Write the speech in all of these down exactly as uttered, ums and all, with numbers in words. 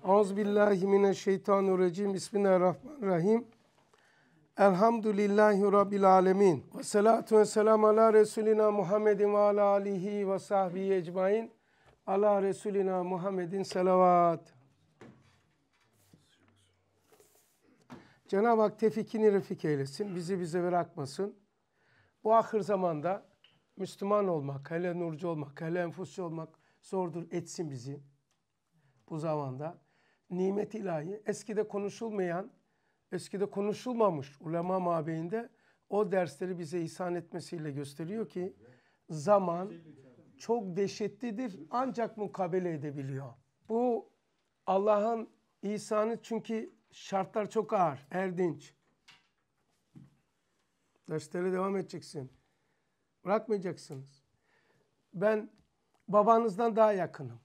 Euzubillahimineşşeytanirracim. Bismillahirrahmanirrahim. Elhamdülillahi Rabbil alemin. Ve salatu ve selamu ala Resulina Muhammedin ve ala alihi ve sahbihi ecmain. Ala Resulina Muhammedin selavat. Cenab-ı Hak tevfikini refik eylesin. Bizi bize bırakmasın. Bu ahir zamanda Müslüman olmak, hele nurcu olmak, hele enfusçu olmak zordur, etsin bizi. Bu zamanda nimet ilahi, eskide konuşulmayan, eskide konuşulmamış ulema mabeyinde o dersleri bize ihsan etmesiyle gösteriyor ki zaman çok dehşetlidir, ancak mukabele edebiliyor. Bu Allah'ın ihsanı, çünkü şartlar çok ağır, erdinç. Derslere devam edeceksin. Bırakmayacaksınız. Ben babanızdan daha yakınım.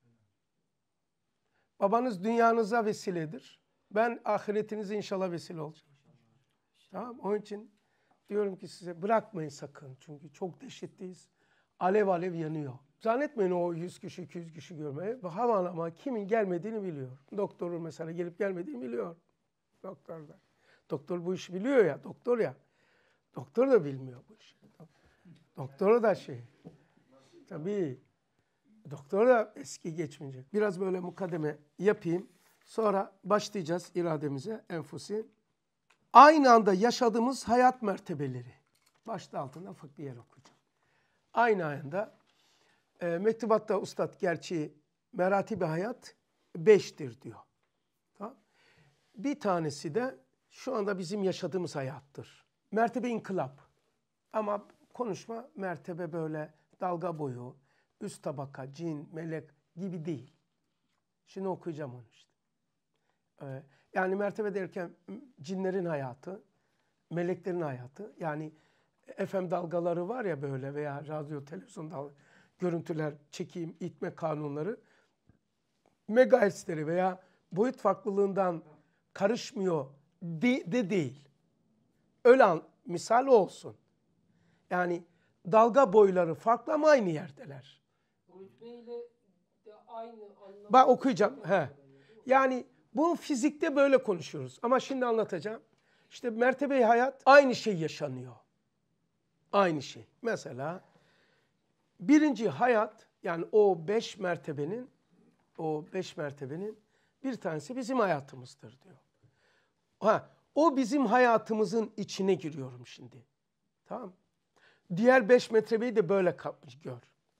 Babanız dünyanıza vesiledir. Ben ahiretinize inşallah vesile olacağım. Tamam. Onun için diyorum ki size bırakmayın sakın. Çünkü çok dehşetliyiz. Alev alev yanıyor. Zannetmeyin o yüz kişi, iki yüz kişi görmeye. Havan ama kimin gelmediğini biliyor. Doktorun mesela gelip gelmediğini biliyor. Doktorlar. Doktor bu işi biliyor ya. Doktor ya. Doktor da bilmiyor bu işi. Doktor da şey. Tabii. Doktor da eski geçmeyecek. Biraz böyle mukaddeme yapayım. Sonra başlayacağız irademize, enfusi. Aynı anda yaşadığımız hayat mertebeleri. Başta altında ufak bir yer okuyacağım. Aynı anda e, mektubatta ustad gerçi meratibi hayat beştir diyor. Tamam. Bir tanesi de şu anda bizim yaşadığımız hayattır. Mertebe inkılap. Ama konuşma mertebe böyle dalga boyu, üst tabaka, cin, melek gibi değil. Şimdi okuyacağım onu işte. Ee, yani mertebe derken cinlerin hayatı, meleklerin hayatı. Yani F M dalgaları var ya böyle veya radyo, televizyon dalgaları, görüntüler, çekim, itme kanunları. Megahertzleri veya boyut farklılığından karışmıyor de, de değil. Öyle an, misal olsun. Yani dalga boyları farklı ama aynı yerdeler. Rütbeyle de aynı anlamda. Bak okuyacağım. He. Yani bu fizikte böyle konuşuyoruz. Ama şimdi anlatacağım. İşte mertebe-i hayat aynı şey yaşanıyor. Aynı şey. Mesela birinci hayat, yani o beş mertebenin o beş mertebenin bir tanesi bizim hayatımızdır diyor. Ha, o bizim hayatımızın içine giriyorum şimdi. Tamam. Diğer beş mertebeyi de böyle gör.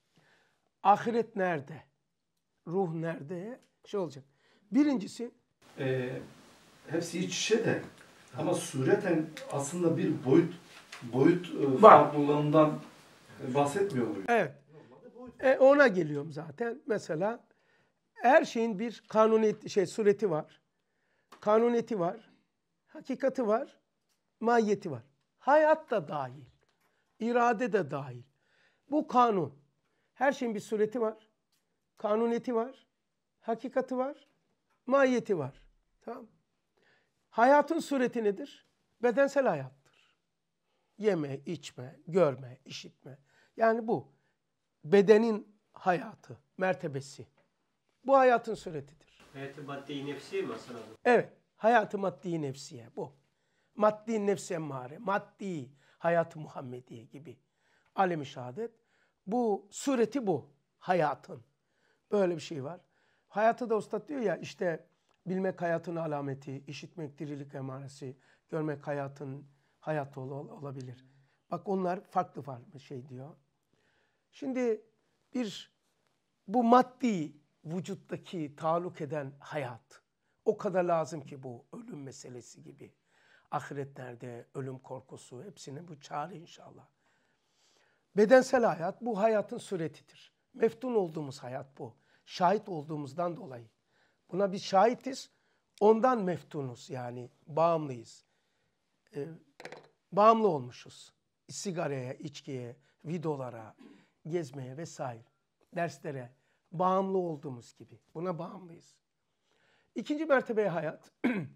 Ahiret nerede? Ruh nerede? Şey olacak. Birincisi e, hepsi iç içe de ama sureten aslında bir boyut boyut e, farklılığından bahsetmiyor muyum? Evet. E, ona geliyorum zaten. Mesela her şeyin bir kanuniyet şey sureti var. Kanuniyeti var. Hakikati var. Mahiyeti var. Hayat da dahil. İrade de dahil. Bu kanun. Her şeyin bir sureti var. Kanuniyeti var. Hakikati var. Mahiyeti var. Tamam. Hayatın sureti nedir? Bedensel hayattır. Yeme, içme, görme, işitme. Yani bu. Bedenin hayatı, mertebesi. Bu hayatın suretidir. Hayatı maddi nefsi mi aslında? Evet. Hayatı maddi nefsiye bu. Maddi nefsi emmare. Maddi hayat-ı Muhammediye gibi. Alem-i şehadet. Bu sureti bu. Hayatın. Böyle bir şey var. Hayatı da ustad diyor ya, işte bilmek hayatın alameti, işitmek dirilik emaresi, görmek hayatın hayatı ol, olabilir. Bak onlar farklı farklı şey diyor. Şimdi bir bu maddi vücuttaki taalluk eden hayat o kadar lazım ki, bu ölüm meselesi gibi. Ahiretlerde ölüm korkusu, hepsine bu çare inşallah. Bedensel hayat bu hayatın suretidir. Meftun olduğumuz hayat bu. Şahit olduğumuzdan dolayı. Buna biz şahitiz. Ondan meftunuz, yani bağımlıyız. Ee, bağımlı olmuşuz. Sigaraya, içkiye, videolara, gezmeye vesaire. Derslere bağımlı olduğumuz gibi. Buna bağımlıyız. İkinci mertebe hayat.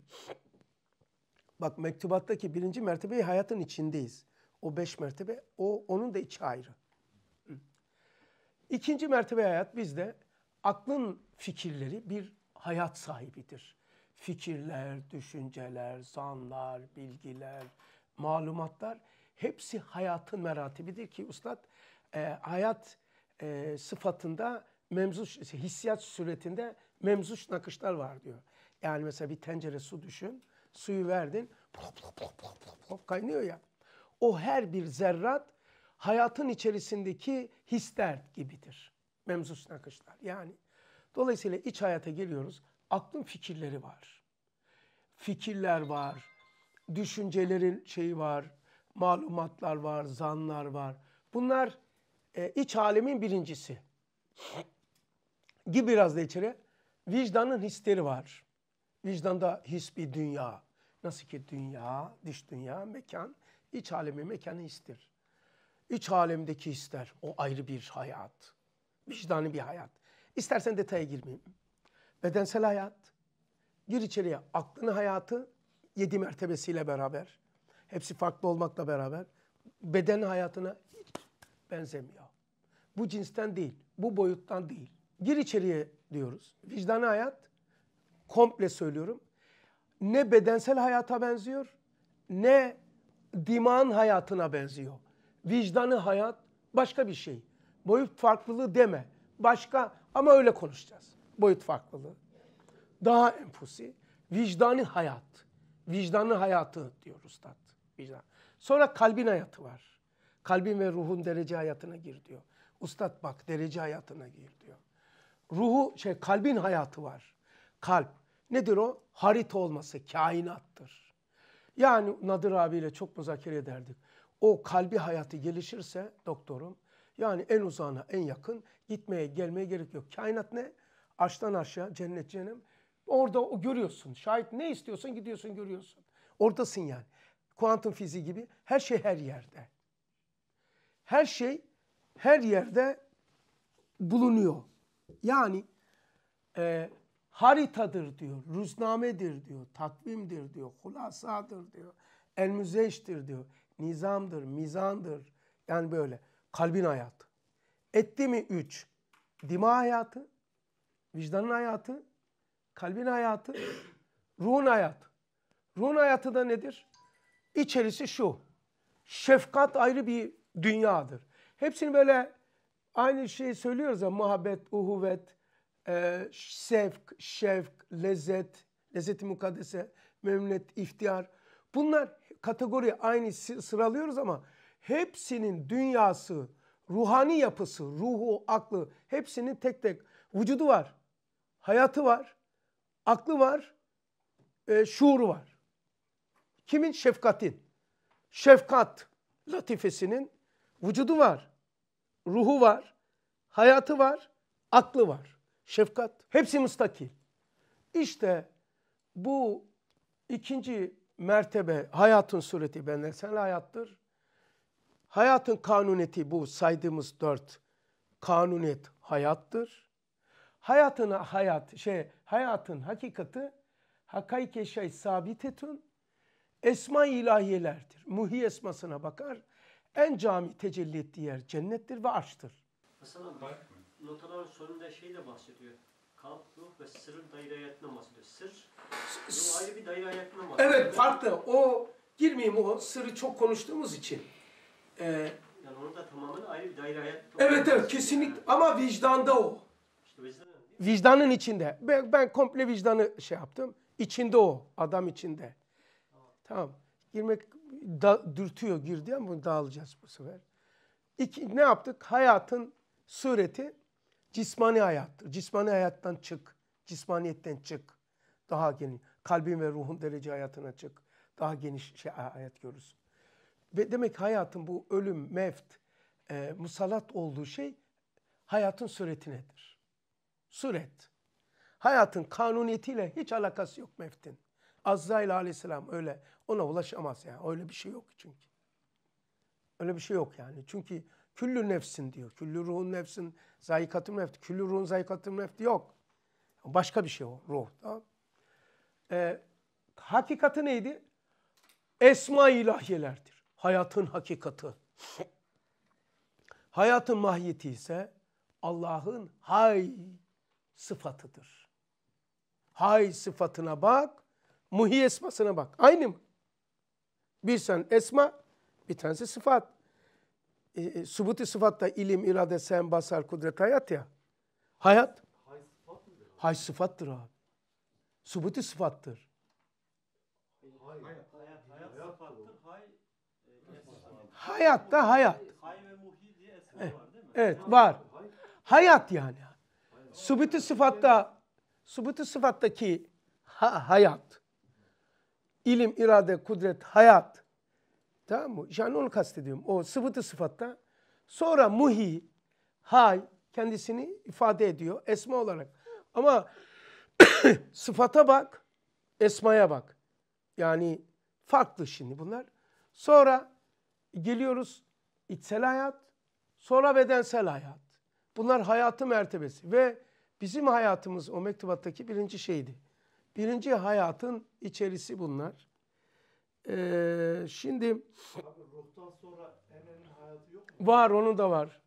Bak mektubattaki birinci mertebe hayatın içindeyiz. O beş mertebe, o onun da içi ayrı. İkinci mertebe hayat bizde aklın fikirleri bir hayat sahibidir. Fikirler, düşünceler, zanlar, bilgiler, malumatlar hepsi hayatın meratibidir ki Üstad e, hayat e, sıfatında memzuş, hissiyat suretinde memzuş nakışlar var diyor. Yani mesela bir tencere su düşün, suyu verdin, plop, plop, plop, plop, plop, plop kaynıyor ya. O her bir zerrat hayatın içerisindeki hisler gibidir. Memzuş nakışlar. Yani dolayısıyla iç hayata geliyoruz. Aklın fikirleri var. Fikirler var. Düşüncelerin şeyi var. Malumatlar var. Zanlar var. Bunlar e, iç alemin birincisi. Gir biraz da içeri. Vicdanın hisleri var. Vicdanda his bir dünya. Nasıl ki dünya, dış dünya, mekan, iç alemi mekanı histir. İç alemdeki hisler, o ayrı bir hayat. Vicdanı bir hayat. İstersen detaya girmeyeyim. Bedensel hayat, gir içeriye aklın hayatı yedi mertebesiyle beraber. Hepsi farklı olmakla beraber. Beden hayatına hiç benzemiyor. Bu cinsten değil, bu boyuttan değil. Gir içeriye diyoruz. Vicdanı hayat, komple söylüyorum. Ne bedensel hayata benziyor, ne dimağın hayatına benziyor. Vicdanı hayat başka bir şey. Boyut farklılığı deme. Başka ama öyle konuşacağız. Boyut farklılığı. Daha enfusi. Vicdanı hayat. Vicdanı hayatı diyor Üstad. Vicdan. Sonra kalbin hayatı var. Kalbin ve ruhun derece hayatına gir diyor. Üstad bak derece hayatına gir diyor. Ruhu şey kalbin hayatı var. Kalp. Nedir o? Harita olması, kainattır. Yani Nadir abiyle çok müzakere ederdik. O kalbi hayatı gelişirse doktorum, yani en uzağına en yakın gitmeye gelmeye gerek yok. Kainat ne? Arştan arşa, cennet cehennem. Orada o görüyorsun. Şahit ne istiyorsan gidiyorsun görüyorsun. Oradasın yani. Kuantum fiziği gibi her şey her yerde. Her şey her yerde bulunuyor. Yani e, haritadır diyor, rüznamedir diyor, takvimdir diyor, hulasadır diyor, el-müzeştir diyor, nizamdır, mizandır. Yani böyle kalbin hayatı. Etti mi üç? Dima hayatı, vicdanın hayatı, kalbin hayatı, ruhun hayatı. Ruhun hayatı da nedir? İçerisi şu. Şefkat ayrı bir dünyadır. Hepsini böyle aynı şeyi söylüyoruz ya, muhabbet, uhuvvet, e, sevk, şevk, lezzet, lezzet-i mukaddese, memnuniyet, iftihar. Bunlar kategori aynı sıralıyoruz ama hepsinin dünyası, ruhani yapısı, ruhu, aklı hepsinin tek tek vücudu var, hayatı var, aklı var, e, şuuru var. Kimin? Şefkatin. Şefkat latifesinin vücudu var, ruhu var, hayatı var, aklı var. Şefkat. Hepsi müstakil. İşte bu ikinci mertebe hayatın sureti bedensel hayattır. Hayatın kanuniyeti bu saydığımız dört kanuniyet hayattır. Hayatın hayat şey hayatın hakikati hakaike şey sabitetun esma-i ilahiyelerdir. Muhi esmasına bakar. En cami tecelli ettiği yer cennettir ve arştır. Mesela notaların sonunda şey de bahsediyor. Kalp, ruh ve sırrın daire hayatından bahsediyor. Sır, ruh ayrı bir daire hayatından bahsediyor. Evet farklı. O girmeyeyim o sırrı çok konuştuğumuz için. Ee, yani onun da tamamen ayrı bir daire hayat. evet evet kesinlikle ama vicdanda o. İşte vicdan, vicdanın içinde. Ben, ben komple vicdanı şey yaptım. İçinde o. Adam içinde. Tamam. Tamam. Girmek da, dürtüyor girdi ama dağılacağız bu sefer. İki, ne yaptık? Hayatın sureti cismani hayattır. Cismani hayattan çık. Cismaniyetten çık. Daha geniş. Kalbin ve ruhun derece hayatına çık. Daha geniş şey, hayat görürsün. Ve demek ki hayatın bu ölüm, mevt, e, musallat olduğu şey hayatın sureti nedir? Suret. Hayatın kanuniyetiyle hiç alakası yok mevtin. Azrail aleyhisselam öyle ona ulaşamaz yani. Öyle bir şey yok çünkü. Öyle bir şey yok yani. Çünkü küllü nefsin diyor. Küllü ruhun nefsin zayikatın mevt. Küllü ruhun zayikatın mevt yok. Başka bir şey o ruh. Tamam. Ee, hakikati neydi? Esma-i ilahiyelerdir. Hayatın hakikati. Hayatın mahiyeti ise Allah'ın hay sıfatıdır. hay sıfatına bak, muhi esmasına bak. Aynı mı? Bir sen esma, bir tanesi sıfat. E, e, Subuti sıfatta ilim, irade, sen, basar, kudret, hayat ya. Hayat. Hay sıfat mıdır? Hay sıfattır abi. Subuti sıfattır. Hay. Hayat, hayat sıfattır. Hay, e, esma. Hayat da hayat. Hay ve muhi diye esma Evet. var değil mi? Evet var. Hayat yani. Subuti sıfatta, subuti sıfattaki ha, hayat, ilim, irade, kudret, hayat. Tamam mı? Yani onu kastediyorum. O subuti sıfatta. Sonra muhi, hay kendisini ifade ediyor esma olarak. Ama sıfata bak, esmaya bak. Yani farklı şimdi bunlar. Sonra geliyoruz içsel hayat, sonra bedensel hayat. Bunlar hayatı mertebesi ve bizim hayatımız o mektubattaki birinci şeydi. Birinci hayatın içerisi bunlar. Ee, şimdi Abi ruhtan sonra enenin hayatı yok mu? var, onun da var.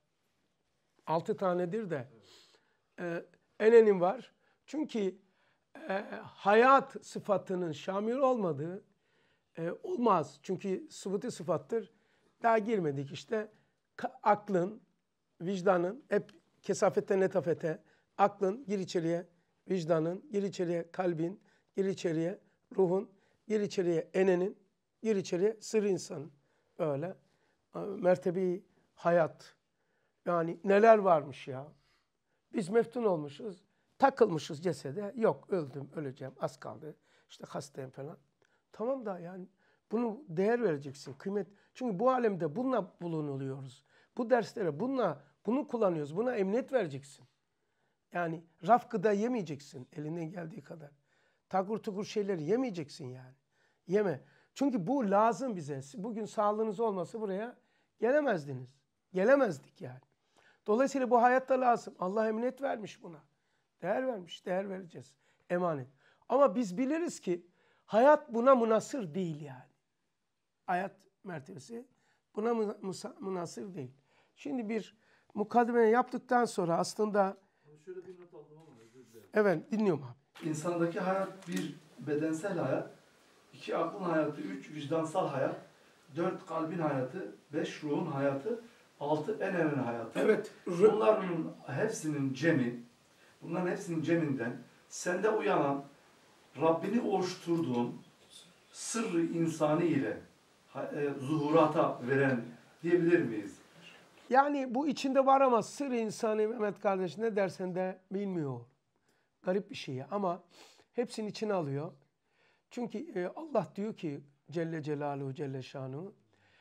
Altı tanedir de. Ee, enenin var. Çünkü e, hayat sıfatının şamil olmadığı e, olmaz. Çünkü sıfatı sıfattır. Daha girmedik işte. Ka- aklın, vicdanın, hep kesafetten netafete, aklın gir içeriye, vicdanın gir içeriye, kalbin gir içeriye, ruhun gir içeriye, enenin gir içeriye, sır insanın. Öyle. Mertebi hayat. Yani neler varmış ya. Biz meftun olmuşuz, takılmışız cesede. Yok öldüm, öleceğim, az kaldı. İşte hastayım falan. Tamam da yani bunu değer vereceksin, kıymet. Çünkü bu alemde bununla bulunuluyoruz. Bu derslere bununla, bunu kullanıyoruz. Buna emniyet vereceksin. Yani raf gıda yemeyeceksin elinden geldiği kadar. Takur tukur şeyleri yemeyeceksin yani. Yeme. Çünkü bu lazım bize. Bugün sağlığınız olmasa buraya gelemezdiniz. Gelemezdik yani. Dolayısıyla bu hayatta lazım. Allah emniyet vermiş buna. Değer vermiş, değer vereceğiz. Emanet. Ama biz biliriz ki hayat buna münasır değil yani. Hayat mertebesi buna münasır değil. Şimdi bir mukaddime yaptıktan sonra aslında... Şöyle bir not aldım ama özür dilerim. Evet, dinliyorum abi. İnsandaki hayat bir bedensel hayat, iki aklın hayatı, üç vicdansal hayat, dört kalbin hayatı, beş ruhun hayatı, altı enenin hayatı. Evet. Bunların hepsinin cemi, bunların hepsinin ceminden sende uyanan, Rabbini oluşturduğun sırrı insani ile e, zuhurata veren diyebilir miyiz? Yani bu içinde var ama sır insanı Mehmet kardeş ne dersen de bilmiyor. Garip bir şey ama hepsini içine alıyor. Çünkü e, Allah diyor ki Celle Celaluhu Celle Şanuhu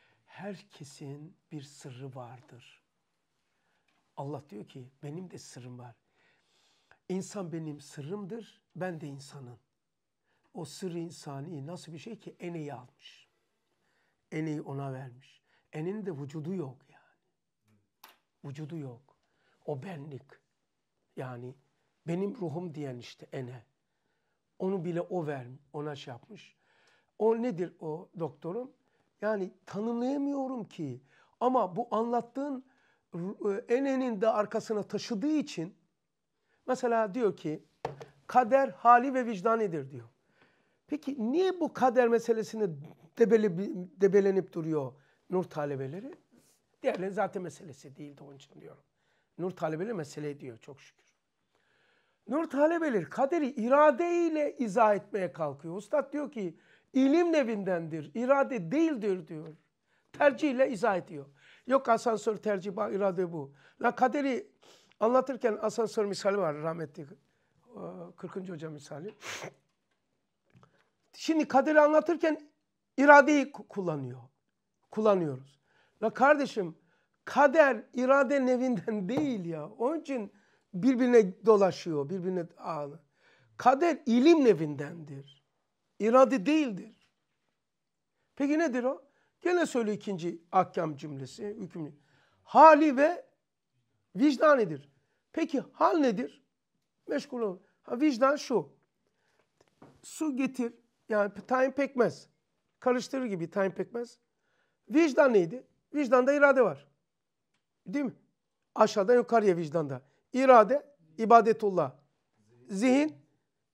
herkesin bir sırrı vardır. Allah diyor ki benim de sırrım var. İnsan benim sırrımdır, ben de insanın. O sır insani nasıl bir şey ki eneyi almış. Eneyi ona vermiş. Enenin de vücudu yok yani. Vücudu yok. O benlik. Yani benim ruhum diyen işte ene. Onu bile o vermiş, ona şey yapmış. O nedir o doktorum? Yani tanımlayamıyorum ki. Ama bu anlattığın enenin de arkasına taşıdığı için mesela diyor ki kader hali ve vicdanidir diyor. Peki niye bu kader meselesine debele, debelenip duruyor nur talebeleri? Diğerleri zaten meselesi değildi onun için diyorum. Nur talebeleri mesele ediyor çok şükür. Nur talebeleri kaderi iradeyle izah etmeye kalkıyor. Ustad diyor ki ilim nevindendir, irade değildir diyor. Tercihle izah ediyor. Yok asansör tercih, irade bu. La kaderi anlatırken asansör misali var rahmetli kırkıncı hoca misali. Şimdi kaderi anlatırken iradeyi kullanıyor. Kullanıyoruz. La kardeşim kader irade nevinden değil ya. Onun için birbirine dolaşıyor, birbirine ağlı. Kader ilim nevindendir. İrade değildir. Peki nedir o? Gene söyle ikinci ahkam cümlesi, hükümlü. Hali ve vicdanidir. Peki hal nedir? Meşgul ol. Ha, vicdan şu. Su getir. Yani tayin pekmez. Karıştırır gibi tayin pekmez. Vicdan neydi? Vicdanda irade var. Değil mi? Aşağıdan yukarıya vicdanda. İrade, ibadetullah. Zihin,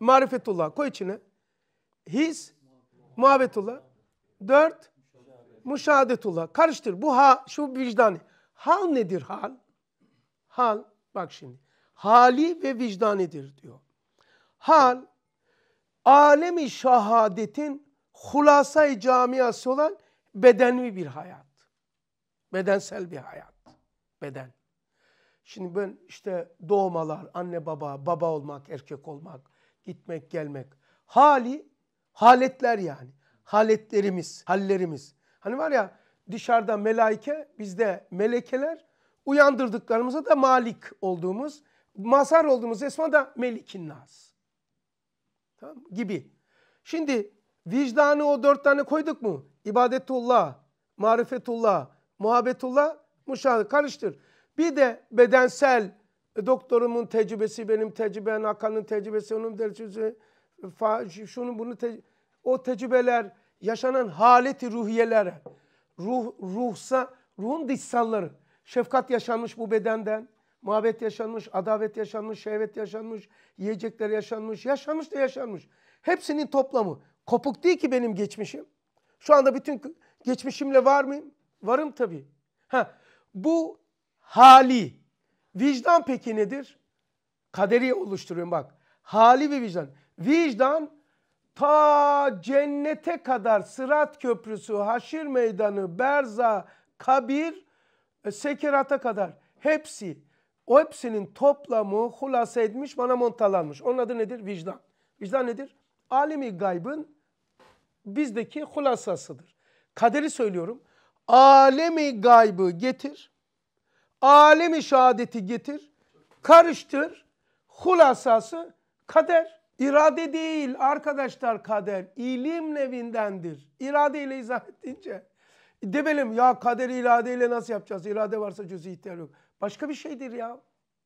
marifetullah. Koy içine. His, muhabbetullah. Dört, müşahadetullah. Karıştır. Bu ha, şu vicdani. Hal nedir hal? Hal, bak şimdi. Hali ve vicdanidir diyor. Hal, alemi şahadetin hulasay camiası olan bedenvi bir hayat. Bedensel bir hayat. Beden. Şimdi ben işte doğmalar, anne baba, baba olmak, erkek olmak, gitmek, gelmek. Hali, haletler yani. Haletlerimiz, hallerimiz. Hani var ya dışarıda melaike, bizde melekeler, uyandırdıklarımıza da malik olduğumuz, mazhar olduğumuz esma da melikin nas. Tamam gibi. Şimdi vicdanı o dört tane koyduk mu? İbadetullah, marifetullah, muhabbetullah, müşahede. Karıştır. Bir de bedensel, doktorumun tecrübesi, benim tecrübem, Hakan'ın tecrübesi, onun tecrübesi, şunun bunu te o tecrübeler, yaşanan haleti ruhiyeler, ruh, ruhsa, ruhun dışsalları. Şefkat yaşanmış bu bedenden, muhabbet yaşanmış, adavet yaşanmış, şehvet yaşanmış, yiyecekler yaşanmış, yaşanmış da yaşanmış. Hepsinin toplamı. Kopuk değil ki benim geçmişim. Şu anda bütün geçmişimle var mıyım? Varım tabii. Ha, bu hali. Vicdan peki nedir? Kaderi oluşturuyorum bak. Hali ve vicdan. Vicdan ta cennete kadar Sırat Köprüsü, Haşir Meydanı, Berza, Kabir, Sekerata kadar hepsi, o hepsinin toplamı hulasa edilmiş, bana montalanmış. Onun adı nedir? Vicdan. Vicdan nedir? Alemi gaybın bizdeki hulasasıdır. Kaderi söylüyorum. Alemi gaybı getir, alemi şehadeti getir, karıştır, hulasası kader. İrade değil arkadaşlar kader, ilim nevindendir. İrade ile izah edince. Demeyelim ya kaderi iradeyle nasıl yapacağız? İrade varsa cüz-i ihtiyar yok. Başka bir şeydir ya.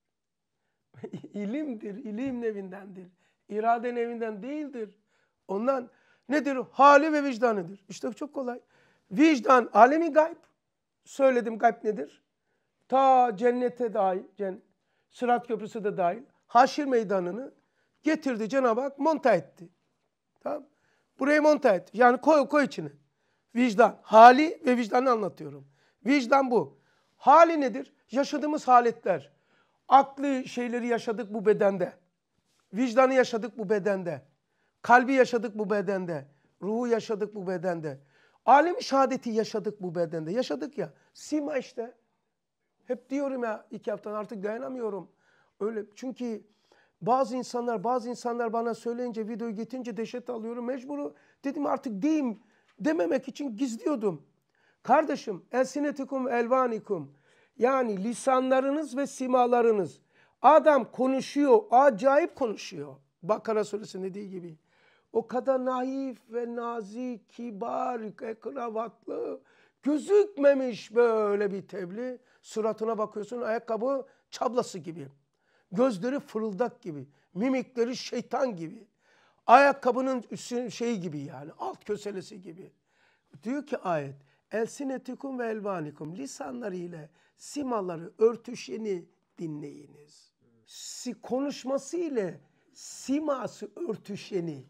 İlimdir, ilim nevindendir. İrade nevinden değildir. Ondan nedir? Hali ve vicdanıdır. İşte çok kolay. Vicdan, alemi gayb. Söyledim gayb nedir? Ta cennete dahil, cennet, Sırat Köprüsü de dahil. Haşir meydanını getirdi Cenab-ı Hak, monta etti. Tamam? Burayı monta etti. Yani koy koy içine. Vicdan, hali ve vicdanı anlatıyorum. Vicdan bu. Hali nedir? Yaşadığımız haletler. Aklı şeyleri yaşadık bu bedende. Vicdanı yaşadık bu bedende. Kalbi yaşadık bu bedende. Ruhu yaşadık bu bedende. Alem-i şehadeti yaşadık bu bedende. Yaşadık ya. Sima işte. Hep diyorum ya iki haftadan artık dayanamıyorum. Öyle çünkü bazı insanlar bazı insanlar bana söyleyince videoyu getirince dehşet alıyorum. Mecburu dedim artık diyeyim dememek için gizliyordum. Kardeşim elsinetikum elvanikum yani lisanlarınız ve simalarınız. Adam konuşuyor, acayip konuşuyor. Bakara Suresi'nin dediği gibi. O kadar naif ve nazik, kibar, kravatlı, gözükmemiş böyle bir tebliğ. Suratına bakıyorsun ayakkabı çablası gibi. Gözleri fırıldak gibi. Mimikleri şeytan gibi. Ayakkabının üstü şey gibi yani. Alt köselesi gibi. Diyor ki ayet. Elsinetikum ve elvanikum. Lisanları ile simaları örtüşeni dinleyiniz. Si, konuşması ile siması örtüşeni.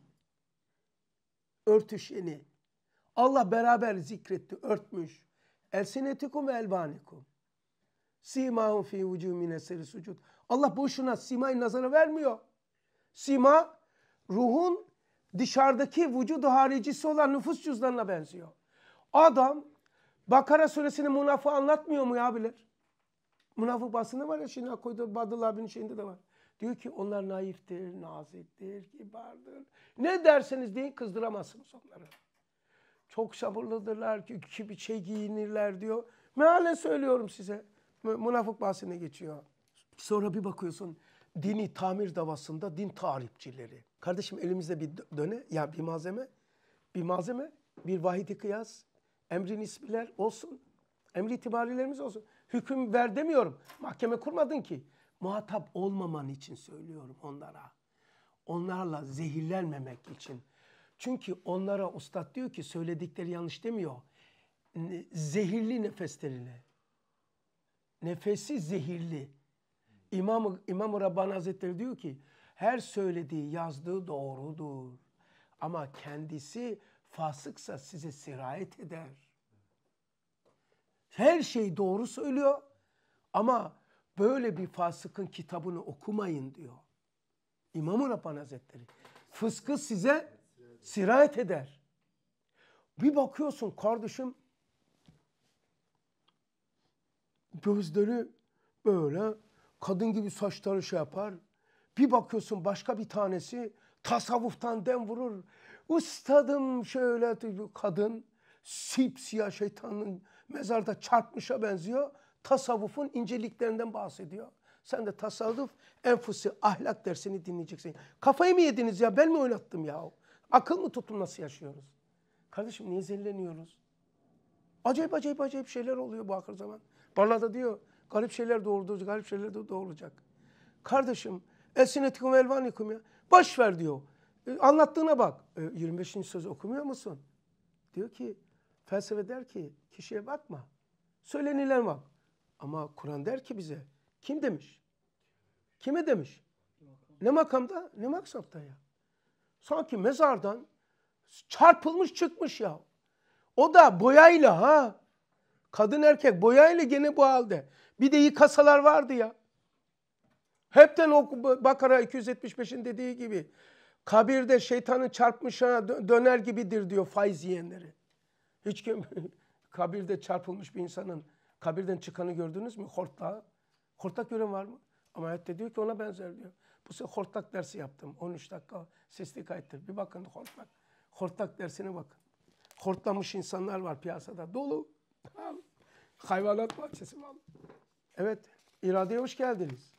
Örtüşeni. Allah beraber zikretti, örtmüş. Elsinetikum ve elvanikum. Simahum fi vucuhum min eseri sucud. Allah boşuna simayı nazara vermiyor. Sima, ruhun dışarıdaki vücudu haricisi olan nüfus cüzdanına benziyor. Adam, Bakara Suresinin münafığı anlatmıyor mu ya abiler? Münafık basını var ya, şimdi koyduğu Badıl abinin şeyinde de var. Diyor ki onlar naiftir, naziktir, kibardır. Ne derseniz deyin kızdıramazsınız onları. Çok sabırlıdırlar, ki bir şey giyinirler diyor. Mealen söylüyorum size. Münafık bahsine geçiyor. Sonra bir bakıyorsun dini tamir davasında din tarihçileri. Kardeşim elimizde bir döne, ya bir malzeme, bir malzeme, bir vahidi kıyas, emri nisbiler olsun. Emri itibarilerimiz olsun. Hüküm ver demiyorum. Mahkeme kurmadın ki. Muhatap olmaman için söylüyorum onlara. Onlarla zehirlenmemek için. Çünkü onlara ustad diyor ki söyledikleri yanlış demiyor. Zehirli nefeslerine. Nefesi zehirli. İmam-ı İmam Rabbani Hazretleri diyor ki her söylediği, yazdığı doğrudur. Ama kendisi fasıksa size sirayet eder. Her şey doğru söylüyor ama böyle bir fasıkın kitabını okumayın diyor. İmam-ı Rabbani Hazretleri. Fıskı size sirayet eder. Bir bakıyorsun kardeşim, gözleri böyle kadın gibi saçları şey yapar. Bir bakıyorsun başka bir tanesi tasavvuftan dem vurur. Ustadım şöyle kadın sipsiyah şeytanın mezarda çarpmışa benziyor. Tasavvufun inceliklerinden bahsediyor. Sen de tasavvuf enfusi ahlak dersini dinleyeceksin. Kafayı mı yediniz ya? Ben mi oynattım ya? Akıl mı tuttum, nasıl yaşıyoruz? Kardeşim niye zehirleniyoruz? Acayip acayip acayip şeyler oluyor bu ahir zaman. Bana da diyor garip şeyler doğurdu, garip şeyler de doğuracak. Kardeşim elsinetikum elvanikum ya. Boş ver diyor. E, anlattığına bak. E, yirmi beşinci söz okumuyor musun? Diyor ki felsefe der ki kişiye bakma. Söylenilen bak. Ama Kur'an der ki bize kim demiş? Kime demiş? Ne makamda? Ne maksapta ya? Sanki mezardan çarpılmış çıkmış ya. O da boyayla ha. Kadın erkek boyayla gene bu halde. Bir de yıkasalar vardı ya. Hepten o Bakara iki yüz yetmiş beşin dediği gibi kabirde şeytanın çarpmışına döner gibidir diyor faiz yiyenleri. Hiç kim kabirde çarpılmış bir insanın kabirden çıkanı gördünüz mü? Hortlağı. Hortlak gören var mı? Ama ayette diyor ki ona benzer diyor. Bu sefer hortlak dersi yaptım. on üç dakika sesli kayıttır. Bir bakın hortlak. Hortlak dersine bakın. Hortlamış insanlar var piyasada. Dolu. Hayvanat bahçesi var. Evet. İrade'ye hoş geldiniz.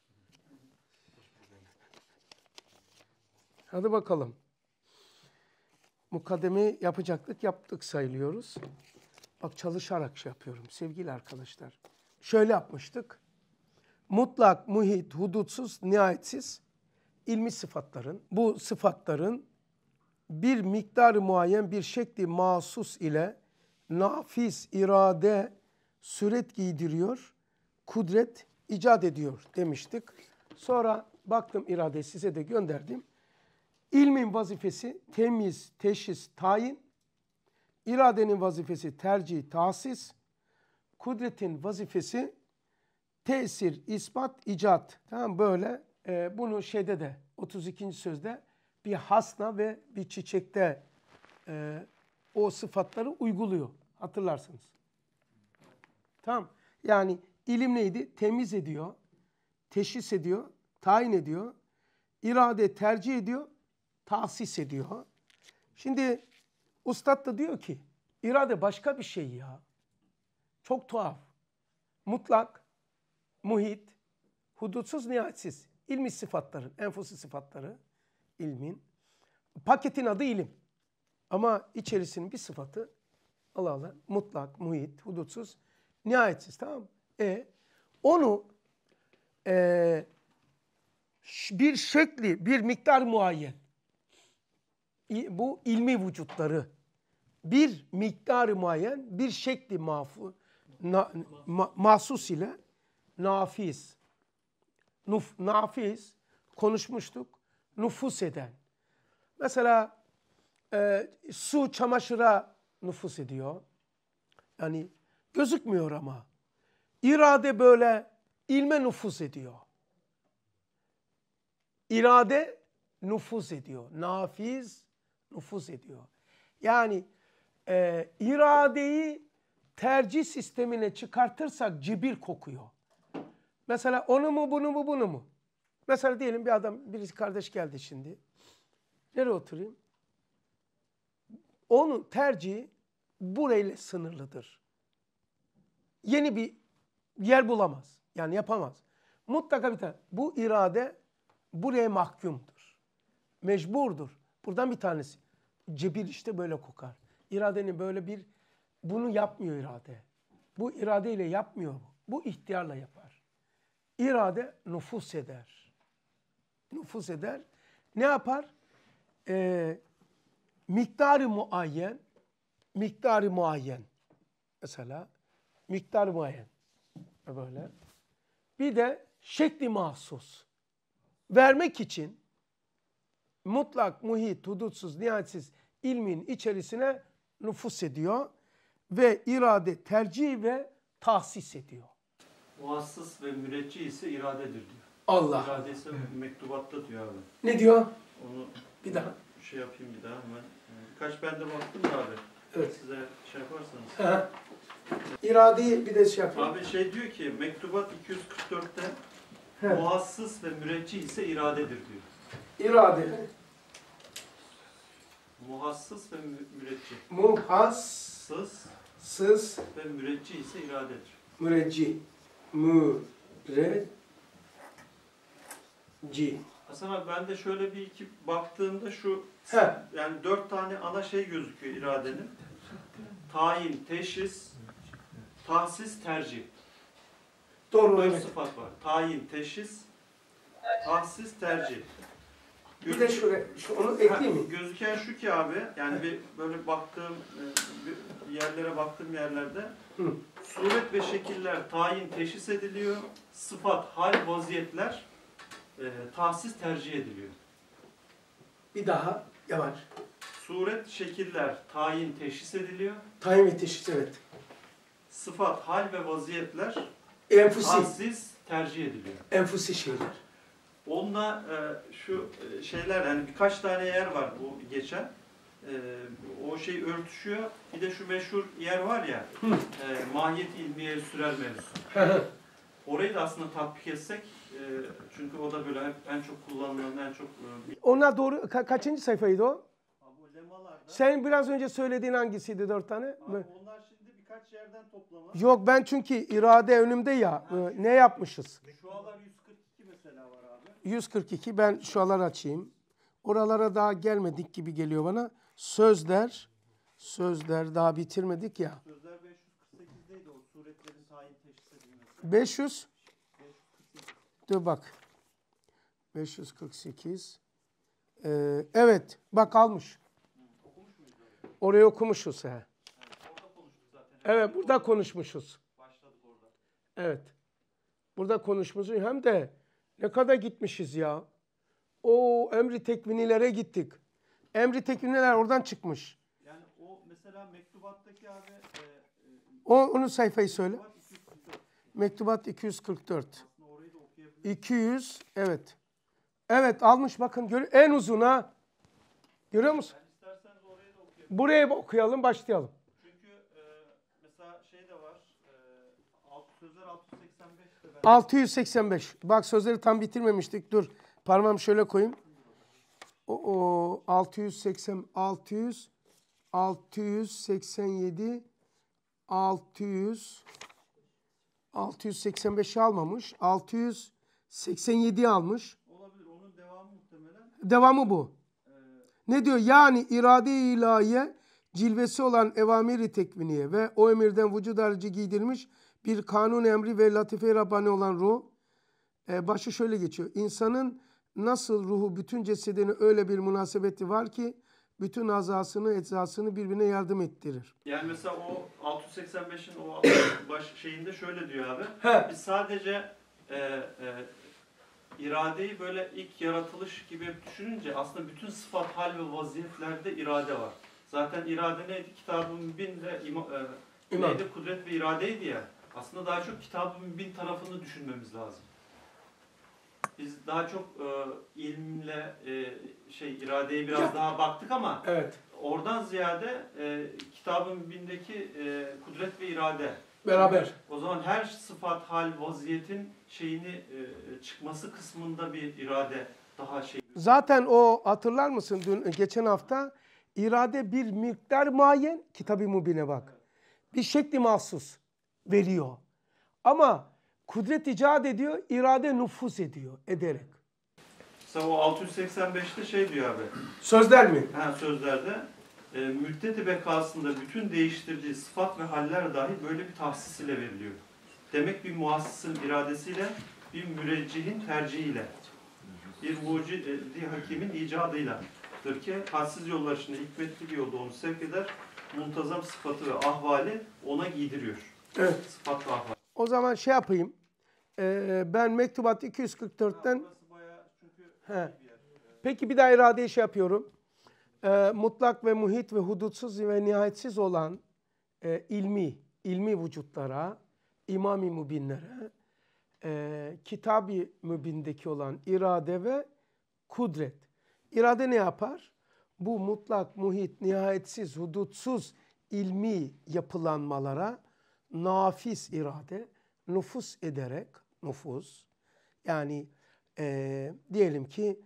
Hadi bakalım. Mukaddeme yapacaktık. Yaptık sayılıyoruz. Bak çalışarak şey yapıyorum sevgili arkadaşlar. Şöyle yapmıştık. Mutlak, muhit, hudutsuz, nihayetsiz ilmi sıfatların, bu sıfatların bir miktarı muayyen bir şekli mahsus ile nafiz irade suret giydiriyor, kudret icat ediyor demiştik. Sonra baktım irade size de gönderdim. İlmin vazifesi temyiz, teşhis, tayin. İradenin vazifesi tercih, tahsis. Kudretin vazifesi tesir, ispat, icat. Tamam böyle. E, bunu şeyde de otuz ikinci sözde bir hasna ve bir çiçekte e, o sıfatları uyguluyor. Hatırlarsınız. Tamam. Yani ilim neydi? Temiz ediyor, teşhis ediyor, tayin ediyor, irade tercih ediyor, tahsis ediyor. Şimdi ustad da diyor ki irade başka bir şey ya. Çok tuhaf. Mutlak, muhit, hudutsuz, nihayetsiz. İlmi sıfatların, enfusi sıfatları ilmin. Paketin adı ilim. Ama içerisinin bir sıfatı Allah Allah mutlak, muhit, hudutsuz, nihayetsiz. Tamam mı? E, onu e, bir şekli, bir miktar muayyen. Bu ilmi vücutları bir miktarı muayyen, bir şekli mafu, na, ma, mahsus ile nafiz. Nuf, nafiz, konuşmuştuk, nüfus eden. Mesela e, su çamaşıra nüfus ediyor. Yani gözükmüyor ama. İrade böyle ilme nüfus ediyor. İrade nüfus ediyor. Nafiz nüfus ediyor. Yani e, iradeyi tercih sistemine çıkartırsak cibir kokuyor. Mesela onu mu bunu mu bunu mu? Mesela diyelim bir adam, birisi kardeş geldi şimdi. Nereye oturayım? Onun tercihi burayla sınırlıdır. Yeni bir yer bulamaz. Yani yapamaz. Mutlaka bir tane. Bu irade buraya mahkumdur. Mecburdur. Buradan bir tanesi. Cebir işte böyle kokar. İradenin böyle bir, bunu yapmıyor irade. Bu iradeyle yapmıyor bu. Bu ihtiyarla yapar. İrade nüfus eder. Nüfus eder. Ne yapar? Ee, miktarı muayyen, miktarı muayyen. Mesela miktarı muayyen. Böyle. Bir de şekli mahsus. vermek için mutlak, muhit, hudutsuz, nihayetsiz ilmin içerisine nüfus ediyor ve irade tercih ve tahsis ediyor. Muhassıs ve müneccih ise iradedir diyor. Allah. İrade ise mektubatta diyor abi. Ne diyor? Onu Bir daha. şey yapayım bir daha hemen. Birkaç ben de baktım da abi. Evet. Size şey yaparsanız. Ha. İradeyi bir de şey yapayım. Abi şey diyor ki mektubat iki yüz kırk dörtte He. muhassıs ve müneccih ise iradedir diyor. İrade. Muhassıs ve mü- müneccih. Muhassıs Sız ve müneccih ise iradedir. müreccih. Müreccih. Hasan abi ben de şöyle bir iki baktığımda şu He. yani dört tane ana şey gözüküyor iradenin. Tayin, teşhis, tahsis, tercih. Doğru. Dört Evet. sıfat var. Tayin, teşhis, tahsis, tercih. Bir de şöyle, şu, onu ekleyeyim mi? Gözüken şu ki abi, yani bir böyle baktığım e, bir yerlere baktığım yerlerde Hı. suret ve şekiller tayin, teşhis ediliyor. Sıfat, hal, vaziyetler e, tahsis, tercih ediliyor. Bir daha yavaş. Suret, şekiller tayin, teşhis ediliyor. Tayin ve teşhis, evet. Sıfat, hal ve vaziyetler Enfusi. tahsis, tercih ediliyor. Enfusi şeyler. Onunla e, şu e, şeyler yani birkaç tane yer var bu geçen. E, o şey örtüşüyor. Bir de şu meşhur yer var ya. Hı. E, mahiyet ilmiye sürel mevzusu. Orayı da aslında tatbik etsek e, çünkü o da böyle hep en çok kullanılan en çok e, Ona doğru ka- kaçıncı sayfaydı o? bu lemalarda. Sen biraz önce söylediğin hangisiydi, dört tane? Abi onlar şimdi birkaç yerden toplama. Yok, ben çünkü irade önümde ya. e, Ne yapmışız? Şualar yüz kırk iki mesela var abi. yüz kırk iki, ben şualar açayım. Oralara daha gelmedik gibi geliyor bana. Sözler, sözler daha bitirmedik ya. Sözler beş yüz kırk sekizdeydi o suretlerin tayin teşhis edilmesi. beş yüz, dur bak. beş yüz kırk sekiz. Ee, evet, bak almış. Orayı okumuşuz. He. Orada konuştuk zaten. Evet, burada konuşmuşuz. Başladık orada. Evet. Burada konuşmuşuz. Hem de ne kadar gitmişiz ya. O emri tekvinilere gittik. Emri tekviniler oradan çıkmış. Yani o mesela mektubattaki abi e, e, O, onun sayfayı söyle. mektubat iki yüz kırk dört. Mektubat iki yüz kırk dört. Aslında orayı da okuyabiliriz. iki yüz, evet. Evet, almış bakın. Gör, en uzuna. Görüyor musun? Yani isterseniz orayı da okuyabiliriz. Buraya okuyalım, başlayalım. Çünkü e, mesela şey de var. E, alt, sözler altı yüz seksen beşte ben altı yüz seksen beş. Bak sözleri tam bitirmemiştik. Dur. Parmağımı şöyle koyayım. O, o altı yüz seksen, altı yüz, altı yüz seksen yedi, altı yüz, altı yüz seksen beşi almamış. altı yüz seksen yediyi almış. olabilir. Onun devamı muhtemelen. Devamı bu. E, Ne diyor? Yani irade-i ilahiye cilvesi olan evamiri tekviniye ve o emirden vücud harici giydirilmiş bir kanun emri ve latife-i Rabbani olan ruh. E, başı şöyle geçiyor. İnsanın nasıl ruhu bütün cesedine öyle bir münasebeti var ki bütün azasını, eczasını birbirine yardım ettirir. yani mesela o altı yüz seksen beşin o baş şeyinde şöyle diyor abi. He. Biz sadece e, e, iradeyi böyle ilk yaratılış gibi düşününce aslında bütün sıfat, hal ve vaziyetlerde irade var. Zaten irade neydi? Kitab-ı Mübin'de ima, e, İmam. neydi? Kudret ve iradeydi ya. Aslında daha çok Kitab-ı Mübin tarafını düşünmemiz lazım. Biz daha çok e, ilmle e, şey iradeye biraz Ya. daha baktık ama Evet. oradan ziyade e, Kitab-ı Mübin'deki e, kudret ve irade. Beraber. O zaman her sıfat, hal, vaziyetin şeyini e, çıkması kısmında bir irade daha şey. Zaten o hatırlar mısın dün geçen hafta irade bir miktar muayyen Kitab-ı Mübin'e bak. Bir şekli mahsus veriyor. Ama kudret icat ediyor, irade nüfuz ediyor ederek. Mesela o altı yüz seksen beşte şey diyor abi. Sözler mi? Ha, sözlerde e, müddet-i bekasında bütün değiştirdiği sıfat ve haller dahi böyle bir tahsis ile veriliyor. Demek bir muhassısın iradesiyle, bir müreccihin tercihiyle, bir mucidi hakimin icadıyladır ki hadsiz yollar içinde hikmetli bir yolda onu sevk eder, muntazam sıfatı ve ahvali ona giydiriyor. Evet. Sıfat ve ahval. O zaman şey yapayım. Ee, ben Mektubat iki yüz kırk dörtten Burası bayağı çünkü He. Peki bir daha iradeyi şey yapıyorum. Ee, mutlak ve muhit ve hudutsuz ve nihayetsiz olan e, ilmi, ilmi vücutlara, imam-ı mübinlere, e, kitab-ı mübindeki olan irade ve kudret. İrade ne yapar? Bu mutlak, muhit, nihayetsiz, hudutsuz ilmi yapılanmalara nafiz irade, nüfus ederek, nüfus, yani e, diyelim ki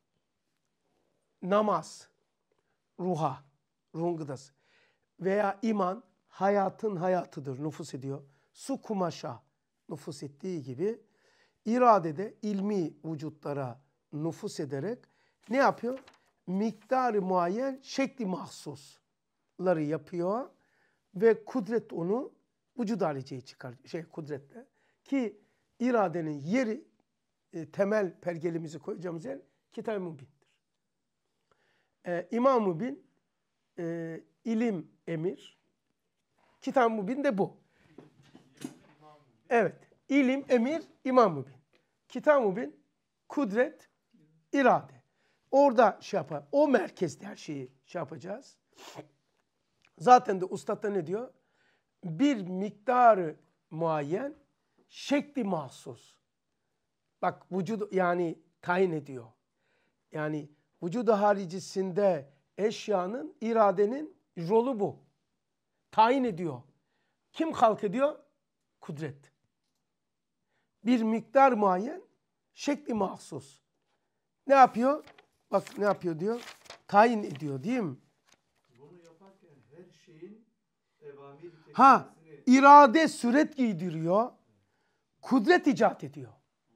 namaz, ruha, ruhun gıdası veya iman hayatın hayatıdır, nüfus ediyor. Su kumaşa nüfus ettiği gibi iradede ilmi vücutlara nüfus ederek ne yapıyor? Miktarı muayyen şekli mahsusları yapıyor ve kudret onu vücud haliceye çıkar, şey kudretle. Ki iradenin yeri, e, temel pergelimizi koyacağımız yer Kitab-ı Mübin'dir. E, İmam-ı Mübin, e, ilim emir. Kitab-ı Mübin de bu. Evet. İlim, emir, İmam-ı Mübin. Kitab-ı Mübin, kudret, irade. Orada şey yapar. O merkezde her şeyi şey yapacağız. Zaten de ustad da ne diyor? Bir miktarı muayyen, şekli mahsus. Bak vücudu yani tayin ediyor. Yani vücudu haricisinde eşyanın, iradenin rolü bu. Tayin ediyor. Kim halk ediyor? Kudret. Bir miktar muayyen, şekli mahsus. Ne yapıyor? Bak ne yapıyor diyor? Tayin ediyor değil mi? Bunu yaparken her şeyin evamir Ha, irade süret giydiriyor. Kudret icat ediyor.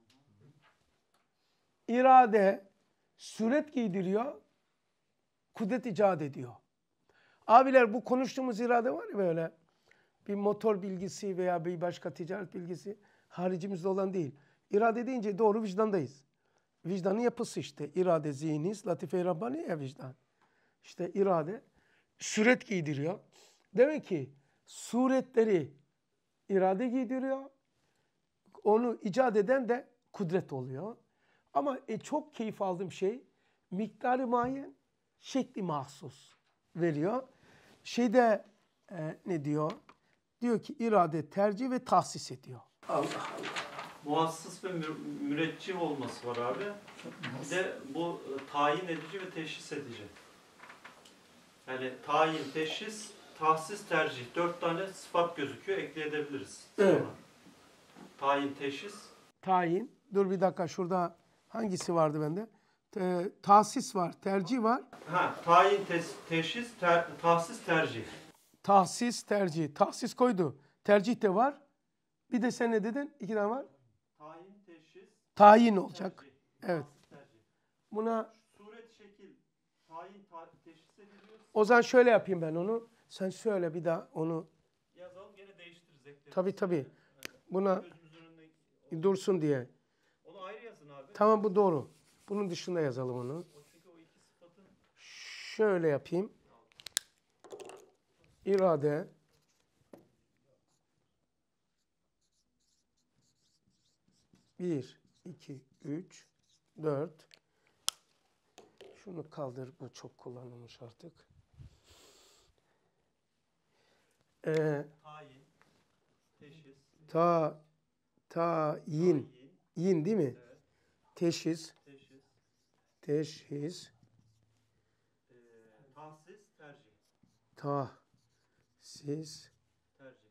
İrade süret giydiriyor. Kudret icat ediyor. Abiler bu konuştuğumuz irade var ya böyle. Bir motor bilgisi veya bir başka ticaret bilgisi haricimizde olan değil. İrade deyince doğru vicdandayız. Vicdanın yapısı işte. İrade, zihnis, latife-i Rabbani ya vicdan. İşte irade süret giydiriyor. Demek ki suretleri irade giydiriyor. Onu icat eden de kudret oluyor. Ama e, çok keyif aldığım şey miktarı muayyen, şekli mahsus veriyor. Şeyde e, ne diyor? Diyor ki irade tercih ve tahsis ediyor. Allah Allah. Muhassıs ve mü müreccih olması var abi. Bir de bu e, tayin edici ve teşhis edici. Yani tayin, teşhis, tahsis, tercih. Dört tane sıfat gözüküyor. Ekleyebiliriz. Evet. Tayin, teşhis. Tayin. Dur bir dakika şurada hangisi vardı bende? Te, tahsis var, tercih var. Ha, tayin, te teşhis, ter tahsis, tercih. Tahsis, tercih. Tahsis koydu. Tercih de var. Bir de sen ne dedin? İki tane var. Tayin, teşhis, tayin olacak. Tercih. Evet. Tercih. Buna Suret, şekil, tayin, ta teşhis ediliyor. o zaman şöyle yapayım ben onu. Sen söyle bir daha onu. Yazalım gene değiştiririz. Ekleriz. Tabii tabii. Buna dursun diye. Onu ayrı yazın abi. Tamam bu doğru. Bunun dışında yazalım onu. O çünkü o iki sıfatın... Şöyle yapayım. İrade. Bir, iki, üç, dört. Şunu kaldır. Bu çok kullanılmış artık. Ee, Tayin, teşhis, ta, ta, yin. Yin değil mi? evet, Teşhis, teşhis, teşhis, e, tahsis, tercih, tahsis, tercih.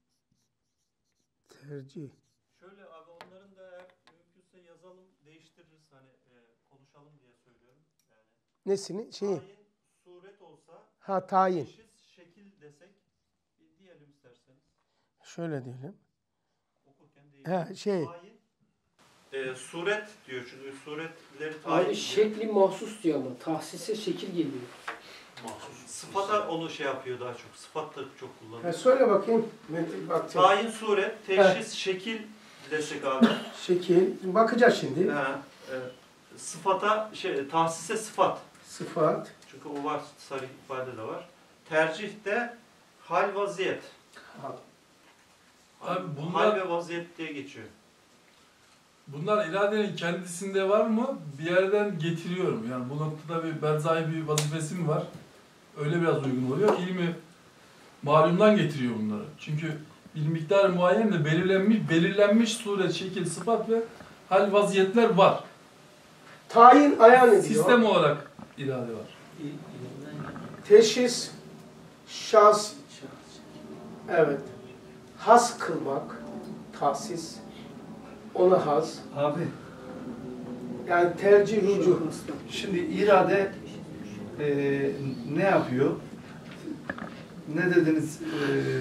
tercih. Şöyle abi onların da eğer mümkünse yazalım, değiştiririz hani e, konuşalım diye söylüyorum. Yani Nesini? Şeyi. tayin, suret olsa, Ha tayin. teşhis, şekil desek, bir diyelim isterseniz. Şöyle diyelim. Okurken Ha değiştir. şey. Tayin, e, suret diyor çünkü suretleri tayin Abi ediyor. şekli mahsus diyor ama tahsise şekil geliyor. Sıfata onu şey yapıyor daha çok. Sıfat da çok kullanıyor. Ha, söyle bakayım. Metin bak. Tayin, suret, teşhis, şekil desek abi. Şekil. Bakacağız şimdi. Ha, e, sıfata, şey, tahsise sıfat. Sıfat. Çünkü o var, sarı ifade de var. Tercih de hal, vaziyet. Ha. Hal, Abi bunlar- hal ve vaziyet diye geçiyor. Bunlar iradenin kendisinde var mı? Bir yerden getiriyorum. Yani bu noktada bir berzai bir vazifesi mi var? Öyle biraz uygun oluyor. İlmi malumdan getiriyor bunları. Çünkü bir miktar muayyenle belirlenmiş, belirlenmiş suret, şekil, sıfat ve hal vaziyetler var. Tayin ayan ediyor. Sistem olarak irade var. Teşhis, şahs, evet. Has kılmak, tahsis, ona has. Abi Yani tercih, rücu. şimdi irade e, ne yapıyor? Ne dediniz? E,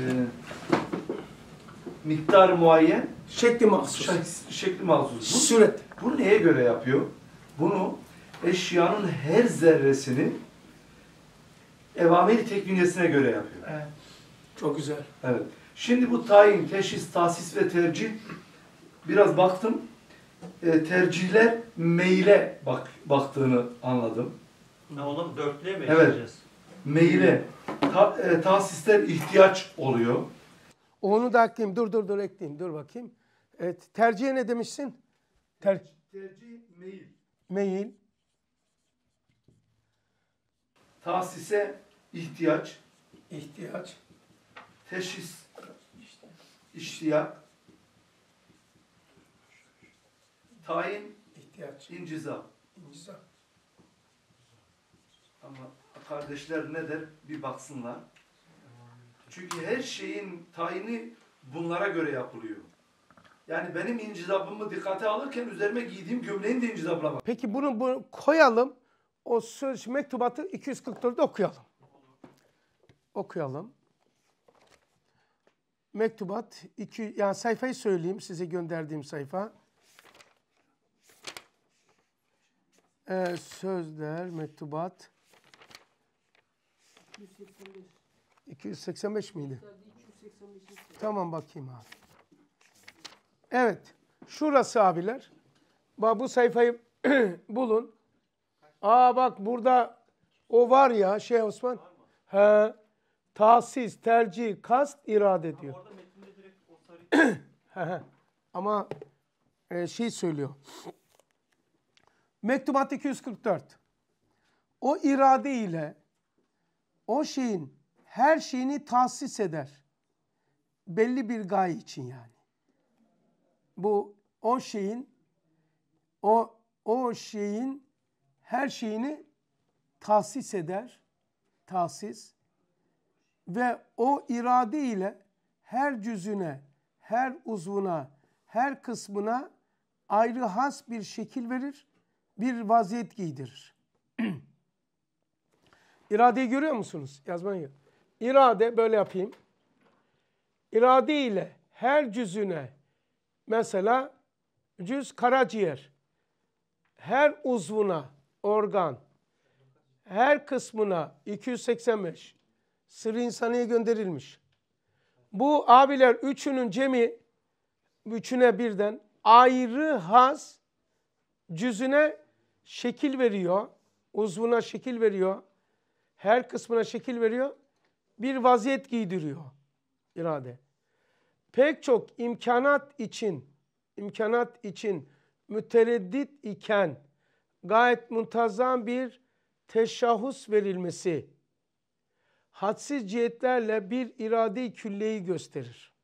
miktar muayyen, Şekli mahsus. şek- şekli mahsus. Bu, Süret. bu neye göre yapıyor? Bunu eşyanın her zerresini evamir tekvinyesine göre yapıyor. Evet. Çok güzel. Evet. Şimdi bu tayin, teşhis, tahsis ve tercih biraz baktım. E, tercihler meyle bak, baktığını anladım. Ha, onu dörtlüye mi Evet. ekleyeceğiz? Meyle. Ta, e, tahsisler ihtiyaç oluyor. Onu da ekleyeyim. Dur dur dur ekleyeyim. Dur bakayım. Evet. Tercihe ne demişsin? Ter Tercih, meyil. meyil. Tahsise ihtiyaç, ihtiyaç. teşhis, iştiyak, tayin, ihtiyaç. inciza. İnciza. Ama kardeşler ne der? Bir baksınlar. Çünkü her şeyin tayini bunlara göre yapılıyor. Yani benim incizabımı dikkate alırken üzerime giydiğim gömleğin de incizabına bak. Peki bunu, bunu koyalım. O söz mektubatı iki yüz kırk dörtte okuyalım. Okuyalım. Mektubat iki, yani sayfayı söyleyeyim size gönderdiğim sayfa. Ee, sözler, mektubat. iki yüz seksen beş miydi? Tamam bakayım abi. Evet. Şurası abiler. Bak bu sayfayı bulun. Aa bak burada o var ya şey Osman. He. Tahsis, tercih, kast, irade diyor. Orada metinde direkt o sarı He, he. Ama e, şey söylüyor. Mektubat iki yüz kırk dört. O irade ile o şeyin her şeyini tahsis eder. Belli bir gaye için yani. Bu o şeyin o o şeyin her şeyini tahsis eder. Tahsis ve o irade ile her cüzüne, her uzvuna, her kısmına ayrı has bir şekil verir, bir vaziyet giydirir. İradeyi görüyor musunuz? Yazmayı. İrade böyle yapayım. İrade ile her cüzüne, mesela cüz karaciğer, her uzvuna organ, her kısmına iki yüz seksen beş sır-ı insaniye gönderilmiş. Bu abiler üçünün cemi, üçüne birden ayrı has cüzüne şekil veriyor, uzvuna şekil veriyor, her kısmına şekil veriyor, bir vaziyet giydiriyor irade. Pek çok imkanat için, imkanat için mütereddit iken gayet muntazam bir teşahhus verilmesi, hadsiz cihetlerle bir irade-i külliyeyi gösterir.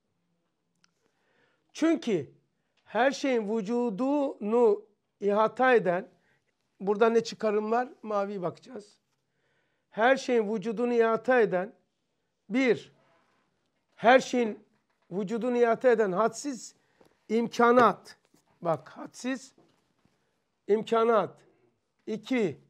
Çünkü her şeyin vücudunu ihata eden, burada ne çıkarım var? Mavi bakacağız. Her şeyin vücudunu ihata eden, bir, her şeyin vücudunu ihata eden hadsiz imkanat, bak hadsiz imkanat. İki,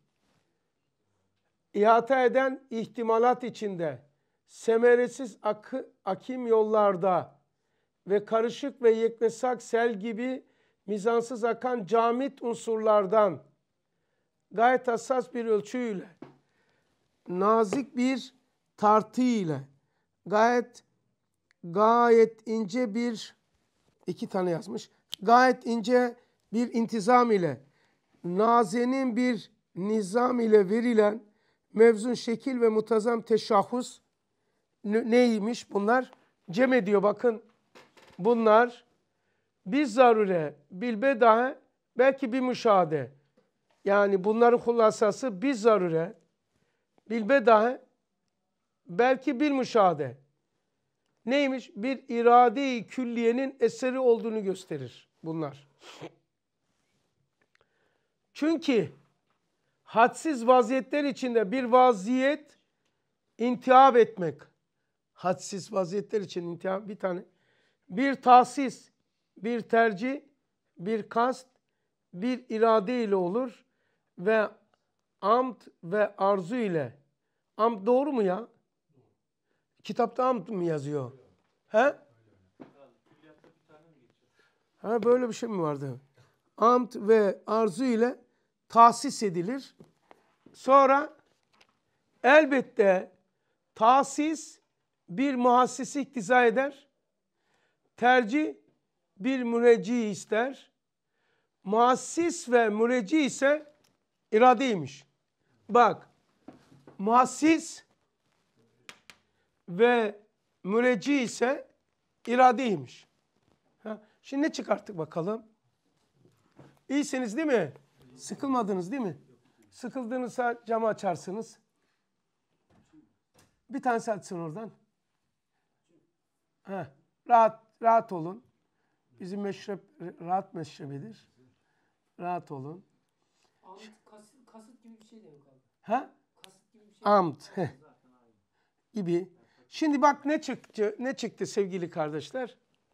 ihata eden ihtimalat içinde, semeresiz akı, akim yollarda ve karışık ve yeknesak sel gibi mizansız akan camit unsurlardan gayet hassas bir ölçüyle, nazik bir tartı ile, gayet gayet ince bir, iki tane yazmış, gayet ince bir intizam ile, nazenin bir nizam ile verilen mevzun şekil ve mutazam teşahhus neymiş bunlar? Cem ediyor bakın. Bunlar bir zarure, bil bedahe, belki bir müşahede. Yani bunların hulasası bir zarure, bil bedahe, belki bir müşahede. Neymiş? Bir irade-i külliyenin eseri olduğunu gösterir bunlar. Çünkü hadsiz vaziyetler içinde bir vaziyet intihab etmek. Hadsiz vaziyetler için intihab bir tane. Bir tahsis, bir tercih, bir kast, bir irade ile olur ve amd ve arzu ile. Amd doğru mu ya? Kitapta amd mı yazıyor? He? Ha böyle bir şey mi vardı? Amd ve arzu ile tahsis edilir. Sonra elbette tahsis bir muhassisi iktiza eder. Tercih bir mürecci ister. Muhassis ve mürecci ise iradeymiş. Bak, muhassis ve mürecci ise iradeymiş. Ha, şimdi ne çıkarttık bakalım? İyisiniz değil mi? Sıkılmadınız değil mi? Sıkıldığınızda camı açarsınız. Bir tanesi açsın oradan. Heh, rahat rahat olun. Bizim meşrep rahat meşrebidir. Rahat olun. Amd, kasıt, kasıt gibi bir şey demek abi. Ha? Kasıt gibi bir şey. Amd heh. gibi. Şimdi bak ne çıktı, ne çıktı sevgili kardeşler?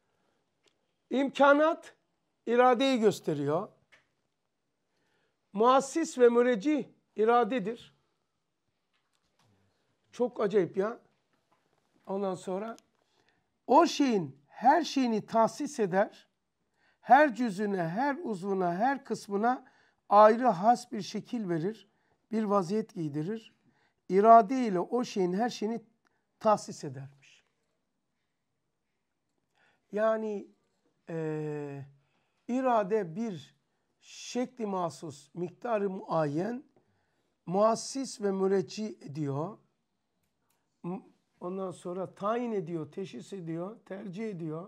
İmkanat iradeyi gösteriyor. Muassis ve mürecci iradedir. Çok acayip ya. Ondan sonra o şeyin her şeyini tahsis eder. Her cüzüne, her uzvuna, her kısmına ayrı has bir şekil verir. Bir vaziyet giydirir. İrade ile o şeyin her şeyini tahsis edermiş. Yani e, irade bir şekli mahsus, miktarı muayyen, muassis ve mürecci ediyor. Ondan sonra tayin ediyor, teşhis ediyor, tercih ediyor.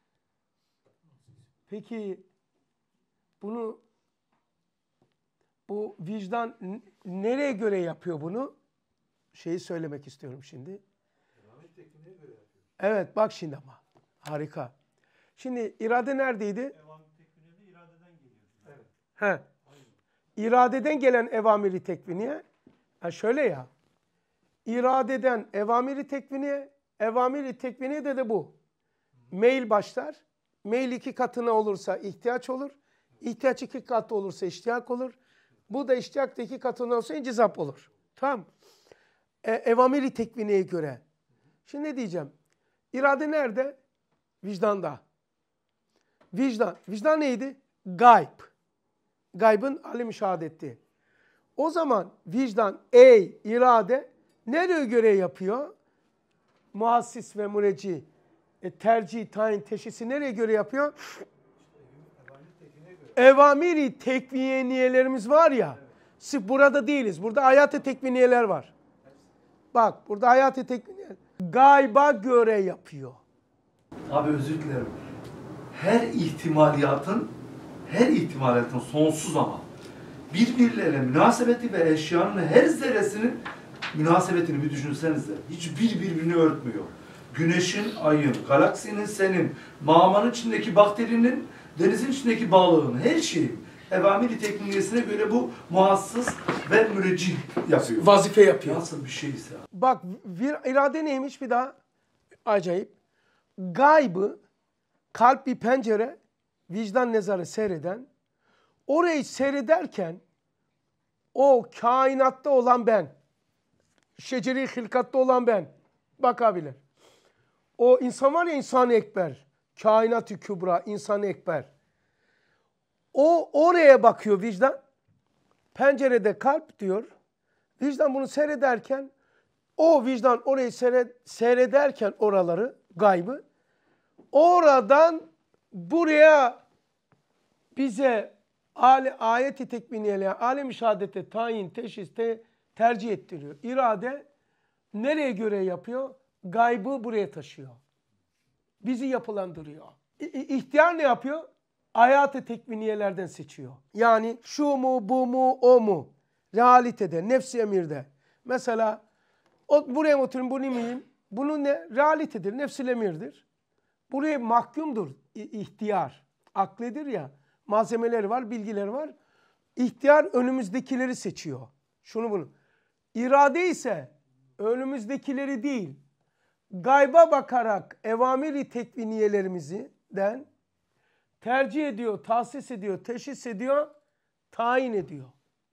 Peki bunu bu vicdan nereye göre yapıyor bunu? Şeyi söylemek istiyorum şimdi. Evet bak şimdi ama harika. Şimdi irade neredeydi? Evamir tekviniye iradeden geliyor. Evet. He. İradeden gelen evamiri tekviniye. Ha şöyle ya. İradeden evamiri tekviniye, evamiri tekviniye de de bu. Meyil başlar. Meyil iki katına olursa ihtiyaç olur. İhtiyaç iki katı olursa iştiyak olur. Bu da iştiyak da iki katına olursa incizap olur. Tamam. E, evamiri tekviniye göre. Şimdi ne diyeceğim? İrade nerede? Vicdanda. Vicdan. Vicdan neydi? Gayb. Gaybın alem-i şehadetti. O zaman vicdan, ey irade nereye göre yapıyor? Muhassis ve mürecci e, tercih, tayin, teşhisi nereye göre yapıyor? Evamiri tekviniyelerimiz var ya. Sırf burada değiliz. Burada hayat-ı tekviniyeler var. Bak burada hayat-ı tekviniyeler. Gayba göre yapıyor. Abi özür dilerim. Her ihtimaliyatın, her ihtimaliyatın sonsuz ama birbirleriyle münasebeti ve eşyanın her zerresinin münasebetini bir düşünsenize. Hiçbir birbirini örtmüyor. Güneşin, ayın, galaksinin, senin, mağmanın içindeki bakterinin, denizin içindeki balığın, her şeyin evamiri tekniğesine göre bu muhassıs ve mürecci yapıyor. Vazife yapıyor. Nasıl bir şeyse. Bak vir, irade neymiş bir daha? Acayip. Gaybı, kalp bir pencere, vicdan nezarı seyreden, orayı seyrederken o kainatta olan ben, şeceri hilkatta olan ben, bakabilir. O insan var ya insan-ı ekber, kainat-ı kübra, insan-ı ekber. O oraya bakıyor vicdan. Pencerede kalp diyor. Vicdan bunu seyrederken, o vicdan orayı seyrederken oraları, gaybı, oradan buraya bize ayet-i tekviniyeyle, alem-i şehadete tayin, teşhis, te, tercih ettiriyor. İrade nereye göre yapıyor? Gaybı buraya taşıyor. Bizi yapılandırıyor. İhtiyar ne yapıyor? Hayat-ı tekviniyelerden seçiyor. Yani şu mu, bu mu, o mu? Realitede, nefsi emirde. Mesela o, buraya oturayım, bunu miyim? Bunun ne? Realitedir, nefs-i emirdir. Buraya mahkumdur ihtiyar. Aklidir ya, malzemeleri var, bilgileri var. İhtiyar önümüzdekileri seçiyor. Şunu bunu. İrade ise önümüzdekileri değil, gayba bakarak evamiri tekviniyelerimizden tercih ediyor, tahsis ediyor, teşhis ediyor, tayin ediyor.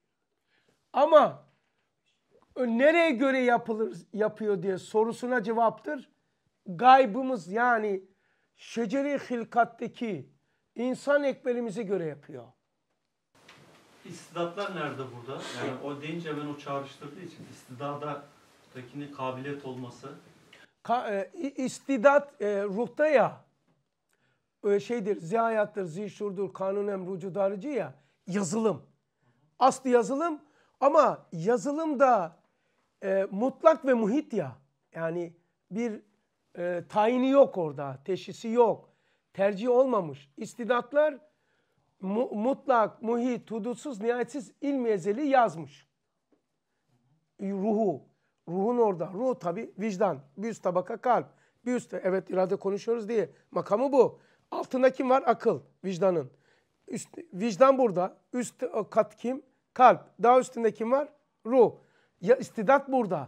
Ama nereye göre yapılır, yapıyor diye sorusuna cevaptır. Gaybımız yani şeceri hilkattaki insan ekberimize göre yapıyor. İstidatlar nerede burada? Yani o deyince ben o çağrıştırdığı için istidadakinin kabiliyet olması. Ka, e, istidat e, ruhta ya, e, şeydir, zihayattır, zişurdur, kanunem, rucu darıcı ya, yazılım. Aslı yazılım ama yazılım da e, mutlak ve muhit ya. Yani bir e, tayini yok orada, teşhisi yok, tercih olmamış. İstidatlar mu, mutlak, muhit, hudutsuz, nihayetsiz ilmi ezeli yazmış. Ruhu. Ruhun orada. Ruh tabi vicdan. Bir üst tabaka kalp. Bir üst, evet irade konuşuyoruz diye. Makamı bu. Altında kim var? Akıl. Vicdanın. Üst, vicdan burada. Üst kat kim? Kalp. Daha üstünde kim var? Ruh. Ya istidat burada.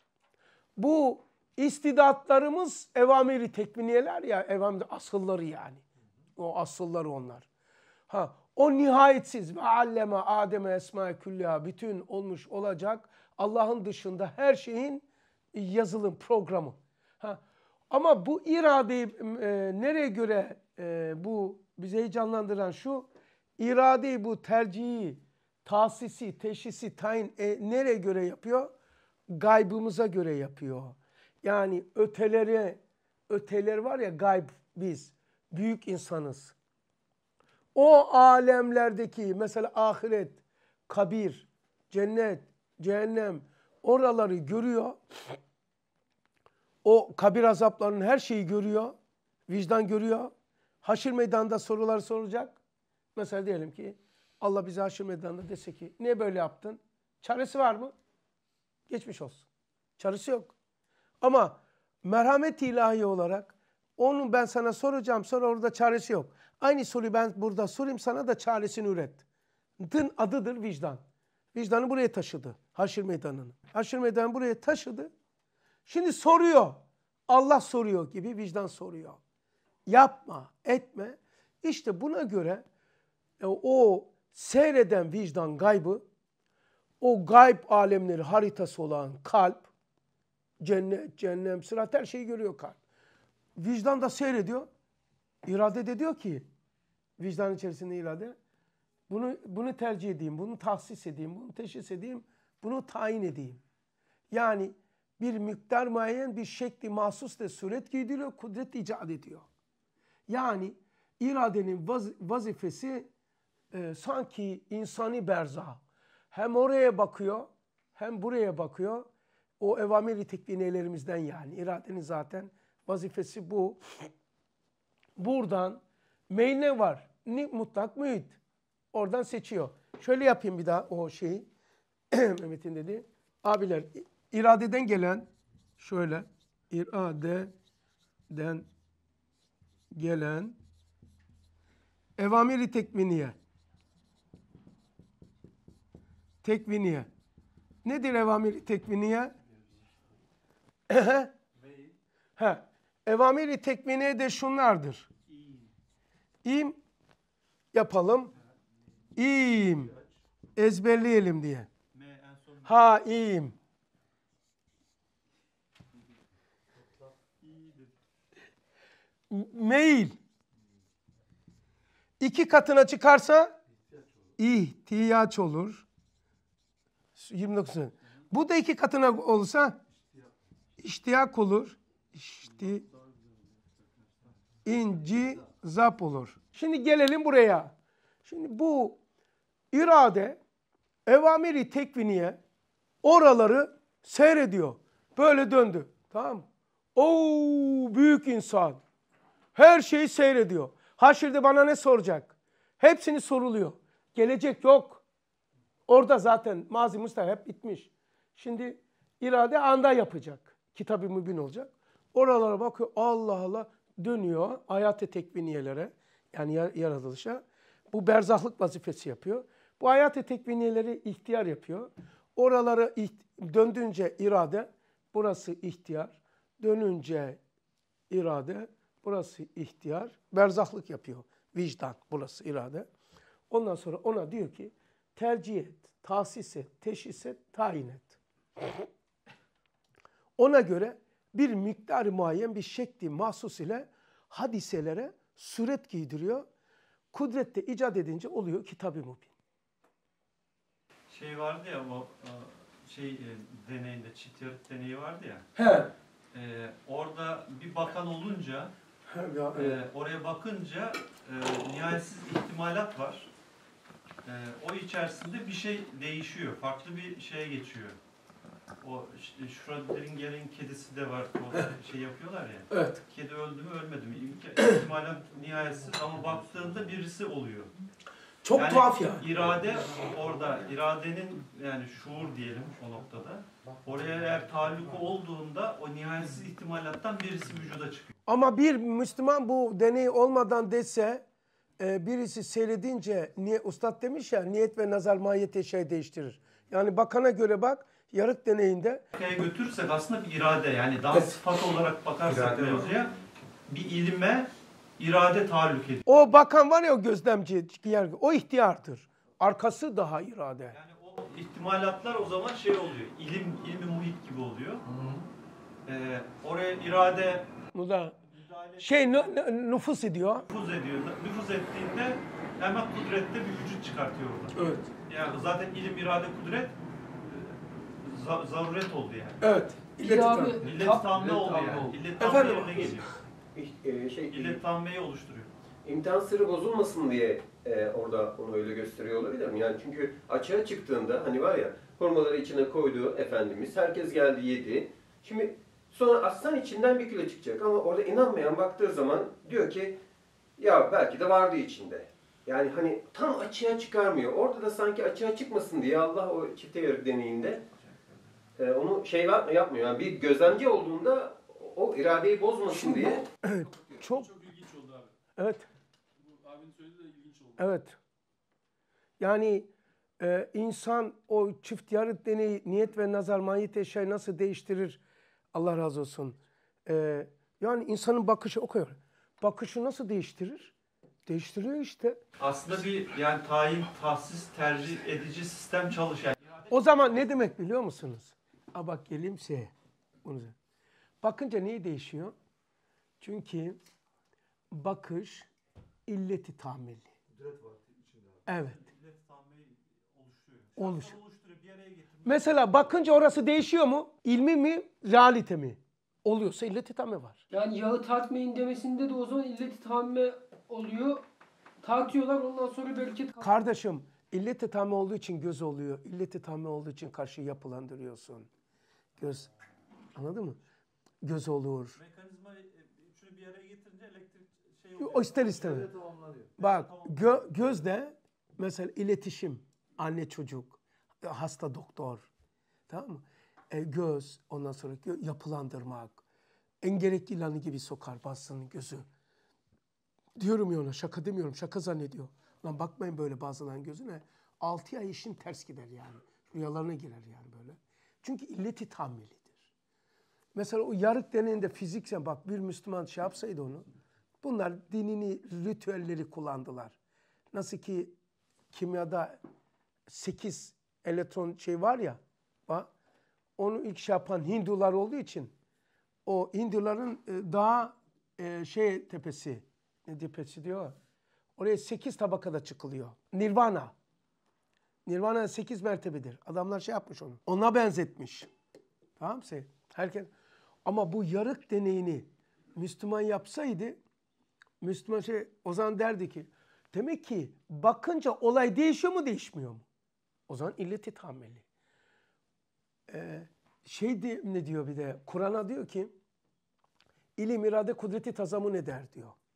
Bu istidatlarımız evamiri tekviniyeler ya. Evamiri asılları yani. O asılları onlar. Ha, o nihayetsiz ve alleme Adem'e esma-i külliha bütün olmuş olacak Allah'ın dışında her şeyin yazılım programı. Ha, ama bu iradeyi e, nereye göre e, bu bizi heyecanlandıran şu iradeyi bu tercihi, tahsisi, teşhisi, tayin e, nereye göre yapıyor? Gaybımıza göre yapıyor. Yani ötelere, öteler var ya gayb biz, büyük insanız. O alemlerdeki mesela ahiret, kabir, cennet, cehennem oraları görüyor. O kabir azaplarının her şeyi görüyor. Vicdan görüyor. Haşr meydanında sorular soracak. Mesela diyelim ki Allah bize haşr meydanında dese ki niye böyle yaptın? Çaresi var mı? Geçmiş olsun. Çaresi yok. Ama merhamet ilahi olarak onu ben sana soracağım sonra orada çaresi yok. Aynı soruyu ben burada sorayım sana da çaresini üret. Dın adıdır vicdan. Vicdanı buraya taşıdı. Haşr meydanını. Haşr meydanı buraya taşıdı. Şimdi soruyor. Allah soruyor gibi vicdan soruyor. Yapma, etme. İşte buna göre e, o seyreden vicdan gaybı, o gayb alemleri haritası olan kalp, cennet, cehennem, sırat her şeyi görüyor kalp. Vicdan da seyrediyor. İrade de diyor ki, vicdan içerisinde irade, bunu, bunu tercih edeyim, bunu tahsis edeyim, bunu teşhis edeyim, bunu tayin edeyim. Yani bir miktar muayyen bir şekli mahsus ve suret giydiriyor, kudret icat ediyor. Yani iradenin vaz vazifesi e, sanki insani berza. Hem oraya bakıyor, hem buraya bakıyor. O evamir-i tekviniyelerimizden yani. İradenin zaten vazifesi bu. Buradan meyil ne var? Ni, mutlak mühit. Oradan seçiyor. Şöyle yapayım bir daha o şeyi. Mehmet'in dedi. Abiler iradeden gelen şöyle iradeden gelen evamir-i tekviniye. Tekviniye. Nedir evamir-i tekviniye? Ha, evamir-i tekviniye de şunlardır. İm yapalım. İyiyim. Ezberleyelim diye. Ha iyiyim. Meyil. İki katına çıkarsa ihtiyaç olur. yirmi dokuz. Bu da iki katına olursa iştiyak olur. İşti inci zap olur. Şimdi gelelim buraya. Şimdi bu irade evamiri tekviniye oraları seyrediyor. Böyle döndü. Tamam mı? Oo büyük insan. Her şeyi seyrediyor. Haşirde bana ne soracak? Hepsini soruluyor. Gelecek yok. Orada zaten mazi müstahil hep bitmiş. Şimdi irade anda yapacak. Kitab-ı mübin olacak. Oralara bakıyor. Allah Allah dönüyor. Hayat-ı tekviniyelere yani yaratılışa. Bu berzahlık vazifesi yapıyor. Bu hayat-ı tekviniyeleri ihtiyar yapıyor. Oraları döndüğünce irade, burası ihtiyar. Dönünce irade, burası ihtiyar. Berzahlık yapıyor. Vicdan, burası irade. Ondan sonra ona diyor ki tercih et, tahsis et, teşhis et, tayin et. Ona göre bir miktar muayyen bir şekli mahsus ile hadiselere suret giydiriyor. Kudrette icat edince oluyor Kitab-ı Mübin. Şey vardı ya o şey e, deneyinde, çift yarık deneyi vardı ya. He. E, orada bir bakan olunca, Ya, e, oraya bakınca e, nihayetsiz ihtimalat var. E, o içerisinde bir şey değişiyor, farklı bir şeye geçiyor. O işte Schrödinger'in kedisi de var, o şey yapıyorlar ya. Evet. Kedi öldü mü ölmedi mi? İhtimalat nihayetsiz ama baktığında birisi oluyor. Çok yani tuhaf ya. İrade orada, iradenin yani şuur diyelim o noktada. Oraya eğer taalluk olduğunda o nihayetsiz ihtimalattan birisi vücuda çıkıyor. Ama bir Müslüman bu deney olmadan dese e, birisi seyredince niye, Ustad demiş ya niyet ve nazar mahiyeti şey değiştirir. Yani bakana göre bak yarık deneyinde. Bakaya götürürsek aslında bir irade yani daha sıfat olarak bakarsak mevzuya bir ilme irade taalluk ediyor. O bakan var ya o gözlemci o ihtiyardır. Arkası daha irade. Yani o ihtimalatlar o zaman şey oluyor. İlim, ilmi muhit gibi oluyor. Ee, oraya irade Bu da şey nüfus ediyor. Nüfuz ediyor. Nüfuz ettiğinde hemen kudrette bir vücut çıkartıyor orada. Evet. Yani zaten ilim, irade, kudret za zaruret oldu yani. Evet. İllet abi, İllet ta- tamme oldu tamme yani. oldu. İllet tamme Efendim? yerine geliyor. E, şey, İllet tammeyi oluşturuyor. imtihan sırrı bozulmasın diye e, orada onu öyle gösteriyor olabilir mi? Yani çünkü açığa çıktığında hani var ya hurmaları içine koydu Efendimiz, herkes geldi yedi. Şimdi sonra aslan içinden bir kilo çıkacak ama orada inanmayan baktığı zaman diyor ki ya belki de vardı içinde. Yani hani tam açığa çıkarmıyor. Orada da sanki açığa çıkmasın diye Allah o çifte yarık deneyinde e, onu şey yapmıyor. Yani bir gözlemci olduğunda o iradeyi bozmasın diye. Çok Çok ilginç oldu abi. evet. Bu abinin söylediği de ilginç oldu. Evet. Yani e, insan o çift yarık deneyi niyet ve nazar mahiyet şey nasıl değiştirir? Allah razı olsun. E, yani insanın bakışı o kadar. Bakışı nasıl değiştirir? Değiştiriyor işte. Aslında bir yani tayin, tahsis, tercih edici sistem çalışan. O zaman ne demek biliyor musunuz? A bak geleyim şeye. Bunu. Bakınca neyi değişiyor? Çünkü bakış illeti tahammülü. Evet. İllet tammeyi oluşturuyor. Oluş. Şartları oluşturuyor, bir araya getiriyor. Mesela bakınca orası değişiyor mu? İlmi mi, realite mi? Oluyorsa illeti tamme var. Yani yağı tartmayın demesinde de o zaman illeti tamme oluyor. Tartıyorlar ondan sonra bereket kalıyor. Kardeşim, illeti tamme olduğu için göz oluyor. İlleti tamme olduğu için karşı yapılandırıyorsun. Göz, anladın mı? Göz olur. Mekanizma üçünü bir araya getirince elektrik şey oluyor. O ister istemez. Bak gö, gözde mesela iletişim, anne çocuk, hasta doktor, tamam mı? E, göz, ondan sonra gö, yapılandırmak, en gerekli ilanı gibi sokar bazısının gözü. Diyorum ya ona, şaka demiyorum, şaka zannediyor. Lan bakmayın böyle bazılarının gözüne. Altı ay işin ters gider yani. Rüyalarına girer yani böyle. Çünkü illeti tahammülidir. Mesela o yarık deneyinde fiziksel bak bir Müslüman şey yapsaydı onu. Bunlar dinini, ritüelleri kullandılar. Nasıl ki kimyada sekiz elektron şey var ya, bak, onu ilk şey yapan Hindular olduğu için o Hinduların daha şey tepesi, ne tepesi diyor, oraya sekiz tabakada çıkılıyor. Nirvana. Nirvana sekiz mertebedir. Adamlar şey yapmış onu. Ona benzetmiş. Tamam mı? Herkes. Ama bu yarık deneyini Müslüman yapsaydı, Müslüman şey o zaman derdi ki, demek ki bakınca olay değişiyor mu değişmiyor mu? O zaman illeti tahammülü. Ee, şey de, ne diyor bir de, Kur'an'a diyor ki, ilim, irade, kudreti tazamun eder diyor.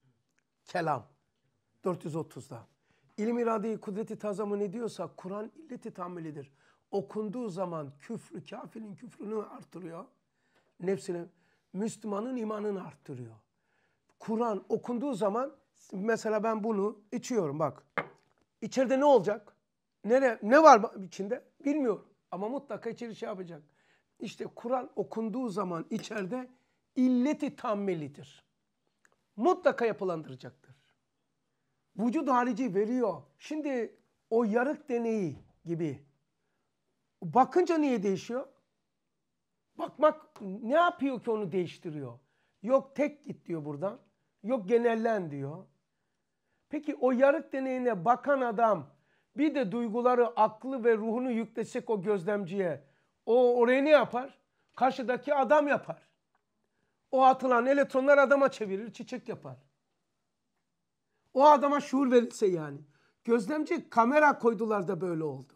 Kelam. dört yüz otuzda. İlim iradeyi kudreti tazamı ne diyorsa Kur'an illeti tahammülüdür. Okunduğu zaman küfrü, kafirin küfrünü artırıyor. Nefsini, Müslümanın imanını arttırıyor. Kur'an okunduğu zaman mesela ben bunu içiyorum bak. İçeride ne olacak? Nere, ne var içinde? Bilmiyorum. Ama mutlaka içeri şey yapacak. İşte Kur'an okunduğu zaman içeride illeti tammelidir. Mutlaka yapılandıracaktır. Vücud harici veriyor. Şimdi o yarık deneyi gibi bakınca niye değişiyor? Bakmak ne yapıyor ki onu değiştiriyor? Yok tek git diyor buradan. Yok genellen diyor. Peki o yarık deneyine bakan adam bir de duyguları, aklı ve ruhunu yüklesek o gözlemciye, o oraya ne yapar? Karşıdaki adam yapar. O atılan elektronlar adama çevirir, çiçek yapar. O adama şuur verilse yani. Gözlemci kamera koydular da böyle oldu.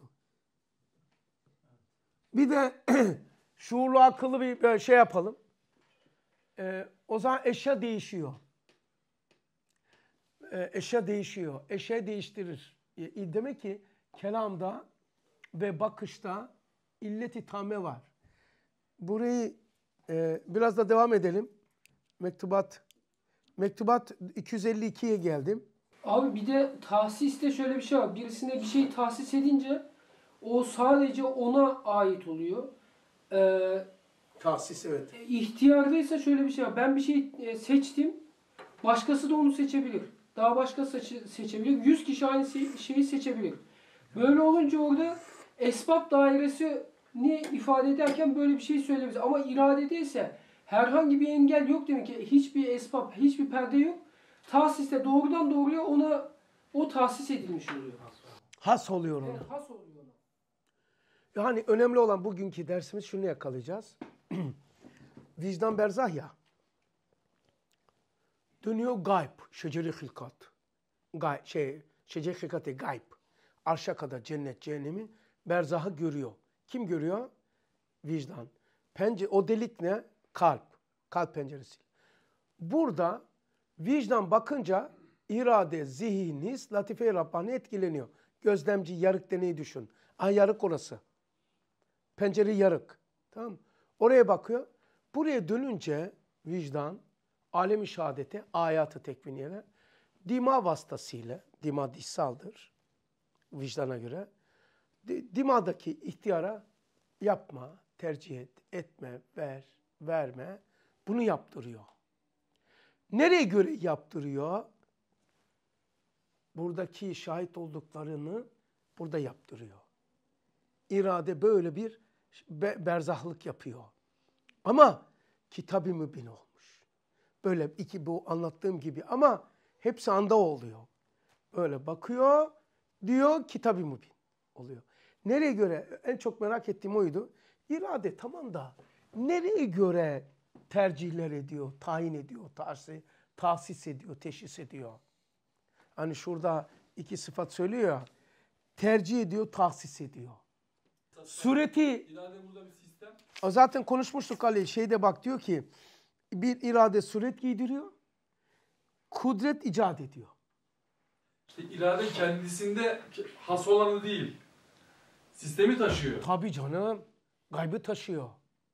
Bir de şuurlu akıllı bir şey yapalım. Ee, o zaman eşya değişiyor. Ee, eşya değişiyor. Eşya değiştirir. E, demek ki kelamda ve bakışta illet-i tamme var. Burayı e, biraz da devam edelim. Mektubat Mektubat iki yüz elli ikiye geldim. Abi bir de tahsiste şöyle bir şey var. Birisine bir şey tahsis edince o sadece ona ait oluyor. Ee, Tahsis evet. ihtiyardaysa şöyle bir şey var. Ben bir şey seçtim. Başkası da onu seçebilir. Daha başkası seçebilir. yüz kişi aynı şeyi seçebilir. Böyle olunca orada esbab dairesini ifade ederken böyle bir şey söyleyebiliriz. Ama iradedeyse herhangi bir engel yok demek ki. Hiçbir esbab, hiçbir perde yok. Tahsiste doğrudan doğruya ona o tahsis edilmiş oluyor. Has oluyor ona. Yani has oluyor ona. Yani önemli olan bugünkü dersimiz şunu yakalayacağız. Vicdan berzah ya. Dönüyor gayb. Şeceri hilkat. Gay, şey, şeceri hilkati gayb. Arşa kadar cennet, cehennemi berzahı görüyor. Kim görüyor? Vicdan. Pence, o delik ne? Kalp. Kalp penceresi. Burada vicdan bakınca irade, zihin, his, latife-i Rabbani etkileniyor. Gözlemci yarık deneyi düşün. Ah yarık orası. Pencere yarık. Tamam mı? Oraya bakıyor. Buraya dönünce vicdan, alem-i şehadete, ayatı tekviniyeler, dima vasıtasıyla, dima dişsaldır vicdana göre, dimadaki ihtiyara yapma, tercih et, etme, ver, verme, bunu yaptırıyor. Nereye göre yaptırıyor? Buradaki şahit olduklarını burada yaptırıyor. İrade böyle bir berzahlık yapıyor. Ama kitab-ı mübin olmuş. Böyle iki bu anlattığım gibi ama hepsi anda oluyor. Böyle bakıyor, diyor kitab-ı mübin oluyor. Nereye göre? En çok merak ettiğim oydu. İrade tamam da nereye göre tercihler ediyor, tayin ediyor, tahsis, tahsis ediyor, teşhis ediyor. Hani şurada iki sıfat söylüyor ya, tercih ediyor, tahsis ediyor. Sureti, İrade burada bir sistem. o zaten konuşmuştuk Ali, şeyde bak diyor ki, bir irade suret giydiriyor, kudret icat ediyor. İşte irade kendisinde has olanı değil, sistemi taşıyor. Tabii canım, gaybı taşıyor.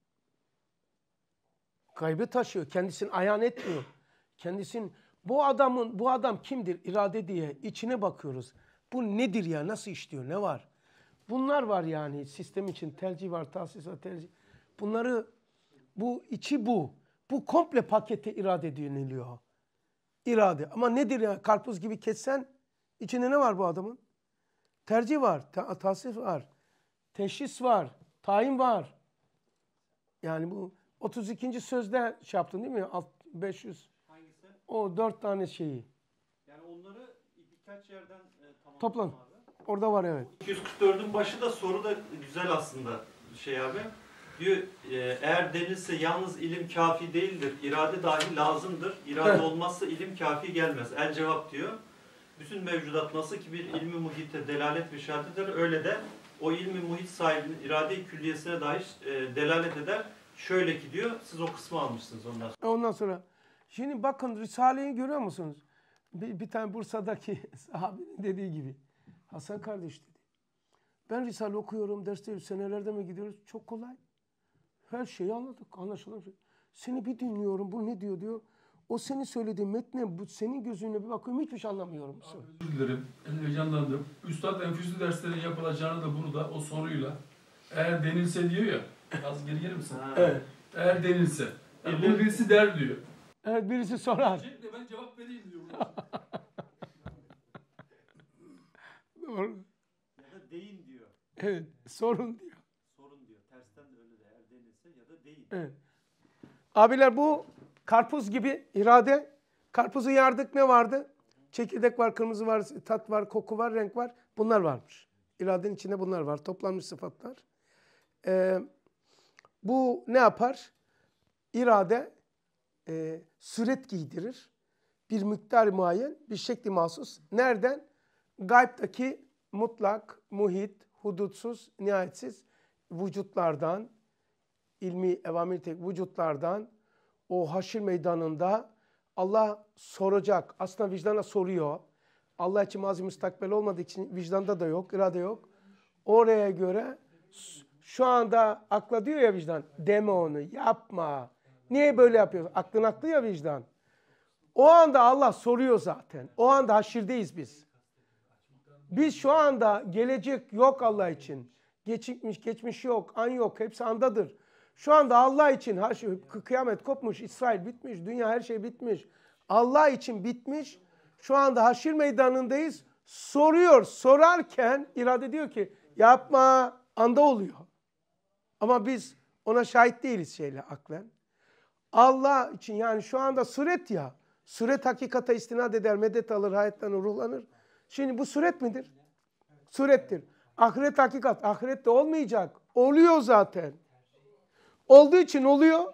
Gaybı taşıyor, kendisini ayan etmiyor. Kendisinin, bu adamın, bu adam kimdir irade diye içine bakıyoruz. Bu nedir ya, nasıl işliyor, ne var? Bunlar var yani sistem için tercih var, tahsis var, tercih. Bunları, bu içi bu. Bu komple pakete irade deniliyor. İrade. Ama nedir ya? Karpuz gibi kessen içinde ne var bu adamın? Tercih var, ta tahsis var, teşhis var, tayin var. Yani bu otuz ikinci sözde şey yaptın değil mi? beş yüz. Hangisi? O dört tane şeyi. Yani onları birkaç yerden e, tamamladım Toplam. abi. Orada var evet. iki yüz kırk dördün başı da soru da güzel aslında şey abi. Diyor e, eğer denilse yalnız ilim kafi değildir. İrade dahi lazımdır. İrade olmazsa ilim kafi gelmez. El cevap diyor. Bütün mevcudat nasıl ki bir ilmi muhite delalet ve şehadet eder, öyle de o ilmi muhit sahibinin irade-i külliyesine dahi e, delalet eder. Şöyle ki diyor, siz o kısmı almışsınız ondan sonra. Ondan sonra, şimdi bakın Risale'yi görüyor musunuz? Bir, bir tane Bursa'daki sahabenin dediği gibi. Hasan kardeş dedi. Ben Risale okuyorum, derste senelerde mi gidiyoruz? Çok kolay. Her şeyi anladık, anlaşılan şey. Seni bir dinliyorum, bu ne diyor diyor. O senin söylediğin metne, bu senin gözüne bir bakıyorum, hiçbir şey anlamıyorum. Abi, özür dilerim, heyecanlandım. Üstad enfüzü derslerin yapılacağını da burada o soruyla eğer denilse diyor ya, az geri gelir misin? Evet. Eğer denilse. Yani bunu birisi der diyor. Evet, birisi sorar. Diyecek de ben cevap vereyim diyor. Doğru. Ya da deyin diyor. Evet, sorun diyor. Sorun diyor. Tersten de öyle de eğer denilse ya da deyin. Evet. Abiler bu karpuz gibi irade. Karpuzu yardık, ne vardı? Çekirdek var, kırmızı var, tat var, koku var, renk var. Bunlar varmış. İradenin içinde bunlar var. Toplanmış sıfatlar. Ee, bu ne yapar? İrade e, süret giydirir. Bir miktar muayyen, bir şekli mahsus. Nereden? Gaybdaki mutlak, muhit, hudutsuz, nihayetsiz vücutlardan, ilmi evamir tek vücutlardan, o haşir meydanında Allah soracak. Aslında vicdana soruyor. Allah için mazi müstakbel olmadığı için vicdanda da yok, irade yok. Oraya göre şu anda akla diyor ya vicdan, deme onu, yapma. Niye böyle yapıyorsun? Aklın aklı ya vicdan. O anda Allah soruyor zaten. O anda haşirdeyiz biz. Biz şu anda gelecek yok Allah için. Geçmiş, geçmiş yok, an yok. Hepsi andadır. Şu anda Allah için haşir, kıyamet kopmuş, İsrail bitmiş, dünya her şey bitmiş. Allah için bitmiş. Şu anda haşir meydanındayız. Soruyor. Sorarken irade diyor ki yapma, anda oluyor. Ama biz ona şahit değiliz şeyle aklen. Allah için yani şu anda suret ya. Suret hakikate istinad eder, medet alır, hayattan ruhlanır. Şimdi bu suret midir? Surettir. Ahiret hakikat. Ahirette olmayacak. Oluyor zaten. Olduğu için oluyor.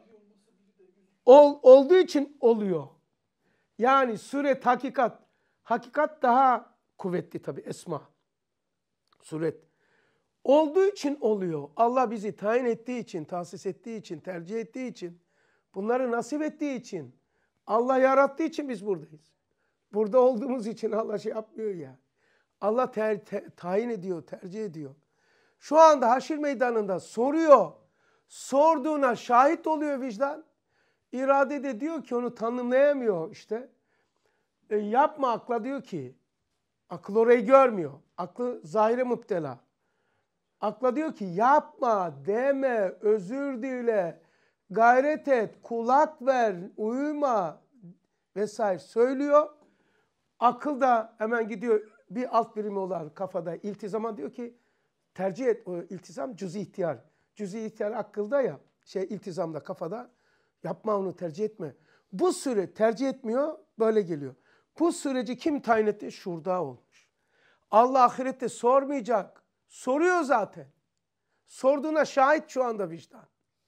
Ol, olduğu için oluyor. Yani suret, hakikat. Hakikat daha kuvvetli tabii. Esma. Suret. Olduğu için oluyor. Allah bizi tayin ettiği için, tahsis ettiği için, tercih ettiği için, bunları nasip ettiği için, Allah yarattığı için biz buradayız. Burada olduğumuz için Allah şey yapmıyor ya. Allah ter, ter, tayin ediyor, tercih ediyor. Şu anda haşir meydanında soruyor. Sorduğuna şahit oluyor vicdan. İrade de diyor ki onu tanımlayamıyor işte. E, yapma akla diyor ki. Akıl orayı görmüyor. Aklı zahire müptela. Akla diyor ki yapma, deme, özür dile, gayret et, kulak ver, uyuma vesaire söylüyor. Akıl da hemen gidiyor bir alt birimi olan kafada iltizama diyor ki tercih et. O iltizam cüz-i ihtiyar. Cüz-i ihtiyar akılda ya, şey iltizamda kafada. Yapma onu, tercih etme. Bu süre tercih etmiyor, böyle geliyor. Bu süreci kim tayin etti? Şurada olmuş. Allah ahirette sormayacak. Soruyor zaten. Sorduğuna şahit şu anda vicdan.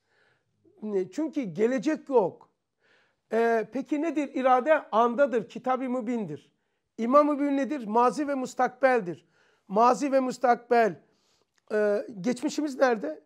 Çünkü gelecek yok. Ee, peki nedir irade? Andadır, kitab-ı mübindir. İmam-ı mübin nedir? Mazi ve mustakbeldir. Mazi ve mustakbel. Ee, geçmişimiz nerede?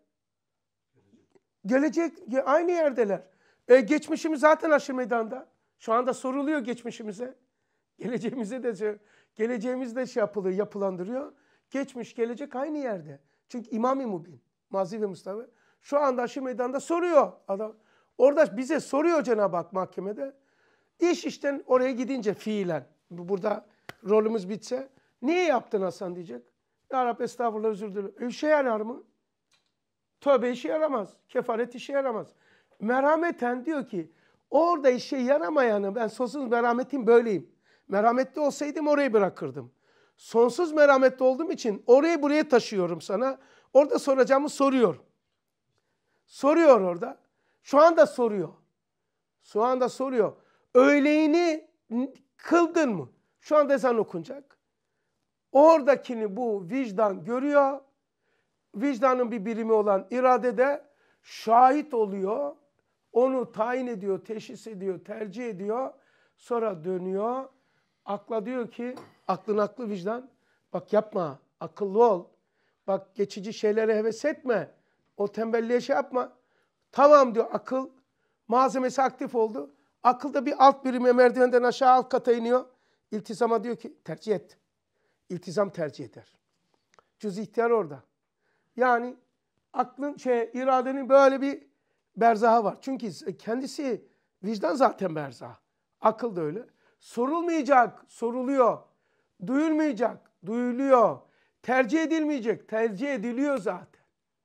Gelecek aynı yerdeler. Ee, geçmişimiz zaten haşir meydanda. Şu anda soruluyor geçmişimize. Geleceğimize de geleceğimiz de şey yapılıyor, yapılandırıyor. Geçmiş, gelecek aynı yerde. Çünkü İmam-ı Mübin, mazi ve mustakbel. Şu anda haşir meydanda soruyor adam. Orada bize soruyor Cenab-ı Hak mahkemede. İş işten oraya gidince fiilen. Burada rolümüz bitse. Niye yaptın Hasan diyecek. Ya Rabbi estağfurullah özür dilerim. İşe yarar mı? Tövbe işe yaramaz. Kefaret işe yaramaz. Merhameten diyor ki orada işe yaramayanı ben sonsuz merhametim böyleyim. Merhametli olsaydım orayı bırakırdım. Sonsuz merhametli olduğum için orayı buraya taşıyorum sana. Orada soracağımı soruyor. Soruyor orada. Şu anda soruyor. Şu anda soruyor. Öğleğini kıldın mı? Şu anda ezan okunacak. Oradakini bu vicdan görüyor. Vicdanın bir birimi olan iradede şahit oluyor. Onu tayin ediyor, teşhis ediyor, tercih ediyor. Sonra dönüyor. Akla diyor ki, aklın aklı vicdan. Bak yapma, akıllı ol. Bak geçici şeylere heves etme. O tembelliğe şey yapma. Tamam diyor akıl. Malzemesi aktif oldu. Akılda bir alt birime merdivenden aşağı alt kata iniyor. İltizama diyor ki tercih et. İltizam tercih eder. Cüz-i ihtiyar orada. Yani aklın şey iradenin böyle bir berzahı var. Çünkü kendisi vicdan zaten berzah. Akıl da öyle. Sorulmayacak, soruluyor. Duyulmayacak, duyuluyor. Tercih edilmeyecek, tercih ediliyor zaten.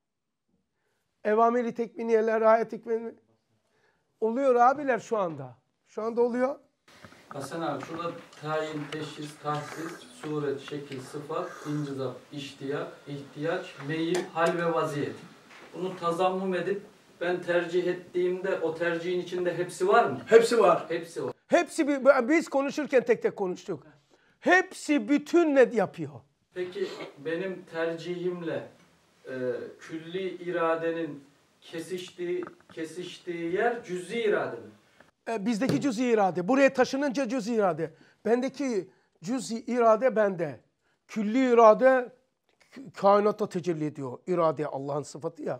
Evameli tekminiyeler, ayet tekminiyeler oluyor abiler şu anda. Şu anda oluyor. Hasan abi şurada tayin, teşhis, tahsis, suret, şekil, sıfat, incizap, iştiyak, ihtiyaç, meyil, hal ve vaziyet. Bunu tazammum edip ben tercih ettiğimde o tercihin içinde hepsi var mı? Hepsi var. Hepsi var. Hepsi bir, biz konuşurken tek tek konuştuk. Hepsi bütünle yapıyor. Peki benim tercihimle e, külli iradenin kesiştiği kesiştiği yer cüz'i irade mi? E, bizdeki cüz-i irade. Buraya taşınınca cüz-i irade. Bendeki cüz-i irade bende. Külli irade kainata tecelli ediyor. İrade Allah'ın sıfatı ya.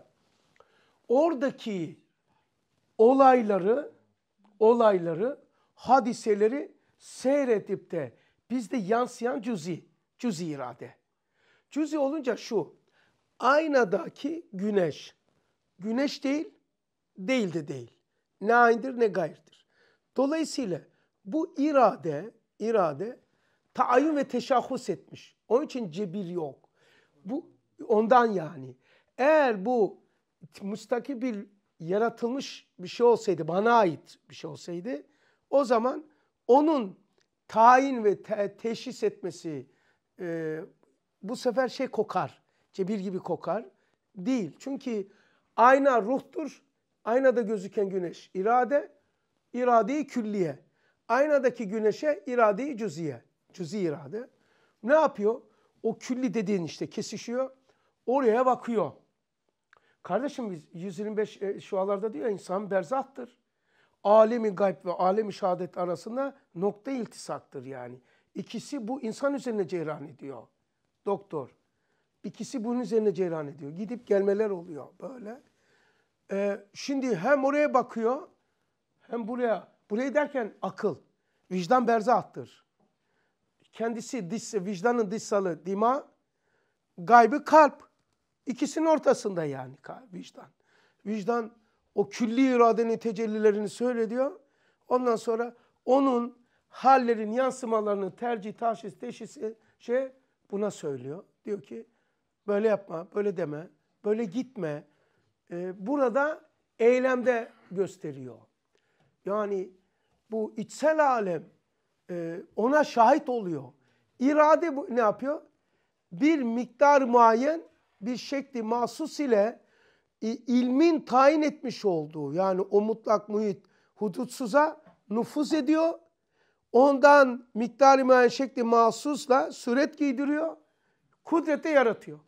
Oradaki olayları, olayları, hadiseleri seyredip de bizde yansıyan cüz-i, cüz-i irade. Cüz-i olunca şu, aynadaki güneş, güneş değil, değil de değil. Ne aynıdır ne gayrıdır. Dolayısıyla bu irade, irade tayin ve teşahhus etmiş. Onun için cebir yok. Bu ondan yani. Eğer bu müstakil yaratılmış bir şey olsaydı, bana ait bir şey olsaydı, o zaman onun tayin ve te teşhis etmesi e, bu sefer şey kokar. Cebir gibi kokar. Değil. Çünkü ayna ruhtur. Aynada gözüken güneş irade, iradeyi külliye. Aynadaki güneşe iradeyi cüziye. Cüzi irade. Ne yapıyor? O külli dediğin işte kesişiyor. Oraya bakıyor. Kardeşim biz yüz yirmi beş şualarda diyor insan berzahtır. Alemi gayb ve alemi şehadet arasında nokta iltisaktır yani. İkisi bu insan üzerine ceyran ediyor. Doktor. İkisi bunun üzerine ceyran ediyor. Gidip gelmeler oluyor böyle. Ee, şimdi hem oraya bakıyor hem buraya. Buraya derken akıl. Vicdan berzahtır. Kendisi dış, vicdanın dışsalı dima, gaybı kalp. İkisinin ortasında yani vicdan. Vicdan o külli iradenin tecellilerini söylüyor. Ondan sonra onun hallerin yansımalarını tercih, tahsis, teşhis şey buna söylüyor. Diyor ki böyle yapma, böyle deme, böyle gitme. Ee, burada eylemde gösteriyor. Yani bu içsel alem e, ona şahit oluyor. İrade bu, ne yapıyor? Bir miktar muayyen bir şekli mahsus ile ilmin tayin etmiş olduğu yani o mutlak muhit hudutsuza nüfuz ediyor. Ondan miktar muayyen şekli mahsusla suret giydiriyor. Kudrete yaratıyor.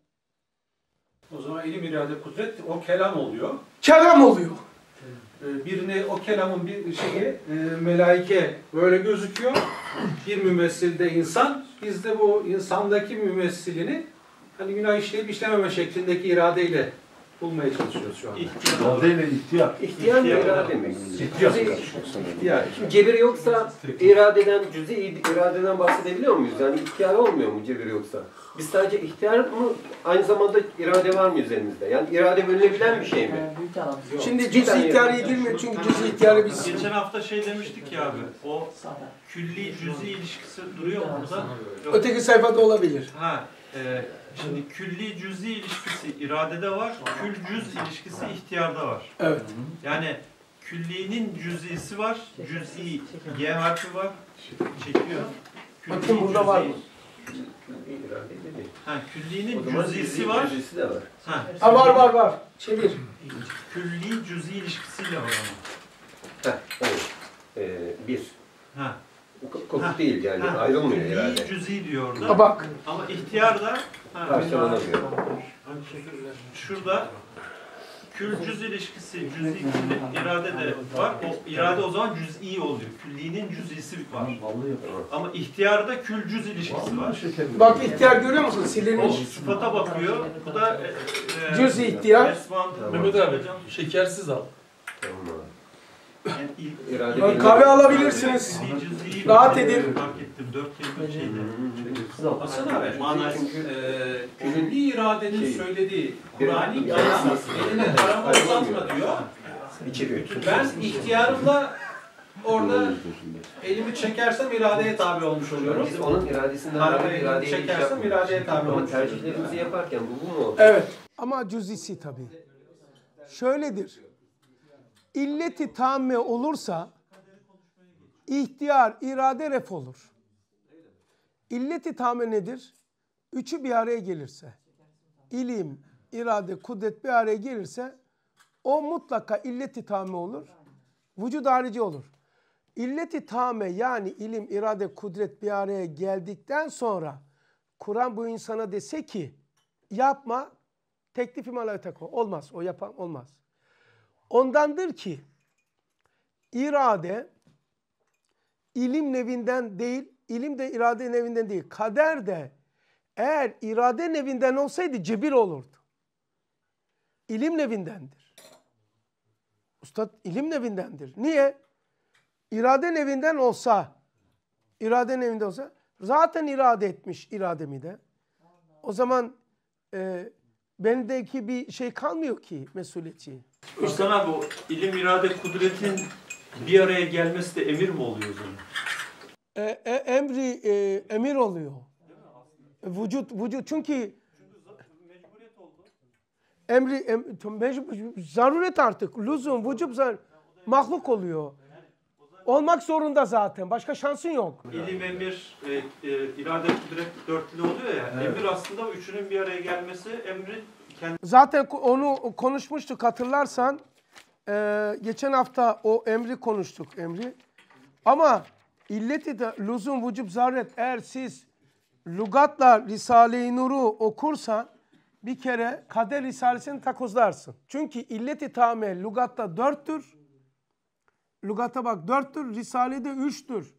O zaman ilim, irade, kudret o kelam oluyor. Kelam oluyor. Birine o kelamın bir şeyi e, melaike böyle gözüküyor. Bir mümessil de insan. Biz de bu insandaki mümessilini hani günah işleyip işlememe şeklindeki iradeyle bulmaya çalışıyoruz şu anda. İradeyle ihtiyar. İhtiyar mı irade mi? İhtiyar. Ya, şimdi cebir yoksa iradeden, cüzi iradeden bahsedebiliyor muyuz? Yani ihtiyar olmuyor mu cebir yoksa? Biz sadece ihtiyar mı, aynı zamanda irade var mı üzerimizde? Yani irade bölünebilen bir şey mi? Şimdi cüz-i ihtiyarıya girmiyor çünkü cüz-i ihtiyarı biz... Geçen hafta şey demiştik ya abi, o külli cüzi ilişkisi duruyor mu burada? Yok. Öteki sayfada olabilir. Ha, e, şimdi külli cüzi ilişkisi iradede var, kül cüz ilişkisi ihtiyarda var. Evet. Yani küllinin cüzisi var, cüzi G harfi var, çekiyor. Bakın burada var mı? Ha, küllinin cüzisi var. Cüzisi de var. Ha, Ha var var var. Çevir. külli cüzi ilişkisiyle var ama. Heh, evet. Ee, bir. Ha. Kopuk Ha. değil yani Ha. ayrılmıyor Külli irade. cüzi diyor orada. Ha bak. Ama ihtiyar da ha, Parçalanamıyor. şurada kül cüz ilişkisi, cüzi külli irade de var. O irade o zaman cüz'i oluyor. Küllinin cüz'isi var. Ama ihtiyarda kül cüz ilişkisi var. Bak ihtiyar görüyor musun? O Silinmiş. sıfata bakıyor. Bu da e, e, Cüz ihtiyar. Esma- Mehmet abi şekersiz al. Tamam. Yani il, İrade Bak, değil. kahve alabilirsiniz. cüz'i Rahat bir edin. Fark ettim. Dört kelime şeydi. Hasan abi, Manası e, külli iradenin Şey, söylediği bir- Kur'an'ın bir- kelamı bir- eline bir- paramı bir- uzatma diyor. İçeriyor. Ben ihtiyarımla orada elimi çekersem iradeye tabi olmuş oluyorum. Biz onun iradesinden Arabaya dolayı iradeyi hiç çekersem yapmıyoruz. iradeye tabi Ama olmuş oluyorum. tercihlerimizi yaparken bu, bu mu oldu? Evet. Ama cüz'isi tabii. Şöyledir. İlleti tamme olursa ihtiyar, irade ref olur. İlleti tamme nedir? Üçü bir araya gelirse. İlim, irade, kudret bir araya gelirse o mutlaka illeti tamme olur. Vücud harici olur. İlleti tamme yani ilim, irade, kudret bir araya geldikten sonra Kur'an bu insana dese ki yapma, teklifi malayeteko. Olmaz. O yapan olmaz. Ondandır ki irade ilim nevinden değil, ilim de irade nevinden değil. Kader de eğer irade nevinden olsaydı cebir olurdu. İlim nevindendir. Ustad ilim nevindendir. Niye? İrade nevinden olsa, irade nevinden olsa zaten irade etmiş irademi de. O zaman e, bendeki bir şey kalmıyor ki mesuliyetçi. Hasan abi o ilim, irade, kudretin bir araya gelmesi de emir mi oluyor o zaman? E, e, emri e, emir oluyor. E, vücut vücut çünkü emri em, mecbur, zaruret artık. Lüzum, vücut zar mahluk oluyor. Olmak zorunda zaten. Başka şansın yok. İlim, emir, e, e, irade, kudret dörtlü oluyor ya. Evet. Emir aslında üçünün bir araya gelmesi emri kendi. Zaten onu konuşmuştuk hatırlarsan. E, geçen hafta o emri konuştuk emri. Ama illeti de lüzum, vücub, zaruret eğer siz lügatla Risale-i Nur'u okursan bir kere kader risalesini takozlarsın. Çünkü illeti tamme lügatta dörttür. Lügata bak dörttür, Risale'de üçtür.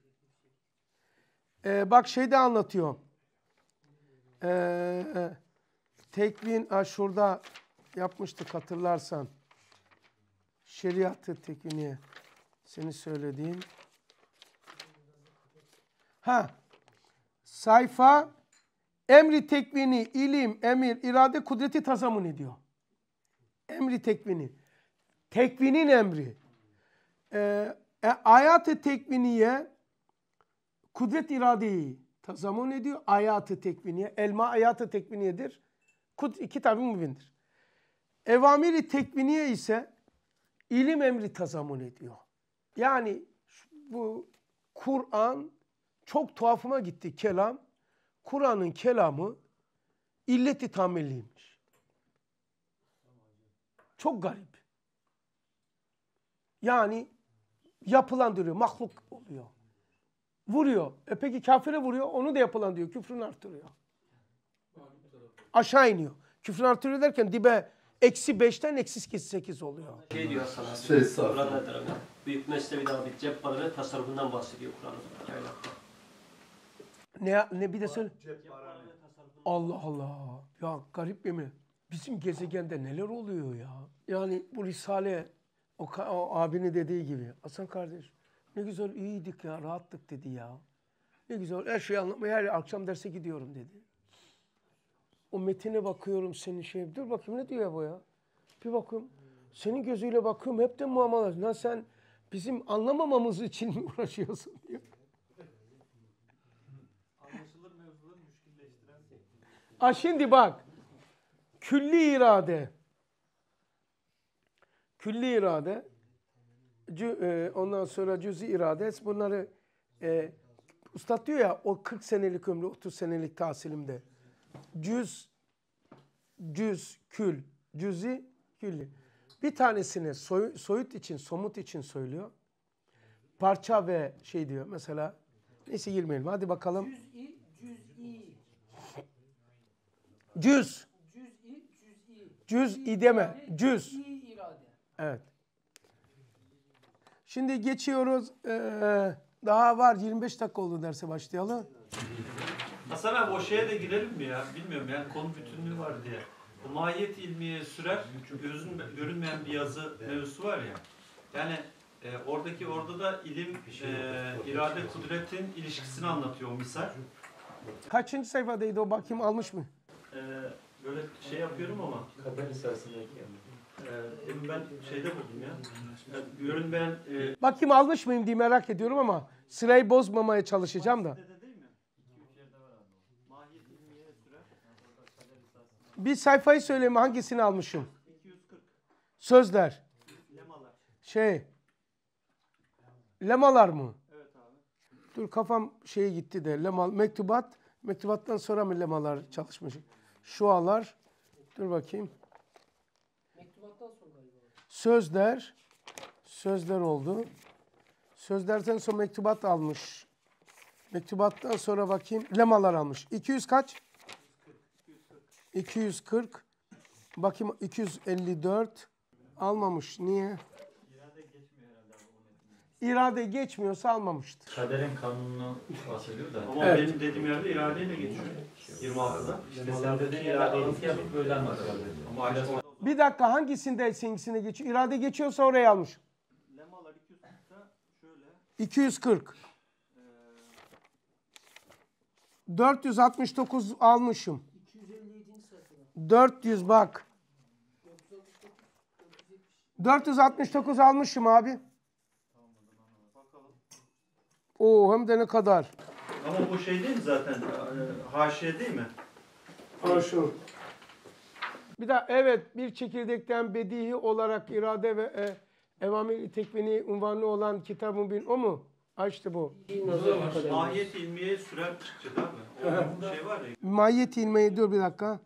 Ee, bak şeyde anlatıyor. Ee, tekvin, ha şurada yapmıştık hatırlarsan. Şeriatı tekvini, seni söylediğin. Ha, sayfa emri tekvini, ilim, emir, irade, kudreti tazamun ediyor. Emri tekvini. Tekvinin emri. Ee, e, ayat-ı tekviniye kudret iradeyi tazamun ediyor. Ayat-ı tekviniye. Elma ayat-ı tekviniyedir. Kud iki tabi mübindir. Evamiri tekviniye ise ilim emri tazamun ediyor. Yani bu Kur'an çok tuhafıma gitti kelam. Kur'an'ın kelamı illeti tamelliymiş. Çok garip. Yani yapılandırıyor, mahluk oluyor. Vuruyor. E peki kafire vuruyor, onu da yapılandırıyor. Küfrünü artırıyor. Aşağı iniyor. Küfrünü artırıyor derken dibe eksi beşten eksi sekiz oluyor. Şey diyor sana. Şey, sağ ol. Kur'an tarafı. Büyük Mesnevi David cep balını tasarrufundan bahsediyor Kur'an'ın kaynakta. Ne, ne bir de söyle. Allah Allah. Ya garip değil mi? Bizim gezegende neler oluyor ya? Yani bu Risale o, o abinin dediği gibi. Hasan kardeş ne güzel iyiydik ya, rahattık dedi ya. Ne güzel her şeyi anlatmaya her akşam derse gidiyorum dedi. O metine bakıyorum senin şey. Dur bakayım ne diyor bu ya? Bir bakıyorum. Senin gözüyle bakıyorum hep de muamele. Lan sen bizim anlamamamız için mi uğraşıyorsun diyor. Anlaşılır mevzuları müşkilleştiren şey. Ha şimdi bak. Külli irade. Külli irade. Cü, e, ondan sonra cüz-i irade. Bunları e, Üstad diyor ya o kırk senelik ömrü otuz senelik tahsilimde. Cüz, cüz, kül, cüz-i, külli. Bir tanesini soy, soyut için, somut için söylüyor. Parça ve şey diyor mesela. Neyse girmeyelim. Hadi bakalım. Cüz'i, cüz'i. Cüz. Cüz'i, cüz'i. Cüz'i deme. Cüz. İ irade. Evet. Şimdi geçiyoruz. Ee, daha var. yirmi beş dakika oldu derse başlayalım. Hasan abi o şeye de girelim mi ya? Bilmiyorum yani konu bütünlüğü var diye. O mahiyet ilmiye sürer, gözün, görünmeyen bir yazı mevzusu var ya. Yani E, oradaki orada da ilim, e, irade, kudretin ilişkisini anlatıyor o misal. Kaçıncı sayfadaydı o, bakayım almış mı? E, böyle şey yapıyorum ama Kader esasındaki e, demin ben şeyde buldum ya. Yani görünmeyen e, Bakayım almış mıyım diye merak ediyorum ama sırayı bozmamaya çalışacağım da. değil mi? iki üç yerde var abi. Mahiyet ilmiye sürer. Kader esasında. Bir sayfayı söyleyeyim, hangisini almışım? iki yüz kırk. Sözler. Lemalar. Şey. Lemalar mı? Evet abi. Dur kafam şeye gitti de. Lemal, mektubat. Mektubattan sonra mı lemalar çalışmış? Şualar. Dur bakayım. Mektubattan sonra galiba. Sözler. Sözler oldu. Sözlerden sonra mektubat almış. Mektubattan sonra bakayım. Lemalar almış. iki yüz kaç? iki yüz kırk. Bakayım iki yüz elli dört. Almamış. Niye? İrade geçmiyorsa almamıştır. Kaderin kanununu bahsediyor da. Ama Evet. benim dediğim yerde iradeyle geçiyor. yirmi altıda. İşte sendeki iradeyi yapıp böyle anlatıyor. Ama ayet orada. Bir dakika, hangisinde hangisine geçiyor? İrade geçiyorsa oraya almış. Lemalar iki yüz kırkta şöyle. iki yüz kırk. dört yüz altmış dokuz almışım. iki yüz elli yedinci sayfada. dört yüz bak. dört yüz altmış dokuz almışım abi. Oo, hem de ne kadar. Ama bu şey değil mi zaten? E, haşiye değil mi? Şu. Bir daha evet, bir çekirdekten bedihi olarak irade ve e, evamir-i tekvini unvanlı olan kitabın bin o mu? Ha işte bu. Mahiyet ilmiye sürer çıkacak abi. O şey var ya. Mahiyet ilmeği, dur bir dakika.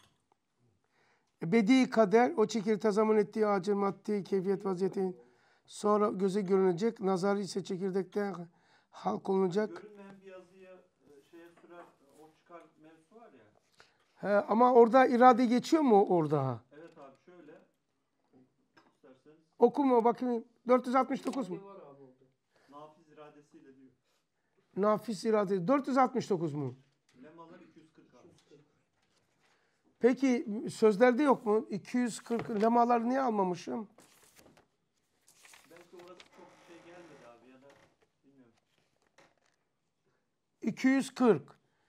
Bedi kader, o çekir tazamun ettiği acil maddi keyfiyet vaziyeti sonra göze görünecek. Nazar ise çekirdekten halk olunacak. Görünmeyen bir yazıya e, şeye sürer, o çıkar mevzusu var ya. He, ama orada irade geçiyor mu orada? Evet abi şöyle. İsterseniz Okuma bakayım. dört yüz altmış dokuz mu? nafiz iradesiyle diyor. Nafis irade. dört yüz altmış dokuz mu? Lemalar iki yüz kırk abi. Peki sözlerde yok mu? iki yüz kırk lemalar niye almamışım? Belki orası çok bir şey gelmedi abi ya da bilmiyorum. iki yüz kırk.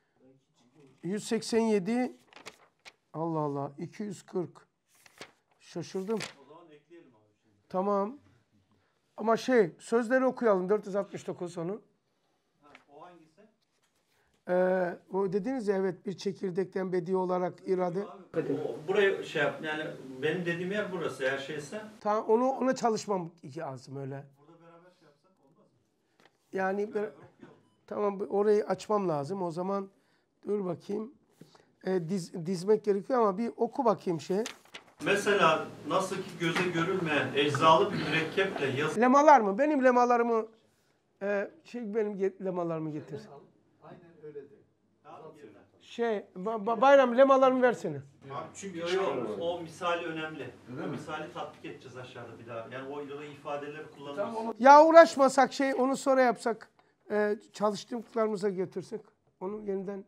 yüz seksen yedi. Allah Allah. iki yüz kırk. Şaşırdım. O zaman ekleyelim abi şimdi. Tamam. Ama şey, sözleri okuyalım. dört yüz altmış dokuz onu. Ha, o hangisi? Ee, o dediniz ya, evet, bir çekirdekten bedi olarak irade. Abi, o, buraya şey yap yani benim dediğim yer burası eğer şeyse. Tamam, onu ona çalışmam lazım öyle. Burada beraber şey yapsak olmaz mı? Yani bir, tamam, orayı açmam lazım. O zaman dur bakayım. Ee, diz, dizmek gerekiyor ama bir oku bakayım şey. Mesela nasıl ki göze görülmeyen eczalı bir mürekkeple yaz. Lemalar mı? Benim lemalarımı e, şey benim ge- lemalarımı getir. Aynen öyledir. Abi, yerine. Şey ba- ba- bayram lemalarımı versene. Abi çünkü o, o misali önemli. O misali tatbik edeceğiz aşağıda bir daha. Yani o o ifadeleri kullanırız. Ya uğraşmasak şey, onu sonra yapsak, e, çalıştıklarımıza götürsek onu yeniden.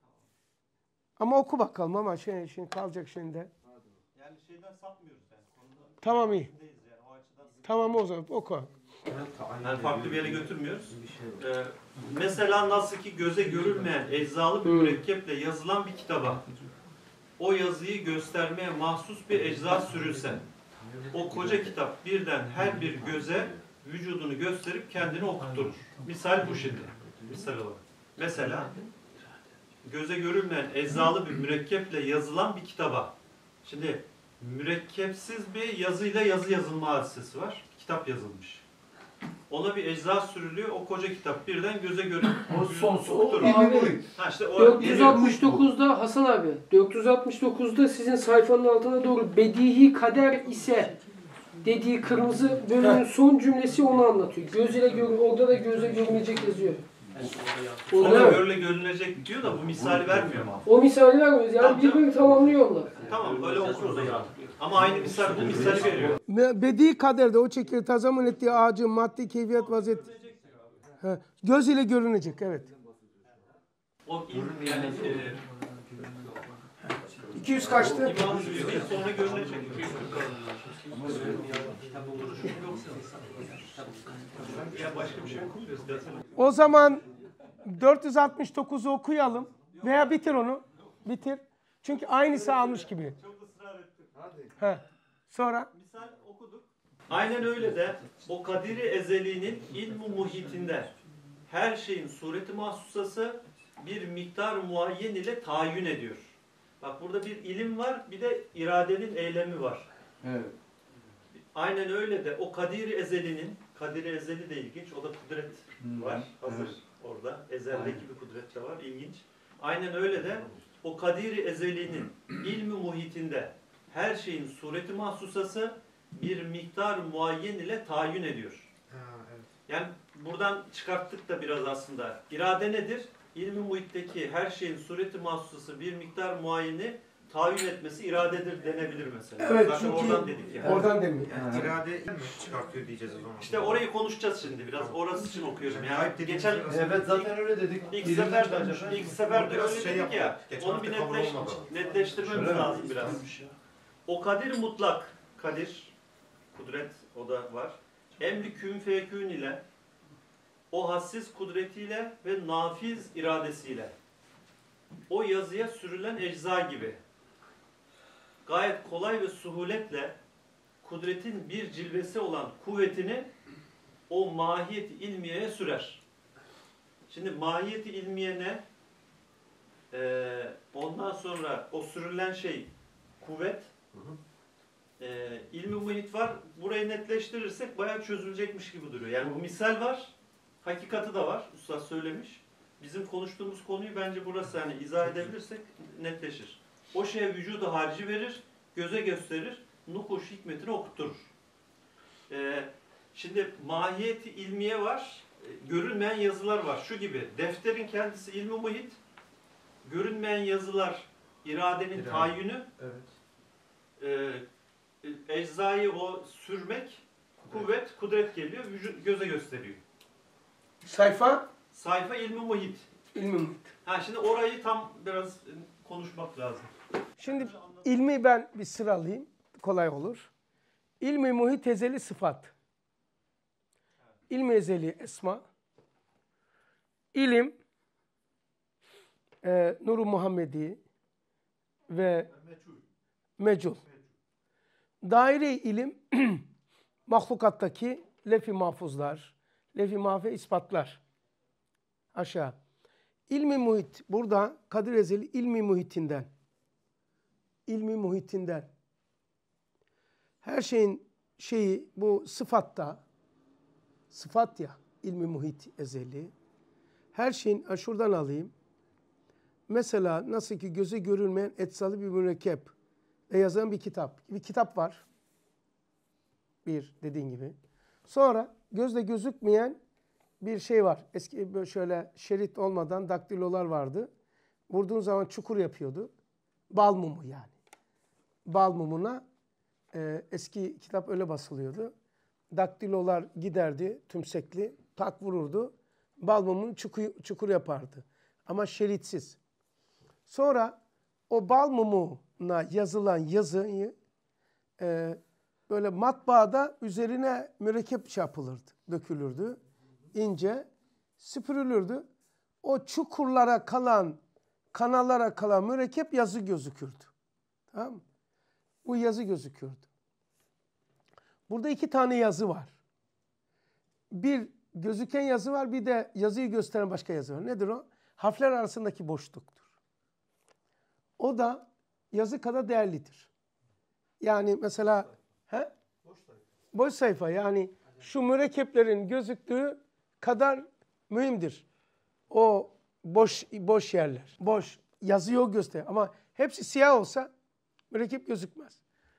Ama oku bakalım, ama şey şimdi kalacak şimdi. Yani şeyden sapmıyoruz yani. Konuda Tamam, iyi. içindeyiz yani o açıdan. Tamam, o zaman oku. Yani farklı bir yere götürmüyoruz. Ee, mesela nasıl ki göze görülmeyen eczalı bir mürekkeple yazılan bir kitaba o yazıyı göstermeye mahsus bir ecza sürülse o koca kitap birden her bir göze vücudunu gösterip kendini okutturur. Misal bu şimdi. Misal olarak. Mesela göze görülmeyen eczalı bir mürekkeple yazılan bir kitaba. Şimdi mürekkepsiz bir yazıyla yazı yazılma hadisesi var. Kitap yazılmış. Ona bir ecza sürülüyor. O koca kitap birden göze görünüyor. O sonsuz. O Okutur. Abi, Ha işte o dört yüz altmış dokuzda Hasan abi, dört yüz altmış dokuzda sizin sayfanın altına doğru bedihi kader ise dediği kırmızı bölümün son cümlesi onu anlatıyor. Göz ile gör, orada da göze görünecek yazıyor. Sonra Orada görüle görünecek diyor da bu misali vermiyor mu? o misali vermiyoruz. Yani birbirini tamamlıyorlar. Tamam öyle okuruz o zaman. Ama aynı misal bu misali veriyor. Me- Bedi kaderde o çekir tazamun ettiği ağacın maddi keyfiyet vaziyet. He, göz ile görünecek, evet. O ilk yani e, iki yüz kaçtı? İmam Zühri sonra görülecek. iki yüz kırk ya başka bir şey okumuyoruz. O zaman dört yüz altmış dokuzu okuyalım veya bitir onu. Bitir. Çünkü aynısı almış gibi. Çok ısrar ettim. Hadi. He. Sonra? Misal okuduk. Aynen öyle de o kadiri ezeliğinin ilmu muhitinde her şeyin sureti mahsusası bir miktar muayyen ile tayin ediyor. Bak burada bir ilim var, bir de iradenin eylemi var. Evet. Aynen öyle de o kadiri ezelinin, kadiri ezeli de ilginç, o da kudret var. Hazır Evet. orada. Ezeldeki bir kudret de var, ilginç. Aynen öyle de o kadiri ezelinin ilmi muhitinde her şeyin sureti mahsusası bir miktar muayyen ile tayin ediyor. Yani buradan çıkarttık da biraz aslında. İrade nedir? İlmi muhitteki her şeyin sureti mahsusası bir miktar muayyeni tayin etmesi iradedir denebilir mesela. Evet, Zaten çünkü oradan dedik yani. oradan demek. Yani irade mi çıkartıyor diyeceğiz o zaman. İşte orayı konuşacağız şimdi biraz. Orası için okuyorum. Yani Ayıp dediğimiz geçen şey Evet zaten öyle dedik. ilk Birinci sefer de acaba- ilk sefer de Biraz öyle şey dedik ya. yapalım. Geçen Onu bir hafta kabul netleş, olmadı. netleştirmemiz Şöyle mi? lazım biraz. O kadir mutlak, kadir, kudret o da var. Emri kün feyekün ile o hassiz kudretiyle ve nafiz iradesiyle o yazıya sürülen ecza gibi gayet kolay ve suhuletle kudretin bir cilvesi olan kuvvetini o mahiyeti ilmiyeye sürer. Şimdi mahiyeti ilmiye ne? Ee, ondan sonra o sürülen şey kuvvet. Ee, ilmi muhit var. Burayı netleştirirsek bayağı çözülecekmiş gibi duruyor. Yani bu misal var. Hakikati de var. Üstad söylemiş. Bizim konuştuğumuz konuyu bence burası hani izah edebilirsek netleşir. O şeye vücudu harici verir, göze gösterir, nukuş hikmetini okutturur. Ee, şimdi mahiyeti ilmiye var, e, görünmeyen yazılar var. Şu gibi, defterin kendisi ilmi muhit, görünmeyen yazılar iradenin İrade. tayyünü, Evet. e, eczayı o sürmek, kuvvet, kudret geliyor, vücut, göze gösteriyor. Sayfa Sayfa ilmi muhit. ilmi muhit. Ha şimdi orayı tam biraz e, konuşmak lazım. Şimdi ilmi ben bir sıralayayım. Kolay olur. İlmi muhit ezeli sıfat. İlmi ezeli esma. İlim e, Nur-u Muhammedi ve mecul. Daire ilim mahlukattaki lef-i mahfuzlar, lef-i mahfe ispatlar. Aşağı. İlmi muhit burada Kadir Ezeli ilmi muhitinden. İlmi muhitinden. Her şeyin şeyi bu sıfatta, sıfat ya ilmi muhit ezeli. Her şeyin, şuradan alayım. Mesela nasıl ki göze görülmeyen etsalı bir mürekkep ve yazılan bir kitap. Bir kitap var. Bir dediğin gibi. Sonra gözle gözükmeyen bir şey var. Eski böyle şöyle şerit olmadan daktilolar vardı. Vurduğun zaman çukur yapıyordu. Bal mumu yani. Bal mumuna e, eski kitap öyle basılıyordu. Daktilolar giderdi tümsekli. Tak vururdu. Bal mumunu çukur, çukur yapardı. Ama şeritsiz. Sonra o bal mumuna yazılan yazıyı e, böyle matbaada üzerine mürekkep yapılırdı, dökülürdü. İnce süpürülürdü. O çukurlara kalan, kanallara kalan mürekkep yazı gözükürdü. Tamam mı? Bu yazı gözükürdü. Burada iki tane yazı var. Bir gözüken yazı var, bir de yazıyı gösteren başka yazı var. Nedir o? Harfler arasındaki boşluktur. O da yazı kadar değerlidir. Yani mesela he? Boş sayfa yani şu mürekkeplerin gözüktüğü kadar mühimdir. O boş boş yerler. Boş yazıyor göster ama hepsi siyah olsa mürekkep gözükmez.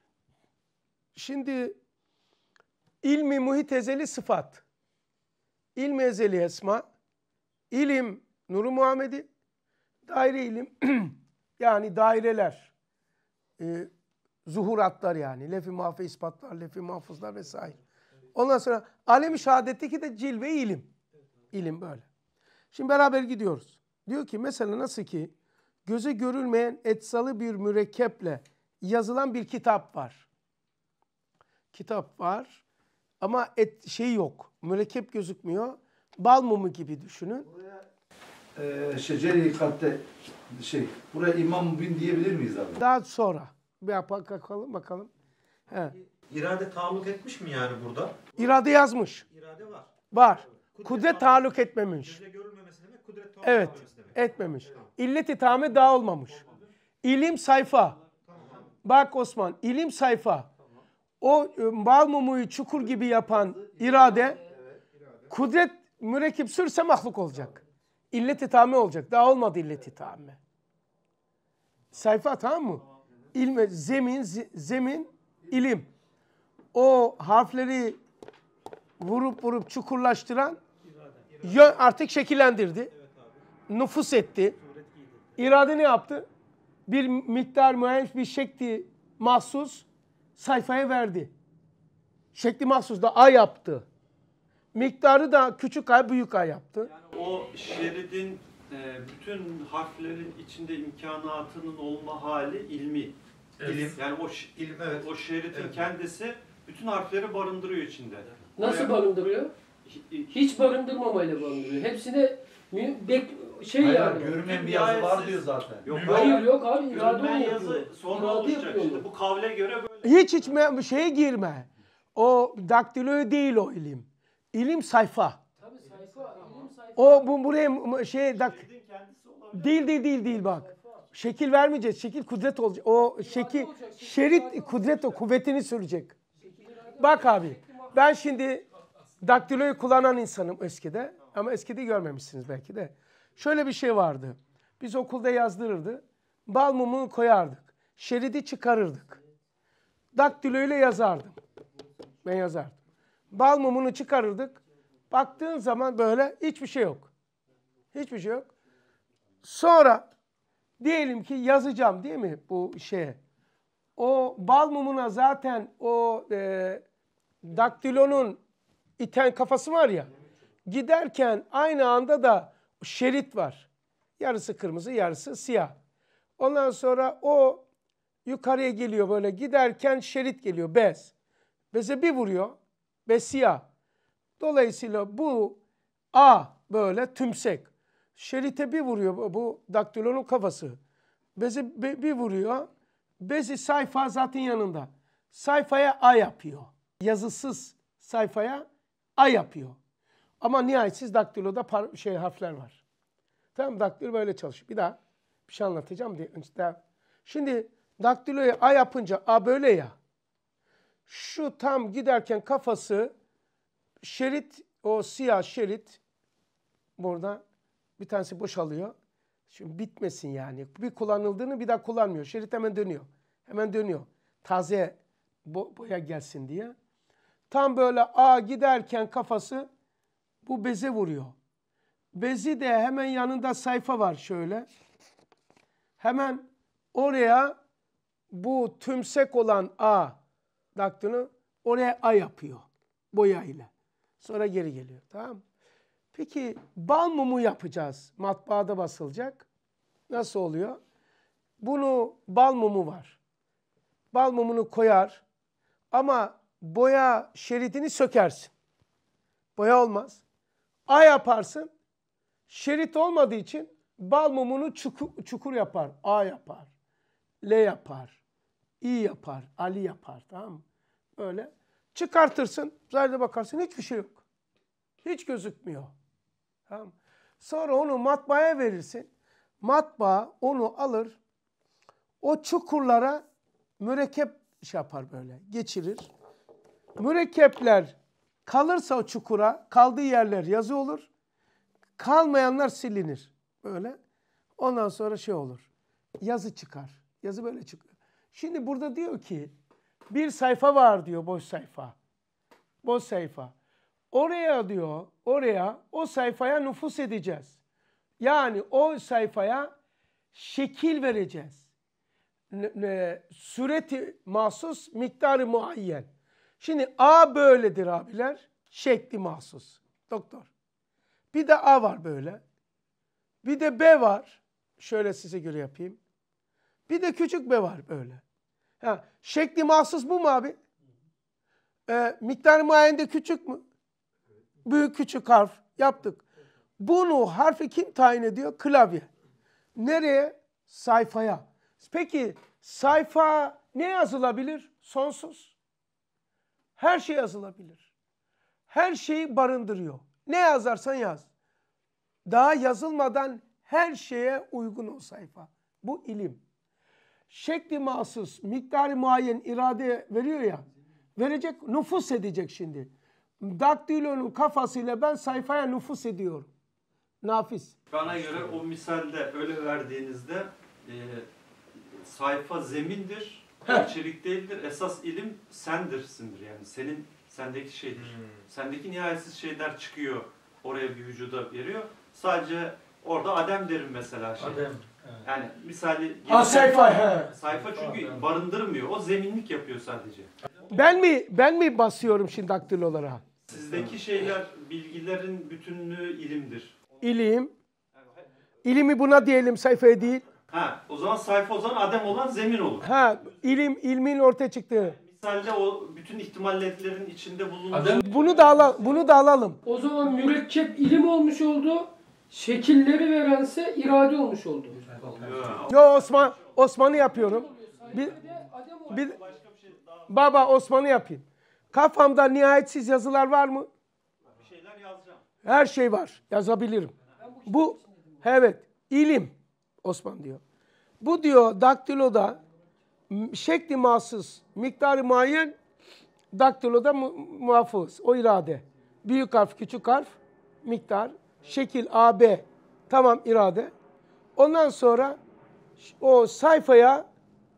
Şimdi ilmi muhit ezeli sıfat. İlmi ezeli esma. İlim Nur-u Muhammedi. Daire ilim yani daireler. E, zuhuratlar yani. Lef-i mahfe ispatlar, lef-i mahfuzlar vesaire. Ondan sonra alem-i şehadetteki de cilve ilim. İlim böyle. Şimdi beraber gidiyoruz. Diyor ki mesela nasıl ki göze görülmeyen etsalı bir mürekkeple yazılan bir kitap var. Kitap var ama et şey yok. Mürekkep gözükmüyor. Bal mumu gibi düşünün. Ee, Şeceri katte şey, buraya İmam Mubin diyebilir miyiz abi? Daha sonra bir bakalım bakalım. He. İrade taalluk etmiş mi yani burada? İrade yazmış. İrade var. Var. Kudret, Kudret taalluk etmemiş. Göze görülmemesi demek, kudret taalluk Evet. etmemesi demek. Etmemiş. İllet-i tame daha olmamış. İlim sayfa. Bak Osman, ilim sayfa. O e, bal mumuyu çukur gibi yapan irade, kudret mürekkep sürse mahluk olacak. İllet-i tame olacak. Daha olmadı illet-i tame. Sayfa tamam mı? İlme, zemin, zemin, ilim. O harfleri vurup vurup çukurlaştıran yön artık şekillendirdi. Nüfus etti. İrade ne yaptı? Bir miktar mühendis bir şekli mahsus sayfaya verdi. Şekli mahsus da A yaptı. Miktarı da küçük A, büyük A yaptı. Yani o şeridin e, bütün harflerin içinde imkanatının olma hali ilmi. İlim. Yani o ş- İlim, evet. o şeridin Evet. kendisi bütün harfleri barındırıyor içinde. Nasıl Oraya- barındırıyor? Hiç barındırmamayla barındırıyor. Hepsine mü- bek şey Hayır, yani. görünmeyen bir yazı var Himayetsiz. diyor zaten. Yok, Hayır yok abi irade görünmeyen onu yazı yapıyor. sonra İrade oluşacak. yapıyor İşte onu. bu kavle göre böyle. Hiç hiç me- şeye girme. O daktilo değil o ilim. İlim sayfa. Tabii sayfa, ilim sayfa. O bu buraya m- şey dak Şeridin kendisi olabilir. değil değil değil değil bak. Şekil vermeyeceğiz. Şekil kudret olacak. O şekil şerit kudret o kuvvetini sürecek. Bak abi ben şimdi daktiloyu kullanan insanım eskide ama eskide görmemişsiniz belki de. Şöyle bir şey vardı. Biz okulda yazdırırdı. Bal mumunu koyardık. Şeridi çıkarırdık. Daktiloyla yazardım. Ben yazardım. Bal mumunu çıkarırdık. Baktığın zaman böyle hiçbir şey yok. Hiçbir şey yok. Sonra diyelim ki yazacağım değil mi bu şeye? O bal mumuna zaten o e, daktilonun iten kafası var ya. Giderken aynı anda da şerit var. Yarısı kırmızı, yarısı siyah. Ondan sonra o yukarıya geliyor böyle giderken şerit geliyor bez. Beze bir vuruyor. Bez siyah. Dolayısıyla bu A böyle tümsek. Şerite bir vuruyor bu daktilonun kafası. Beze bir vuruyor. Bezi sayfa zaten yanında. Sayfaya A yapıyor. Yazısız sayfaya A yapıyor. Ama nihayetsiz daktiloda par- şey harfler var. Tamam daktilo böyle çalışıyor. Bir daha bir şey anlatacağım diye. Şimdi daktiloya A yapınca A böyle ya. Şu tam giderken kafası şerit o siyah şerit burada bir tanesi boşalıyor. Şimdi bitmesin yani. Bir kullanıldığını bir daha kullanmıyor. Şerit hemen dönüyor. Hemen dönüyor. Taze bo- boya gelsin diye. Tam böyle A giderken kafası bu beze vuruyor. Bezi de hemen yanında sayfa var şöyle. Hemen oraya bu tümsek olan A daktını oraya A yapıyor. Boyayla. Sonra geri geliyor. Tamam mı? Peki bal mumu yapacağız. Matbaada basılacak. Nasıl oluyor? Bunu bal mumu var. Bal mumunu koyar ama boya şeridini sökersin. Boya olmaz. A yaparsın. Şerit olmadığı için bal mumunu çukur, çukur yapar. A yapar. L yapar. İ yapar. Ali yapar. Tamam mı? Böyle. Çıkartırsın. Zahirde bakarsın. Hiçbir şey yok. Hiç gözükmüyor. Tamam. Sonra onu matbaaya verirsin. Matbaa onu alır. O çukurlara mürekkep şey yapar böyle. Geçirir. Mürekkepler kalırsa o çukura kaldığı yerler yazı olur. Kalmayanlar silinir. Böyle. Ondan sonra şey olur. Yazı çıkar. Yazı böyle çıkıyor. Şimdi burada diyor ki bir sayfa var diyor boş sayfa. Boş sayfa. Oraya diyor, oraya o sayfaya nüfus edeceğiz. Yani o sayfaya şekil vereceğiz. Ne, ne, süreti mahsus, miktarı muayyen. Şimdi A böyledir abiler. Şekli mahsus. Doktor. Bir de A var böyle. Bir de B var. şöyle size göre yapayım. Bir de küçük B var böyle. Ha, şekli mahsus bu mu abi? Ee, miktarı muayenede küçük mü? Büyük küçük harf yaptık. Bunu harfi kim tayin ediyor? Klavye. Nereye? Sayfaya. Peki sayfa ne yazılabilir? Sonsuz. Her şey yazılabilir. Her şeyi barındırıyor. Ne yazarsan yaz. Daha yazılmadan her şeye uygun o sayfa. Bu ilim. Şekli mahsus, miktarı muayyen irade veriyor ya. Verecek, nüfus edecek şimdi. Daktilonun kafasıyla ben sayfaya nüfus ediyorum. Nafis. Bana göre o misalde öyle verdiğinizde e, sayfa zemindir, Heh. içerik değildir. Esas ilim sendirsindir yani. Senin, sendeki şeydir. Hmm. Sendeki nihayetsiz şeyler çıkıyor, oraya bir vücuda veriyor. Sadece orada adem derim mesela. Şey. Adem. Evet. Yani misali... Ha, sayfa. He. Sayfa çünkü Adem. barındırmıyor. O zeminlik yapıyor sadece. Ben mi ben mi basıyorum şimdi daktilolara? Sizdeki şeyler, bilgilerin bütünlüğü ilimdir. İlim. İlimi buna diyelim, sayfaya değil. Ha, o zaman sayfa o zaman adem olan zemin olur. Ha, ilim, ilmin ortaya çıktığı. Misalde o bütün ihtimallerin içinde bulunduğu... Adem Bunu da alalım. Bunu da alalım. O zaman mürekkep ilim olmuş oldu. Şekilleri verense irade olmuş oldu. Ha, Yo Osman, Osman'ı yapıyorum. Bir, bir, baba Osman'ı yapayım. Kafamda nihayetsiz yazılar var mı? bir şeyler yazacağım. Her şey var. Yazabilirim. Bu, evet, ilim. Osman diyor. Bu diyor daktiloda m- şekli mahsus, miktarı muayyen, daktiloda mu- muhafız. O irade. Büyük harf, küçük harf, miktar, şekil A, B. Tamam irade. Ondan sonra ş- o sayfaya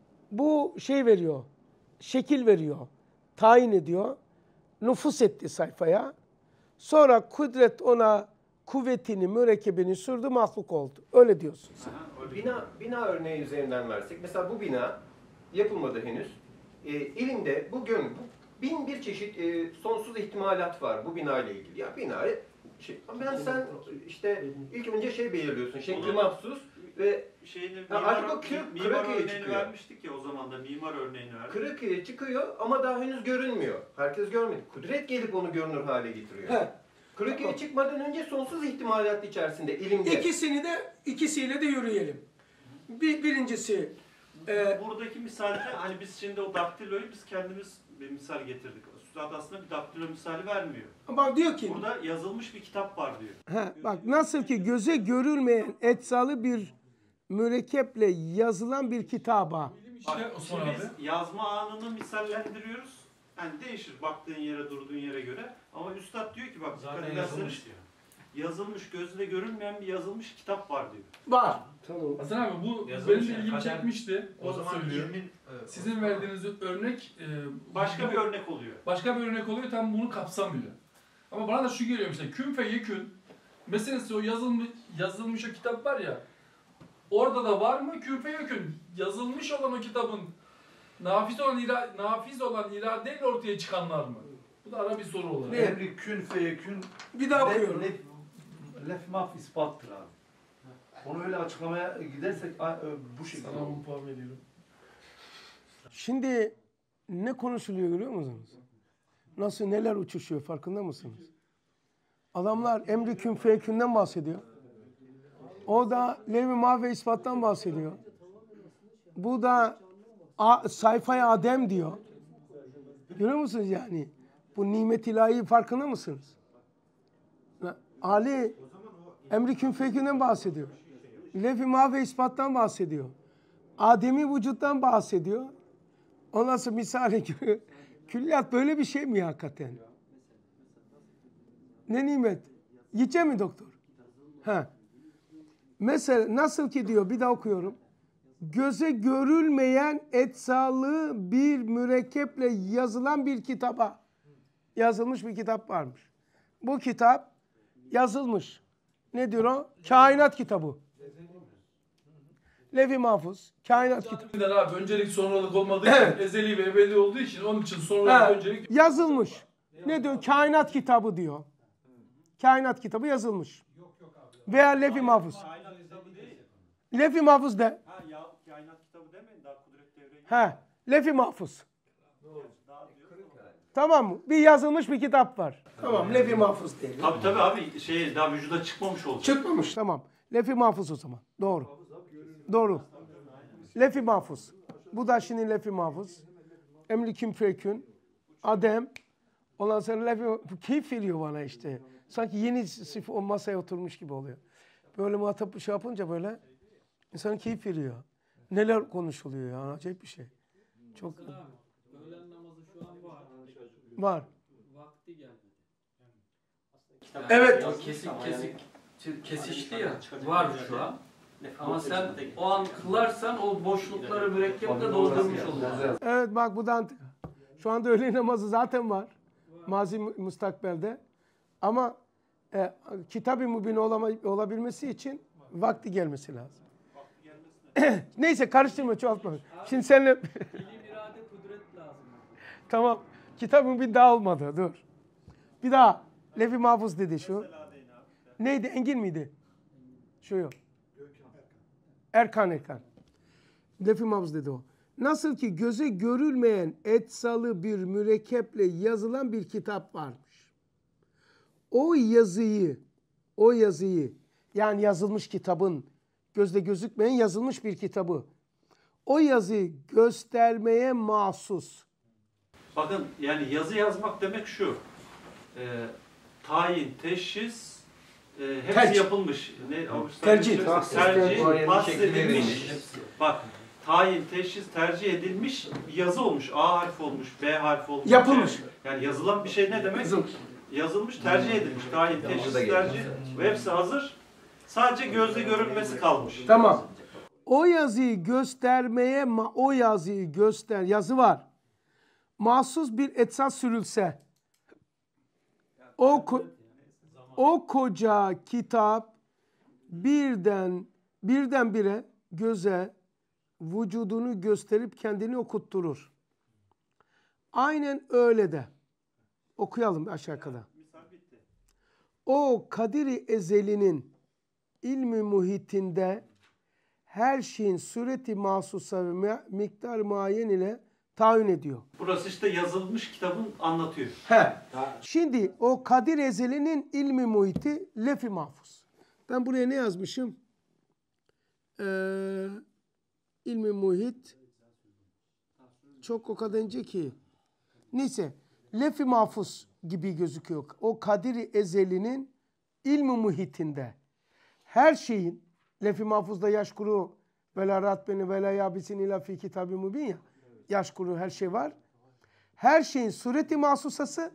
bu şey veriyor. Şekil veriyor. Tayin ediyor. Nüfus etti sayfaya. Sonra kudret ona kuvvetini, mürekkebini sürdü, mahluk oldu. Öyle diyorsun sen. Bina, bina örneği üzerinden versek, mesela bu bina yapılmadı henüz. E, ilimde bu gön, bu bin bir çeşit e, sonsuz ihtimalat var bu bina ile ilgili. Ya bina, şey, ben sen işte ilk önce şey belirliyorsun, şekli Onu- mahsus ve Şeyini, Ha, mimar, artık o kır- mimar Kıraköy'e örneğini çıkıyor. vermiştik ya o zaman da mimar örneğini verdik. Kırıkköy'e çıkıyor ama daha henüz görünmüyor. Herkes görmedi. Kudret gelip onu görünür hale getiriyor. He. Kırıkköy'e çıkmadan önce sonsuz ihtimalat içerisinde ilimde. İkisini de ikisiyle de yürüyelim. Bir, birincisi e, Buradaki misalde hani biz şimdi o daktiloyu biz kendimiz bir misal getirdik. Üstad aslında bir daktilo misali vermiyor. ama diyor ki Burada yazılmış bir kitap var diyor. he, bak nasıl ki göze görülmeyen etsalı bir mürekkeple yazılan bir kitaba. işte Osman Şimdi abi. biz yazma anını misallendiriyoruz. Yani değişir baktığın yere, durduğun yere göre. Ama üstad diyor ki bak dikkat Zaten ederseniz yazılmış diyor. yazılmış, gözle görünmeyen bir yazılmış kitap var diyor. Var. Tamam. Hasan abi bu Yazılmış benim de yani. ilgimi Kader- çekmişti. O zaman söylüyor. ilmin Sizin verdiğiniz örnek e, Başka bu- bir örnek oluyor. başka bir örnek oluyor, tam bunu kapsamıyor. Ama bana da şu geliyor işte, kün fe yekün meselesi, o yazılmış, yazılmış o kitap var ya, orada da var mı kün fe yekün? Yazılmış olan o kitabın nafiz olan, ira, nafiz olan iradeyle ortaya çıkanlar mı? Bu da ara bir soru olarak. Ne? Emri kün feyekün Bir daha okuyorum. lef maf ispattır abi. Onu öyle açıklamaya gidersek a- ö, bu şekilde Sana olur. bu puan veriyorum. Şimdi ne konuşuluyor görüyor musunuz? Nasıl neler uçuşuyor farkında mısınız? Adamlar emri kün fekünden bahsediyor. O da levh-i mahve ispattan bahsediyor. Bu da a, sayfaya adem diyor. Görüyor musunuz yani? Bu nimet ilahi farkında mısınız? Ali emri kün fekünden bahsediyor. Levh-i mahve ispattan bahsediyor. Ademi vücuttan bahsediyor. Ondan sonra misali gibi külliyat böyle bir şey mi hakikaten? Ne nimet? Yiyecek mi doktor? Ha. Mesela nasıl ki diyor, bir daha okuyorum. Göze görülmeyen etsalı bir mürekkeple yazılan bir kitaba. Yazılmış bir kitap varmış. Bu kitap yazılmış. Ne diyor o? Kainat kitabı. Levh-i Mahfuz, kainat kitabı. Neden abi? Öncelik sonralık olmadığı için, Evet. ezeli ve ebedi olduğu için onun için sonralık Ha, öncelik. yazılmış. Ne diyor? Kainat kitabı diyor. Kainat kitabı yazılmış. Veya Levh-i Mahfuz. Lef-i mahfuz de. Ha ya, kainat kitabı demeyin daha kudret devreye. He. Lef-i mahfuz. Daha diyor. Tamam mı? Bir yazılmış bir kitap var. Tamam. Lef-i mahfuz diyelim. Tabii tabii abi şey daha vücuda çıkmamış olacak. Çıkmamış. Tamam. Lef-i mahfuz o zaman. Doğru. Doğru. Lef-i mahfuz. Bu da şimdi lef-i mahfuz. Emliküm fekün. Adem. Ondan sonra lef-i keyif veriyor bana işte. Sanki yeni sırf o masaya oturmuş gibi oluyor. Böyle muhatap şey yapınca böyle insanın keyif veriyor. Neler konuşuluyor ya. Acayip bir şey. Çok Öğlen namazı şu an var. var. Vakti gelmedi. Evet. O kesik kesik kesişti ya. Var şu an. Ama sen o an kılarsan o boşlukları mürekkeple doldurmuş oluyorsun. Evet bak bu da şu anda öğle namazı zaten var. Mazi mustakbelde. Ama e, kitab-ı mübin olama- olabilmesi için vakti gelmesi lazım. Neyse karıştırma çoğaltma. Şimdi seninle İlim, irade, kudret lazım. tamam. Kitab-ı mübin daha olmadı. Dur. Bir daha. Lef-i mahfuz dedi şu. Neydi? Engin miydi? Şu yok. Erkan Erkan. Lef-i mahfuz dedi o. Nasıl ki göze görülmeyen etsalı bir mürekkeple yazılan bir kitap varmış. O yazıyı, o yazıyı yani yazılmış kitabın, gözle gözükmeyen yazılmış bir kitabı, o yazıyı göstermeye mahsus. Bakın yani yazı yazmak demek şu. E, tayin, teşhis e, hepsi Tercih. yapılmış. Ne, o- Tercih. Tercih, Tercih. tahsis edilmiş. Bak tayin, teşhis, tercih edilmiş bir yazı olmuş. A harfi olmuş, B harfi olmuş. Yapılmış. Yani yazılan bir şey ne demek? Yazılmış. Yazılmış, tercih edilmiş. Tayin, teşhis, tercih ve hepsi hazır. Sadece gözle görülmesi kalmış. Tamam. O yazıyı göstermeye, ma- o yazıyı göster, yazı var. Mahsus bir etsas sürülse, o, ko- o koca kitap birden birdenbire göze vücudunu gösterip kendini okutturur. Aynen öyle de. Okuyalım aşağı kadar. O Kadir-i Ezeli'nin ilmi muhitinde her şeyin sureti mahsusa ve miktar muayyen ile tayin ediyor. Burası işte yazılmış kitabın anlatıyor. He. Şimdi o Kadir Ezeli'nin ilmi muhiti lef-i mahfuz. Ben buraya ne yazmışım? Ee, ilmi muhit çok o kadar ince ki. Neyse. Lef-i mahfuz gibi gözüküyor. O Kadir Ezeli'nin ilmi muhitinde her şeyin lef-i mahfuzda yaşkuru ve la ratbeni ve la yabisin ila fi kitab-ı mübin ya. Yaşkuru her şey var. Her şeyin sureti mahsusası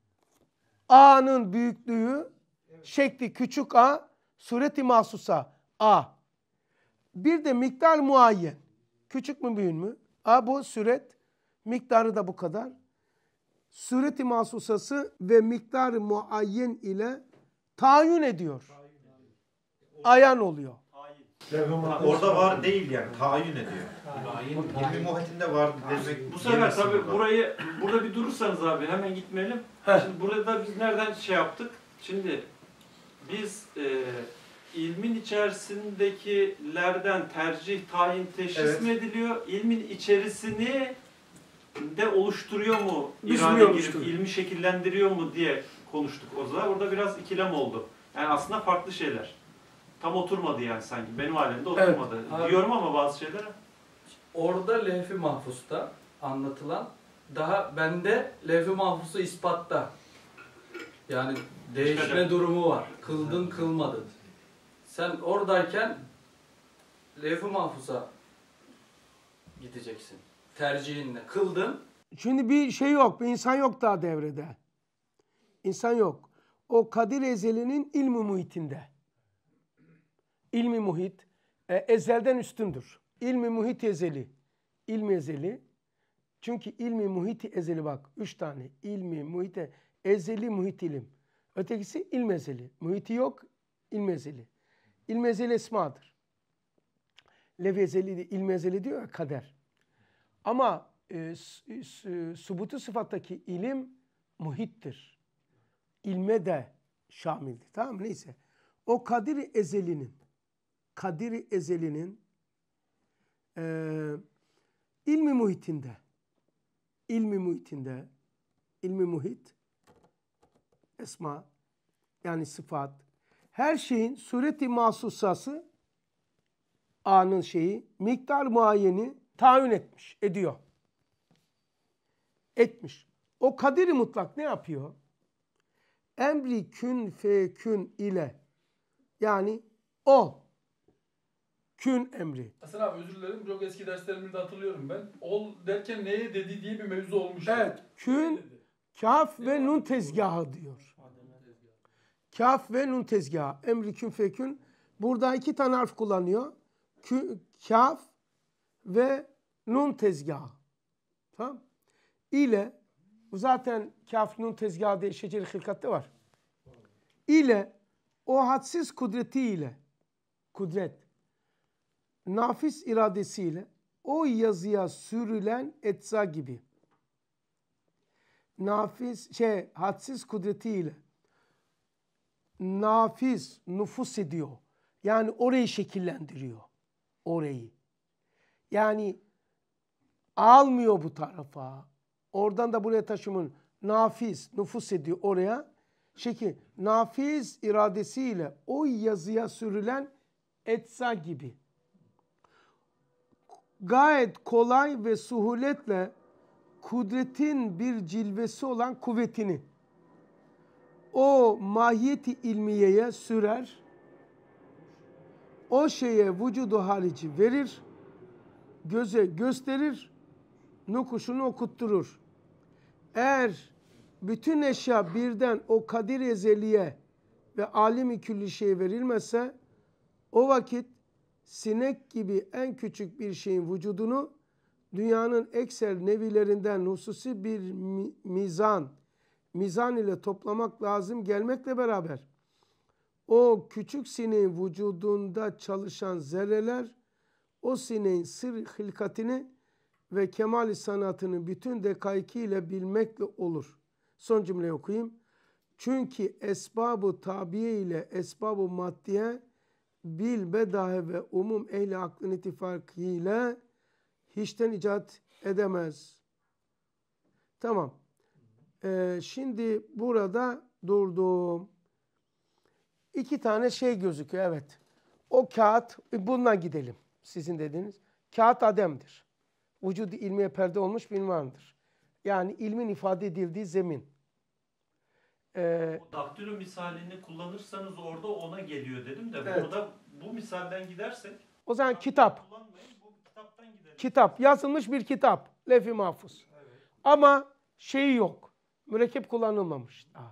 A'nın büyüklüğü şekli küçük A sureti mahsusa A. Bir de miktar muayyen. Küçük mü büyük mü? A bu süret. Miktarı da bu kadar. Sureti mahsusası ve miktarı muayyen ile tayin ediyor. Ayan oluyor. Ha, orada var değil yani tayin ediyor. İlmi muhitinde var demek. Bu sefer gereksiz tabii burada. burayı burada bir durursanız abi hemen gitmeyelim. Şimdi burada biz nereden şey yaptık? Şimdi biz e, ilmin içerisindekilerden tercih, tayin, teşhis Evet. mi ediliyor? İlmin içerisini de oluşturuyor mu? Biz İrade mi girip oluşturuyor? ilmi şekillendiriyor mu diye konuştuk o zaman. Orada biraz ikilem oldu. Yani aslında farklı şeyler. Tam oturmadı yani sanki. Benim halimde oturmadı. Abi- Diyorum ama bazı şeyler. Orada levh-i mahfusta anlatılan daha bende levh-i mahfusu ispatta. Yani değişme Çıkacak. durumu var. Kıldın kılmadın. Sen oradayken levh-i mahfusa gideceksin. Tercihinle. Kıldın. Şimdi bir şey yok. Bir insan yok daha devrede. İnsan yok. O Kadir Ezeli'nin ilmi muhitinde. İlmi muhit e, ezelden üstündür. İlmi muhit ezeli. İlmi ezeli. Çünkü ilmi muhiti ezeli bak. Üç tane. İlmi muhite ezeli muhit ilim. Ötekisi ilmi ezeli. Muhiti yok. İlmi ezeli. İlmi ezeli esmadır. Lev ezeli de ilmi ezeli diyor ya kader. Ama e, s- s- subutu sıfattaki ilim muhittir. İlme de şamildir. Tamam mı? Neyse. O Kadir Ezeli'nin Kadir Ezeli'nin e, ilmi muhitinde, ilmi muhitinde, ilmi muhit, esma, yani sıfat, her şeyin sureti mahsusası, anın şeyi, miktar muayyeni tayin etmiş, ediyor. Etmiş. O kadir-i mutlak ne yapıyor? Emri kün fe kün ile, yani ol. Kün emri. Hasan abi özür dilerim. Çok eski derslerimde hatırlıyorum ben. Ol derken neye dedi diye bir mevzu olmuş. Evet. Kün, kaf ve nun tezgahı diyor. Kaf ve nun tezgahı. Emri kün fe kün. Burada iki tane harf kullanıyor. Kü, kaf ve nun tezgahı. Tamam. İle, bu zaten kaf nun tezgahı diye şeceri hilkatte var. İle, o hadsiz kudretiyle, kudret, nafis iradesiyle o yazıya sürülen etza gibi, nafis, şey, hadsiz kudretiyle nafis, nüfus ediyor. Yani orayı şekillendiriyor. Orayı. Yani almıyor bu tarafa. Oradan da buraya taşımın nafis, nüfus ediyor oraya. Şekil, nafis iradesiyle o yazıya sürülen etsa gibi. Gayet kolay ve suhuletle kudretin bir cilvesi olan kuvvetini o mahiyeti ilmiyeye sürer, o şeye vücudu harici verir, göze gösterir, nukuşunu okutturur. Eğer bütün eşya birden o kadir ezeliye ve alim-i külli şeye verilmezse, o vakit sinek gibi en küçük bir şeyin vücudunu dünyanın ekser nevilerinden hususi bir mizan, mizan ile toplamak lazım gelmekle beraber o küçük sineğin vücudunda çalışan zerreler o sineğin sır hilkatini ve kemal-i sanatını bütün dekaikiyle bilmekle olur. Son cümleyi okuyayım. Çünkü esbab-ı tabiye ile esbab-ı maddiye bil bedahe ve umum ehli aklın ittifakıyla hiçten icat edemez. Tamam. Ee, şimdi burada durdum. İki tane şey gözüküyor. Evet. O kağıt, bundan gidelim. Sizin dediğiniz. Kağıt ademdir. Vücudu ilmiye perde olmuş bir ünvandır. Yani ilmin ifade edildiği zemin. Ee, O daktilo misalini kullanırsanız orada ona geliyor dedim de Evet. burada bu misalden gidersek o zaman kitap. kullanmayın, bu kitaptan gidelim. Kitap. Yazılmış bir kitap. Lef-i mahfuz. Ama şeyi yok. Mürekkep kullanılmamış daha.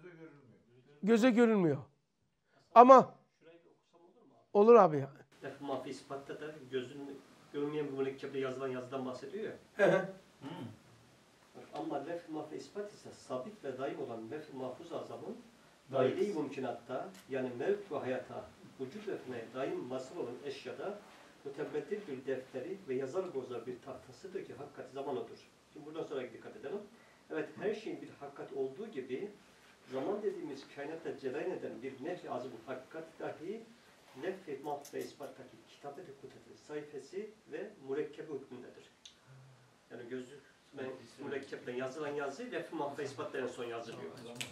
Göze görünmüyor. Ama Şurayı bir okusam olur mu abi? olur abi ya. Lef-i mahfi ispatta da gözünün görmeyen bir mürekkeple yazılan yazıdan bahsediyor ya. Hmm. Ama lef-i mahfi ispat ise sabit ve daim olan lef-i mahfuz azamın daire-i mümkünatta yani mevt ve hayata vücut etmeye daim masal olan eşyada mütebbettir bir defteri ve yazar bozar bir tahtasıdır ki hakikat zaman odur. Şimdi buradan sonra dikkat edelim. Evet, her şeyin bir hakikat olduğu gibi zaman dediğimiz kainatta cereyan eden bir nef-i azı bu hakikat dahi lef-i mahf ve ispattaki kitabet-i kudreti sayfası ve mürekkebi hükmündedir. Yani gözü mürekkeple yazılan yazı lef-i mahf ve ispatla en son yazılıyor.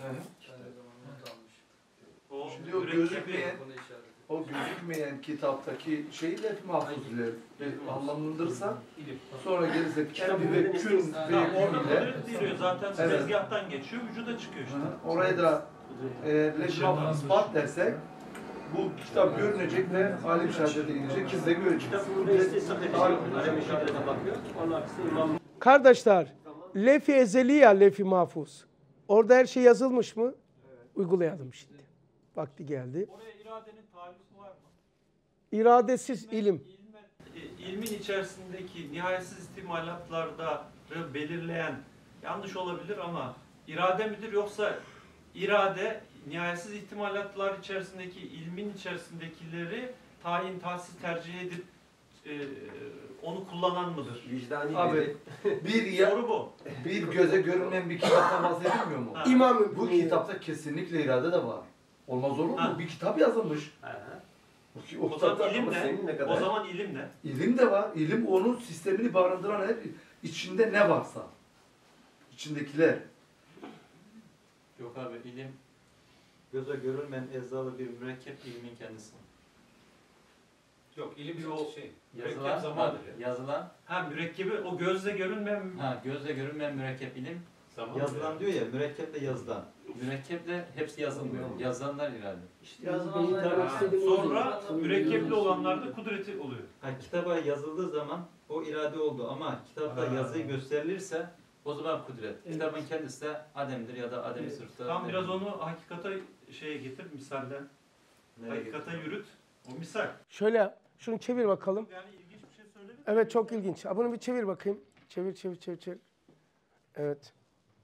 O Şimdi o mürekkebi- gözükmeyen, o gözükmeyen kitaptaki şeyi lef mahfuz ile bir anlamlandırırsa sonra gerisek kendi ve kün Tamam, ve orada kün ile kudret diyor zaten Evet. tezgahtan geçiyor, vücuda çıkıyor işte. Hı, oraya da e, lef mahfuz ispat dersek bu kitap görünecek ve alim şehadete gidecek, kiz de görecek. Kitap burada istisnaf edecek. Alem-i şehadete bakıyor. Onun arkasında imam Kardeşler, lef-i ezeli ya lef-i mahfuz. Orada her şey yazılmış mı? Uygulayalım şimdi. Vakti geldi. Oraya iradenin talifi var mı? İradesiz ilim. İlme- e, ilmin içerisindeki nihayetsiz ihtimalatlarda belirleyen yanlış olabilir ama irade midir yoksa irade nihayetsiz ihtimalatlar içerisindeki ilmin içerisindekileri tayin, tahsis tercih edip e, onu kullanan mıdır? Vicdani Abi bir ya, Soru bu. bir göze görünmeyen bir kitaptan bahsedilmiyor mu? Ha. İmam Bu kitapta kesinlikle irade de var. Olmaz olur mu? Ha. Bir kitap yazılmış. Aha. O, O zaman ilim Ama ne? senin ne kadar? O zaman ilim ne? İlim de var. İlim onun sistemini barındıran her içinde ne varsa. İçindekiler. Yok abi, ilim göze görülmeyen eczalı bir mürekkep ilmin kendisi. Yok ilim Bir o o şey. Yazılan, Mürekkep zamandır. yazılan, Ha mürekkebi o gözle görünmeyen ha gözle görünmeyen mürekkep ilim. Zaman Yazılan diyor ya, mürekkeple yazılan. Mürekkeple hepsi yazılmıyor. Yazılanlar irade. İşte Beyin yazılanlar demek Ha, istediğim sonra o. mürekkepli olanlarda kudreti oluyor. Ha, kitaba yazıldığı zaman o irade oldu ama kitapta Ha. yazıyı gösterilirse o zaman kudret. Evet. Kitabın kendisi de ademdir ya da ademi Evet. sırtta. Tam biraz onu hakikata şeye getir, misalle. Hakikata yürüt. O misal. Şöyle şunu çevir bakalım. Yani ilginç bir şey söyledin. Evet çok ilginç. Ha, bunu bir çevir bakayım. Çevir çevir çevir çevir. Evet.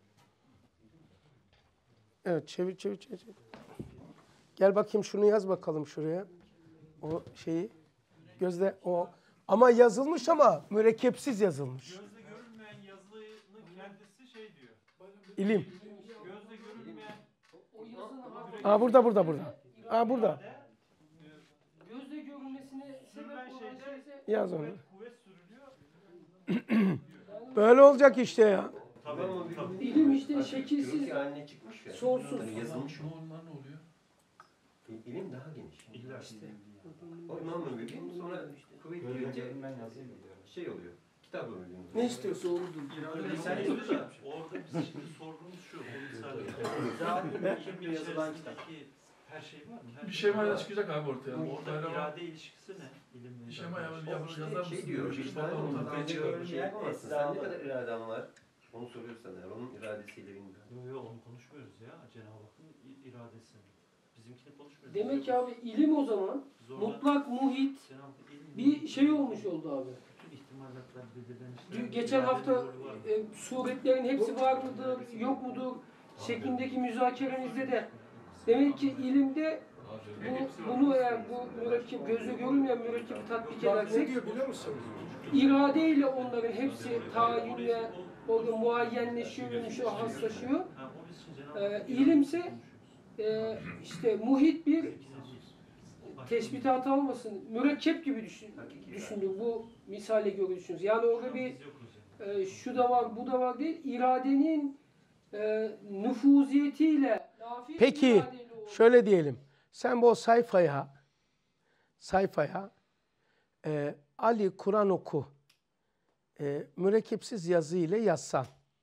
Evet çevir çevir çevir. çevir. Gel bakayım şunu yaz bakalım şuraya. O şeyi. Gözde o. Ama yazılmış ama mürekkepsiz yazılmış. Gözle görünmeyen yazının kendisi şey diyor. İlim. Gözle görünmeyen O yazının harfi- Aa burada burada burada. Aa burada. Gözle görünmesine sebep olan şeyse Yaz onu. kuvvet, kuvvet sürülüyor. Böyle olacak işte ya. Tabii, tabii. ilim işte şekilsiz, Kürsi haline çıkmış ya. sonsuz. Hani yazılmış. Onlar ne oluyor? İlim daha geniş. İlla İşte. O İmam-ı Mübin sonra kuvvet Gözle girince görünmeyen yazıyı mı diyor? şey oluyor. Kitab-ı Mübin. Ne istiyorsun? İrade sen diyorsun ya, orada biz şimdi sorduğumuz şu, o misal. İlim yazılan kitap. içerisindeki her şey var mı? Her Bir şey şemayla var. çıkacak abi ortaya. Orada Orada irade ilişkisi ne? İlimle. bir şema ya bir O yapı işte yazar şey mısın? diyor, Şey işte falan onun ortaya ortaya çıkıyor. şey yapamazsın. Sen ne kadar iraden var? Onu soruyorsan eğer, onun iradesiyle bilmiyorum. Yok yok onu konuşmuyoruz ya. Cenab-ı Hakk'ın i- iradesi. Bizimkini konuşmuyoruz. demek ki abi ilim o zaman Biz orada mutlak muhit Cenab-ı Hak ilim- bir şey olmuş oldu abi. Bütün ihtimallerden belirlenen işte. Dün- Geçen iradenin hafta rolü var mı? e, suretlerin hepsi var mıdır, yok mudur şeklindeki müzakeremizde de demek ki ilimde bu, bunu eğer bu mürekkep, gözle görünmeyen mürekkebi tatbik Bak ne edersek diyor biliyor musun? iradeyle onların hepsi tayinle orada muayyenleşiyor ve müşahhaslaşıyor. Ha, onun için Cenab-ı Ee, Hak ilimse e, işte muhit bir tespit hata olmasın. Mürekkep gibi düşün, düşündük. Bu misale göre düşünüyoruz. Yani orada bir biz yokuz yani. e, şu da var, bu da var değil. İradenin e, nüfuziyetiyle nafi Peki, iradeyle o- Şöyle diyelim. Sen bu sayfaya sayfaya e, Ali Kur'an oku e, mürekkepsiz yazı ile yazsan.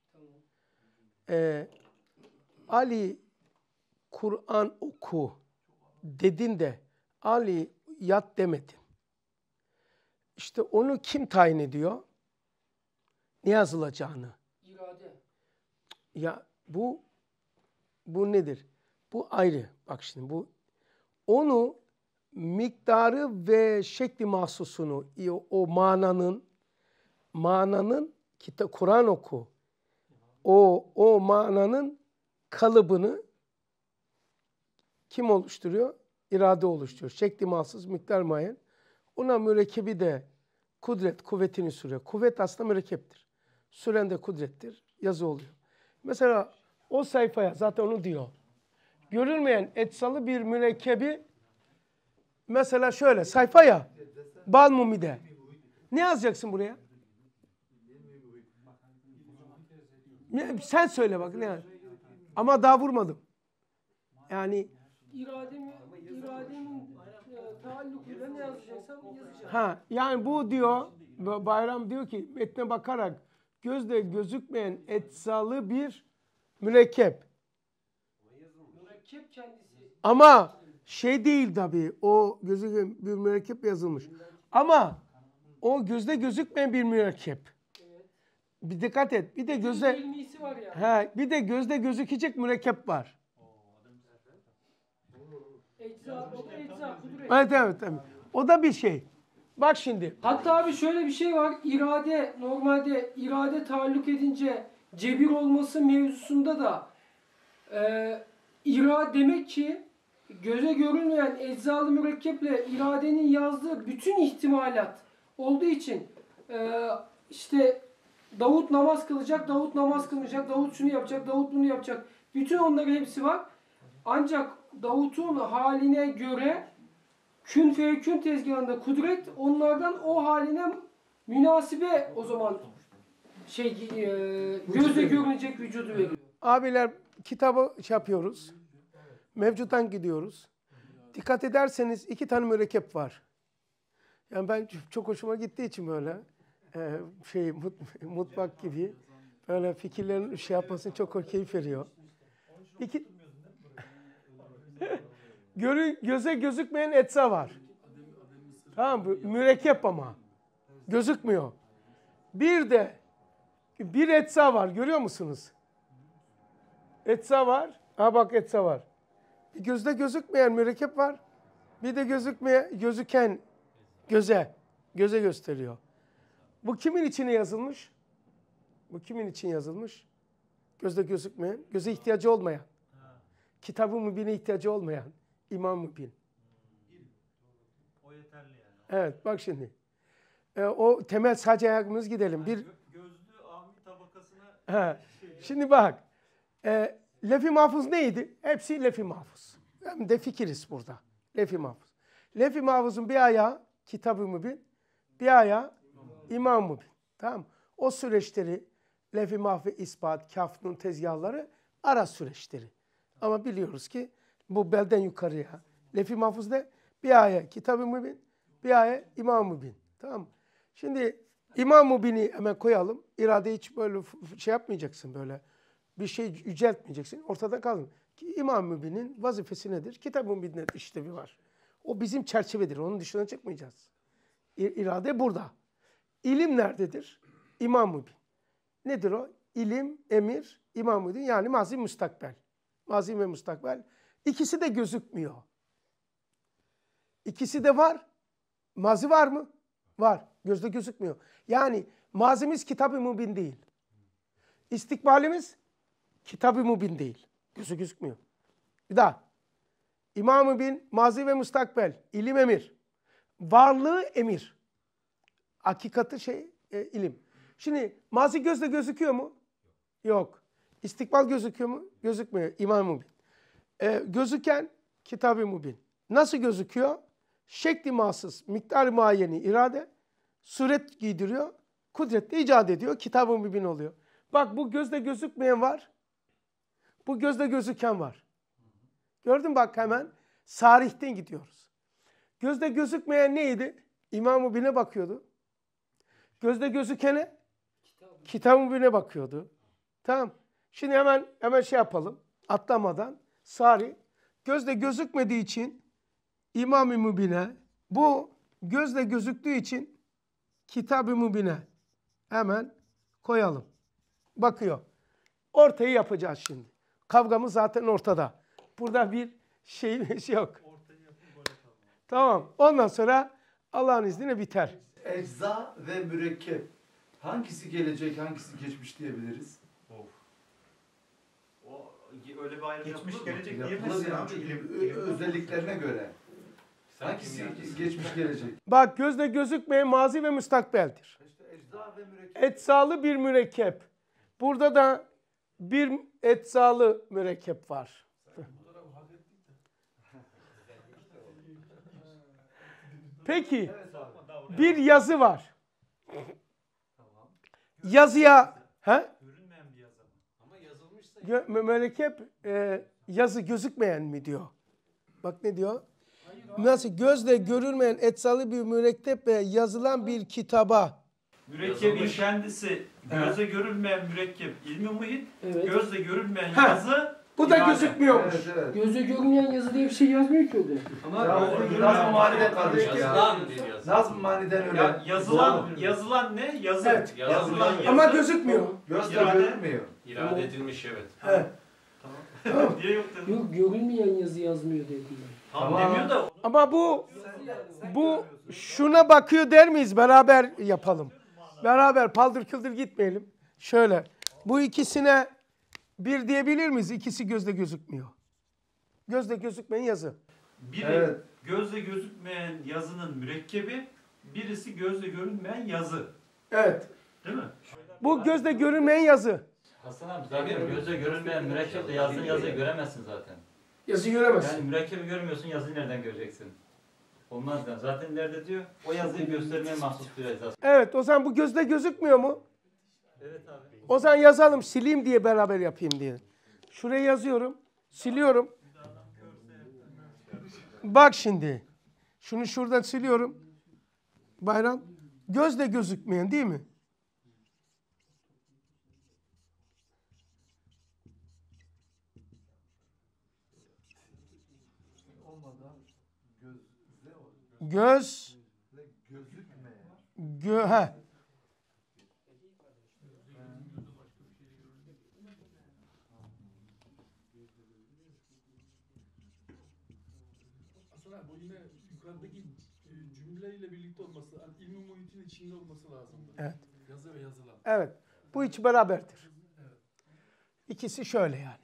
E, Ali Kur'an oku dedin de Ali yat demedin. İşte onu kim tayin ediyor? Ne yazılacağını. irade. Ya bu bu nedir? Bu ayrı. Bak şimdi bu onu miktarı ve şekli mahsusunu o, o mananın mananın kitap Kur'an oku. O o mananın kalıbını kim oluşturuyor? İrade oluşturuyor. Şekli mahsus, miktar muayyen. Ona mürekkebi de kudret, kuvvetini sürüyor. Kuvvet aslında mürekkeptir. Süren de kudrettir. Yazı oluyor. Mesela o sayfaya zaten onu diyor. Görülmeyen etsalı bir mürekkebi mesela şöyle sayfa ya bal mumide. Ne yazacaksın buraya? Ne- Sen söyle bak ne? Ama daha vurmadım. Yani İrademi, irademin e, taallukuyla ne yazacaksam yazacağım. ha yani bu diyor Bayram diyor ki metne bakarak gözle gözükmeyen etsalı bir mürekkep. Mürekkep kendisi. Ama şey değil tabii o gözükmeyen bir mürekkep yazılmış. Ama o gözde gözükmeyen bir mürekkep. Evet. Bir dikkat et. Bir de gözde İlmisi var yani. ha bir de gözde gözükecek mürekkep var. Ecza, o da ecza, kudret. Evet evet evet. O da bir şey. Bak şimdi. Hatta abi şöyle bir şey var. İrade, normalde irade taalluk edince cebir olması mevzusunda da e, ira demek ki göze görünmeyen eczalı mürekkeple iradenin yazdığı bütün ihtimalat olduğu için e, işte Davut namaz kılacak, Davut namaz kılmayacak, Davut şunu yapacak, Davut bunu yapacak. Bütün onların hepsi var. Ancak Davut'un haline göre kün feyekün tezgahında kudret onlardan o haline münasibe o zaman şey e, gözle görünecek vücudu veriyor. Abiler kitabı şey yapıyoruz. Mevcuttan gidiyoruz. Dikkat ederseniz iki tane mürekkep var. Yani ben çok hoşuma gittiği için böyle e, şey mut, mutfak gibi böyle fikirlerin şey yapmasını çok keyif veriyor. İki Görü, göze gözükmeyen etsa var. Tamam mı? Mürekkep ama. Gözükmüyor. Bir de bir etsa var. Görüyor musunuz? Etsa var. Ha bak etsa var. Bir gözde gözükmeyen mürekkep var. Bir de gözükmeyen, gözüken göze. Göze gösteriyor. Bu kimin içine yazılmış? Bu kimin için yazılmış? Gözde gözükmeyen, göze ihtiyacı olmayan. Kitab-ı Mübin'e ihtiyacı olmayan. İmam Mübin. O yeterli yani. Evet bak şimdi. Ee, o temel sadece ayakımız gidelim. Yani Bir gözlü ami tabakasına He. Şimdi bak. E, Lef-i Mahfuz neydi? Hepsi Lef-i Mahfuz. Hem de fikiriz burada. Lef-i Mahfuz. Lef-i Mahfuz'un bir ayağı Kitab-ı Mübin, bir ayağı İmam Mübin. Tamam. O süreçleri Lef-i Mahfuz, ispat, Kaf'ın tezgahları ara süreçleri. Ama biliyoruz ki bu belden yukarıya. Lef-i Mahfuz'da bir aya Kitab-ı Mübin, bir aya İmam Mübin. Tamam. Şimdi İmam Mübin'i hemen koyalım. İrade hiç böyle şey yapmayacaksın böyle. Bir şey yüceltmeyeceksin. Ortada kalın. Ki İmam Mübin'in vazifesi nedir? Kitab-ı Mübin'de işlevi var. O bizim çerçevedir. Onun dışına çıkmayacağız. İrade burada. İlim nerededir? İmam Mübin. Nedir o? İlim, emir, İmam Mübin. Yani mazi müstakbel. Mazi ve müstakbel. İkisi de gözükmüyor. İkisi de var. Mazi var mı? Var. Gözde gözükmüyor. Yani mazimiz Kitab-ı Mübin değil. İstikbalimiz Kitab-ı Mübin değil. Gözü gözükmüyor. Bir daha. İmam-ı Mübin, mazi ve müstakbel. İlim emir. Varlığı emir. Hakikati şey e, ilim. Şimdi mazi gözle gözüküyor mu? Yok. İstikbal gözüküyor mu? Gözükmüyor. İmam-ı Mübin. E, gözüken Kitab-ı Mübin. Nasıl gözüküyor? Şekli mahsus, miktar-ı muayyeni irade, suret giydiriyor, kudretle icat ediyor, Kitab-ı Mübin oluyor. Bak bu gözle gözükmeyen var, bu gözle gözüken var. Gördün bak hemen sarihten gidiyoruz. Gözle gözükmeyen neydi? İmam-ı Mübin'e bakıyordu. Gözle gözükene Kitab-ı Mübin'e bakıyordu. Tamam. Şimdi hemen hemen şey yapalım. Atlamadan sarih gözle gözükmediği için İmam-ı Mübin'e, bu gözle gözüktüğü için Kitab-ı Mübin'e hemen koyalım. Bakıyor. Ortayı yapacağız şimdi. Kavgamız zaten ortada. Burada bir şey, şey yok. Tamam. Ondan sonra Allah'ın izniyle biter. Ecza ve mürekkep. Hangisi gelecek, hangisi geçmiş diyebiliriz? Of. O öyle bir ayrım Geçmiş yapılır mı? gelecek Yapılır diyemezsin yani abi. çünkü İlim, ö- ilim özelliklerine göre. Hangisi geçmiş gelecek? Bak gözle gözükmeyen mazi ve müstakbeldir. İşte ecza ve mürekkep. Etsalı bir mürekkep. Burada da bir etsalı mürekkep var. Peki bir yazı var. Yazıya he? Görünmeyen bir yazı. Ama yazılmışsa Gö- mü- mürekkep e, yazı gözükmeyen mi diyor. Bak ne diyor? Nasıl gözle görülmeyen etsalı bir mürekkep ve yazılan bir kitaba. Mürekkebin Yazılmış. kendisi, göze görülmeyen mürekkep ilmi muhit, Evet. gözle görülmeyen Ha. yazı Bu da irade. gözükmüyormuş. Evet, evet. Gözle görünmeyen yazı diye bir şey yazmıyor ki orada. Ama Ya o Nazım-ı Mani'den kardeşim ya. yazılan bir yazı. Nazım-ı Mani'den öyle. Ya, yazılan, yazılan ne? Yazı. Evet. Yazılan yazı. Ama gözükmüyor. Gözle İrade. görülmüyor. İrade edilmiş evet. Evet. Diye yok dedim. Yok görünmeyen yazı yazmıyor dedim ben. Tam Tamam. demiyor da Ama bu bu şuna bakıyor der miyiz? Beraber yapalım. Beraber paldır küldür gitmeyelim. Şöyle. Bu ikisine bir diyebilir miyiz? İkisi gözle gözükmüyor. Gözle gözükmeyen yazı. biri Evet. gözle gözükmeyen yazının mürekkebi, birisi gözle görünmeyen yazı. Evet. Değil mi? Bu gözle görünmeyen yazı. Hasan abi zaten gözle görünmeyen mürekkeple yazdığın yazıyı göremezsin zaten. Yazı göremezsin. Yani mürekkebi görmüyorsun yazıyı nereden göreceksin? O Olmaz yani. Zaten nerede diyor? O yazıyı göstermeye mahsus bir esas. Evet, o zaman bu gözde gözükmüyor mu? Evet abi. O zaman yazalım, sileyim diye beraber yapayım diye. Şuraya yazıyorum, siliyorum. Bak şimdi, şunu şuradan siliyorum. Bayram, gözde gözükmeyen değil mi? Göz gö he. Aslında bu yine yukarıdaki e, cümleyle birlikte olması, yani ilmi muhitin içinde olması lazım. Evet. Yazı ve yazılan. Evet. Bu içi beraberdir. İkisi şöyle yani.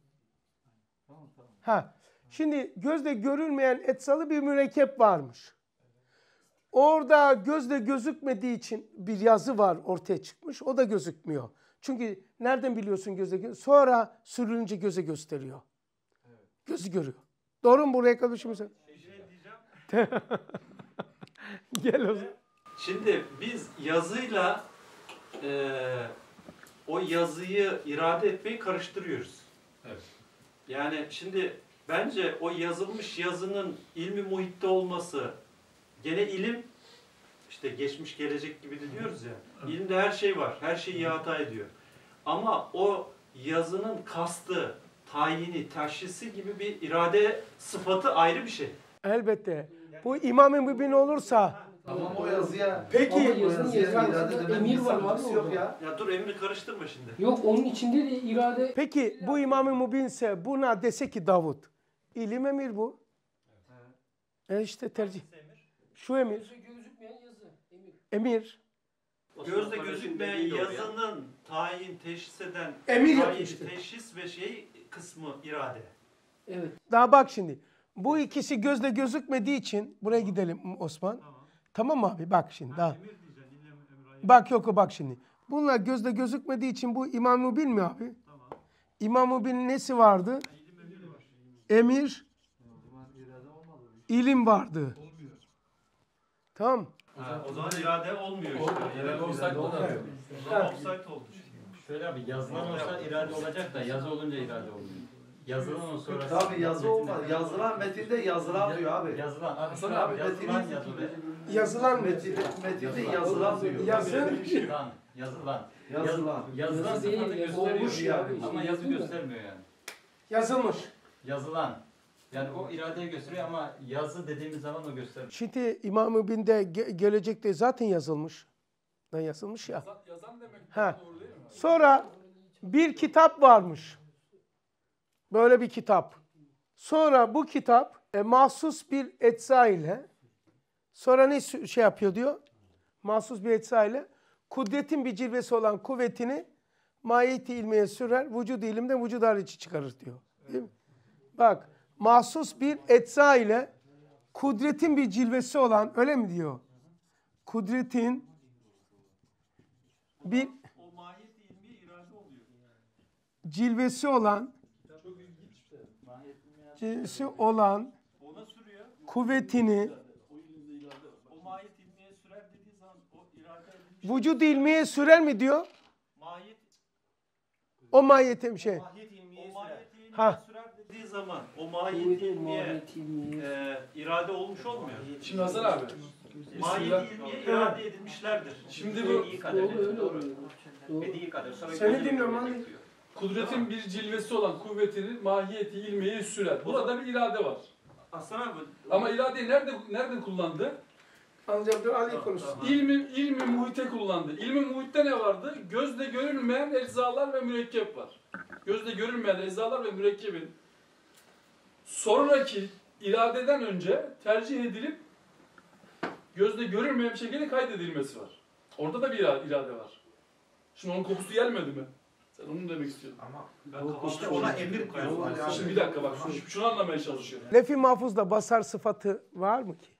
Ha. Şimdi gözle görülmeyen etsalı bir mürekkep varmış. Orada gözle gözükmediği için bir yazı var ortaya çıkmış. O da gözükmüyor. Çünkü nereden biliyorsun gözle gözükmüyor? Sonra sürülünce göze gösteriyor. Gözü görüyor. Doğru mu buraya kadar şimdi sen? Bir şey diyeceğim. Gel o zaman. Şimdi biz yazıyla e, o yazıyı irade etmeyi karıştırıyoruz. Evet. Yani şimdi bence o yazılmış yazının ilmi muhitte olması gene ilim, işte geçmiş gelecek gibi de diyoruz ya. İlimde her şey var. Her şeyi ihata ediyor. Ama o yazının kastı, tayini, teşhisi gibi bir irade sıfatı ayrı bir şey. Elbette. Bu İmam-ı Mübin olursa Tamam o yazıya. peki Ama o yazının yazıya yazarında irade demenin emir bir var abi sakıncası yok orada. ya. Ya dur emri karıştırma şimdi. Yok, onun içinde de irade. peki bu İmam-ı Mübinse buna dese ki Davut, ilim emir bu. E işte tercih. Şu emir. Gözle gözükmeyen yazı. Emir. Emir. Gözle gözükmeyen yazının tayin, teşhis eden Emir tayin, yapmıştır. teşhis ve şey kısmı irade. Evet. Daha bak şimdi. Bu ikisi gözle gözükmediği için buraya gidelim Osman. Tamam. Tamam mı abi? Bak şimdi. Daha. Emir diyeceksin. İlim, emir, ayet. Bak yok o bak şimdi. Bunlar gözle gözükmediği için bu İmam-ı Mübin mi abi? Tamam. İmam-ı Mübin'in nesi vardı? İlim emir var. Emir, ilim vardı. Tamam. Ha, o zaman irade olmuyor işte. Yani olsaydı o da. O zaman offside oldu. Şöyle abi yazılan olsa irade olacak da yazı olunca irade olmuyor. Yazılan sonra Tabii yazı olmaz. Yazılan metinde yazılan diyor abi. Yazılan abi Sana şöyle abi abi yazılan metinin- yazılı. Yazılan Metinde, metinde yazılan diyor. Yazı- Yazılan. Yazılan. Yazılan. Yazılan Yazı değil, sıfatı yazı gösteriyor. olmuş yani. Ama yazı göstermiyor yani. Yazılmış. Yazılan. Yani o iradeyi gösteriyor ama yazı dediğimiz zaman o göstermiyor. Şimdi İmam-ı Mübin'de ge- gelecekte zaten yazılmış. Ne yazılmış ya. Yazan, yazan demek Ha. doğru değil mi? Sonra bir kitap varmış. Böyle bir kitap. Sonra bu kitap e, mahsus bir etsa ile sonra ne sü- şey yapıyor diyor? Mahsus bir etsa ile kudretin bir cilvesi olan kuvvetini mahiyeti ilmiye sürer, vücud ilimden vücud harici çıkarır diyor. Değil mi? Bak, mahsus bir etsa ile kudretin bir cilvesi olan, öyle mi diyor? Kudretin bir O mahiyet ilmi irade oluyor. cilvesi olan cilvesi olan Ona sürüyor. kuvvetini O mahiyet ilmiye sürer dediği zaman o irade edilmiş. vücud ilmiye sürer mi diyor? Mahiyet, O mahiyete bir şey. Mahiyet ilmiye o mahiyet ilmiye Ha. sürer dediği zaman o mahiyet ilmiye e, irade olmuş olmuyor. Şimdi Hasan abi. Mahiyet ilmiye irade edilmişlerdir. Şimdi bu Bedi'i kadar. Doğru, öyle oluyor. Doğru. Bedi'i kadar. Sonra Seni gözle dinliyorum görülecek abi. diyor. kudretin bir cilvesi olan kuvvetinin mahiyeti ilmiye sürer. Burada bir irade var. Aslan abi. Ama iradeyi nerede nerede kullandı? Amcam dur Ali konuşsun. İlmi, ilmi muhite kullandı. İlmi muhitte ne vardı? Gözle görülmeyen eczalar ve mürekkep var. Gözle görülmeyen eczalar ve mürekkebin sonraki iradeden önce tercih edilip gözle görülmeyen bir şekilde kaydedilmesi var. Orada da bir irade var. Şimdi onun kokusu gelmedi mi? Sen onu demek istiyorsun. Ama Ben kafamda işte ona şey emir koyuyorum. koyuyorlar yani. Şimdi bir dakika bak, şunu, şunu anlamaya çalışıyorum. Lef-i mahfuzda basar sıfatı var mı ki?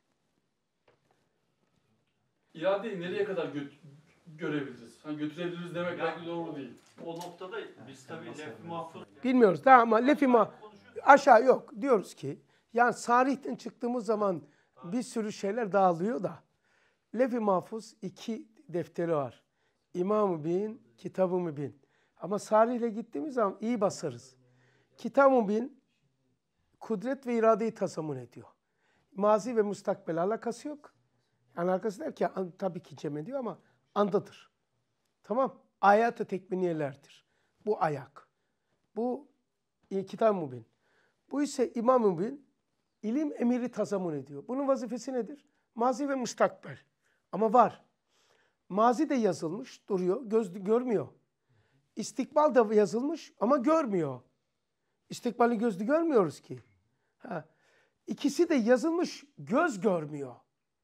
İradeyi nereye kadar gö görebiliriz? Hani götürebiliriz demek belki doğru değil. O noktada biz tabii lef-i mahfuz Bilmiyoruz da ama lef-i ma aşağı yok. Diyoruz ki yani sarihten çıktığımız zaman bir sürü şeyler dağılıyor da. Lef-i Mahfuz iki defteri var. İmam-ı Bin, Kitab-ı Mübin. Ama Salih ile gittiğimiz zaman iyi basarız. Kitab-ı Mübin kudret ve iradeyi tazamun ediyor. Mazi ve mustakbel alakası yok. Yani alakası der ki tabii ki cem ediyor ama andadır. Tamam. Ayat-ı tekviniyelerdir. Bu ayak. Bu Kitab-ı Mübin. Bu ise İmam-ı Mübin ilim emiri tazamun ediyor. Bunun vazifesi nedir? Mazi ve mustakbel. Ama var. Mazi de yazılmış, duruyor, göz görmüyor. İstikbal da yazılmış ama görmüyor. İstikbali gözlü görmüyoruz ki. Ha. İkisi de yazılmış, göz görmüyor.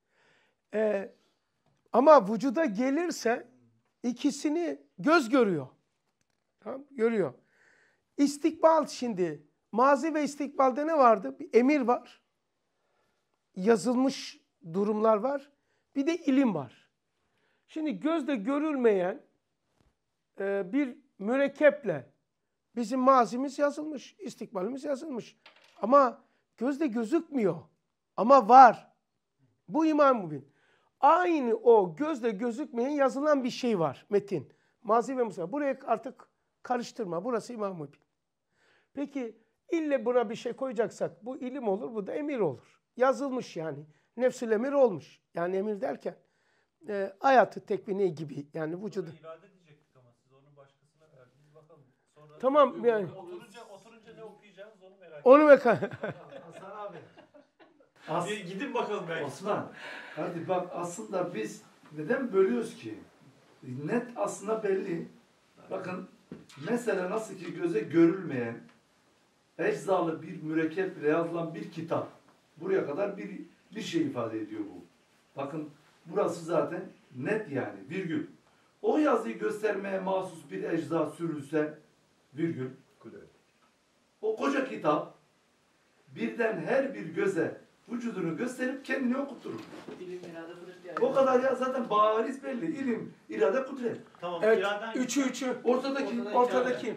Ee, ama vücuda gelirse ikisini göz görüyor. Tamam, görüyor. İstikbal şimdi, mazi ve istikbalde ne vardı? Bir emir var. Yazılmış durumlar var. Bir de ilim var. Şimdi gözle görülmeyen e, bir mürekkeple bizim mazimiz yazılmış, istikbalimiz yazılmış. Ama gözle gözükmüyor. Ama var. Bu İmam-ı Mübin. Aynı o gözle gözükmeyen yazılan bir şey var, metin. Mazi ve mustakbel. Buraya artık karıştırma. Burası İmam-ı Mübin. Peki ille buna bir şey koyacaksak bu ilim olur, bu da emir olur. Yazılmış yani. Nefsül emir olmuş. Yani emir derken e, hayatı tekvini gibi yani vücudu. İrade diyecektik ama siz onu başkasına verdiniz. Bakalım. Sonra Tamam yani. Oturunca, oturunca ne okuyacağız onu merak Onu merak Hasan abi. As bir gidin bakalım belki. Osman, hadi bak aslında biz neden bölüyoruz ki? Net aslında belli. Bakın mesela nasıl ki göze görülmeyen eczalı bir mürekkeple yazılan bir kitap. Buraya kadar bir bir şey ifade ediyor bu. Bakın burası zaten net yani virgül. O yazıyı göstermeye mahsus bir ecza sürülse virgül. O koca kitap birden her bir göze vücudunu gösterip kendini okutturur. O kadar ya zaten bariz belli. İlim, irade, kudret. Tamam. Evet, iraden üçü üçü. Ortadaki, Ortadaki.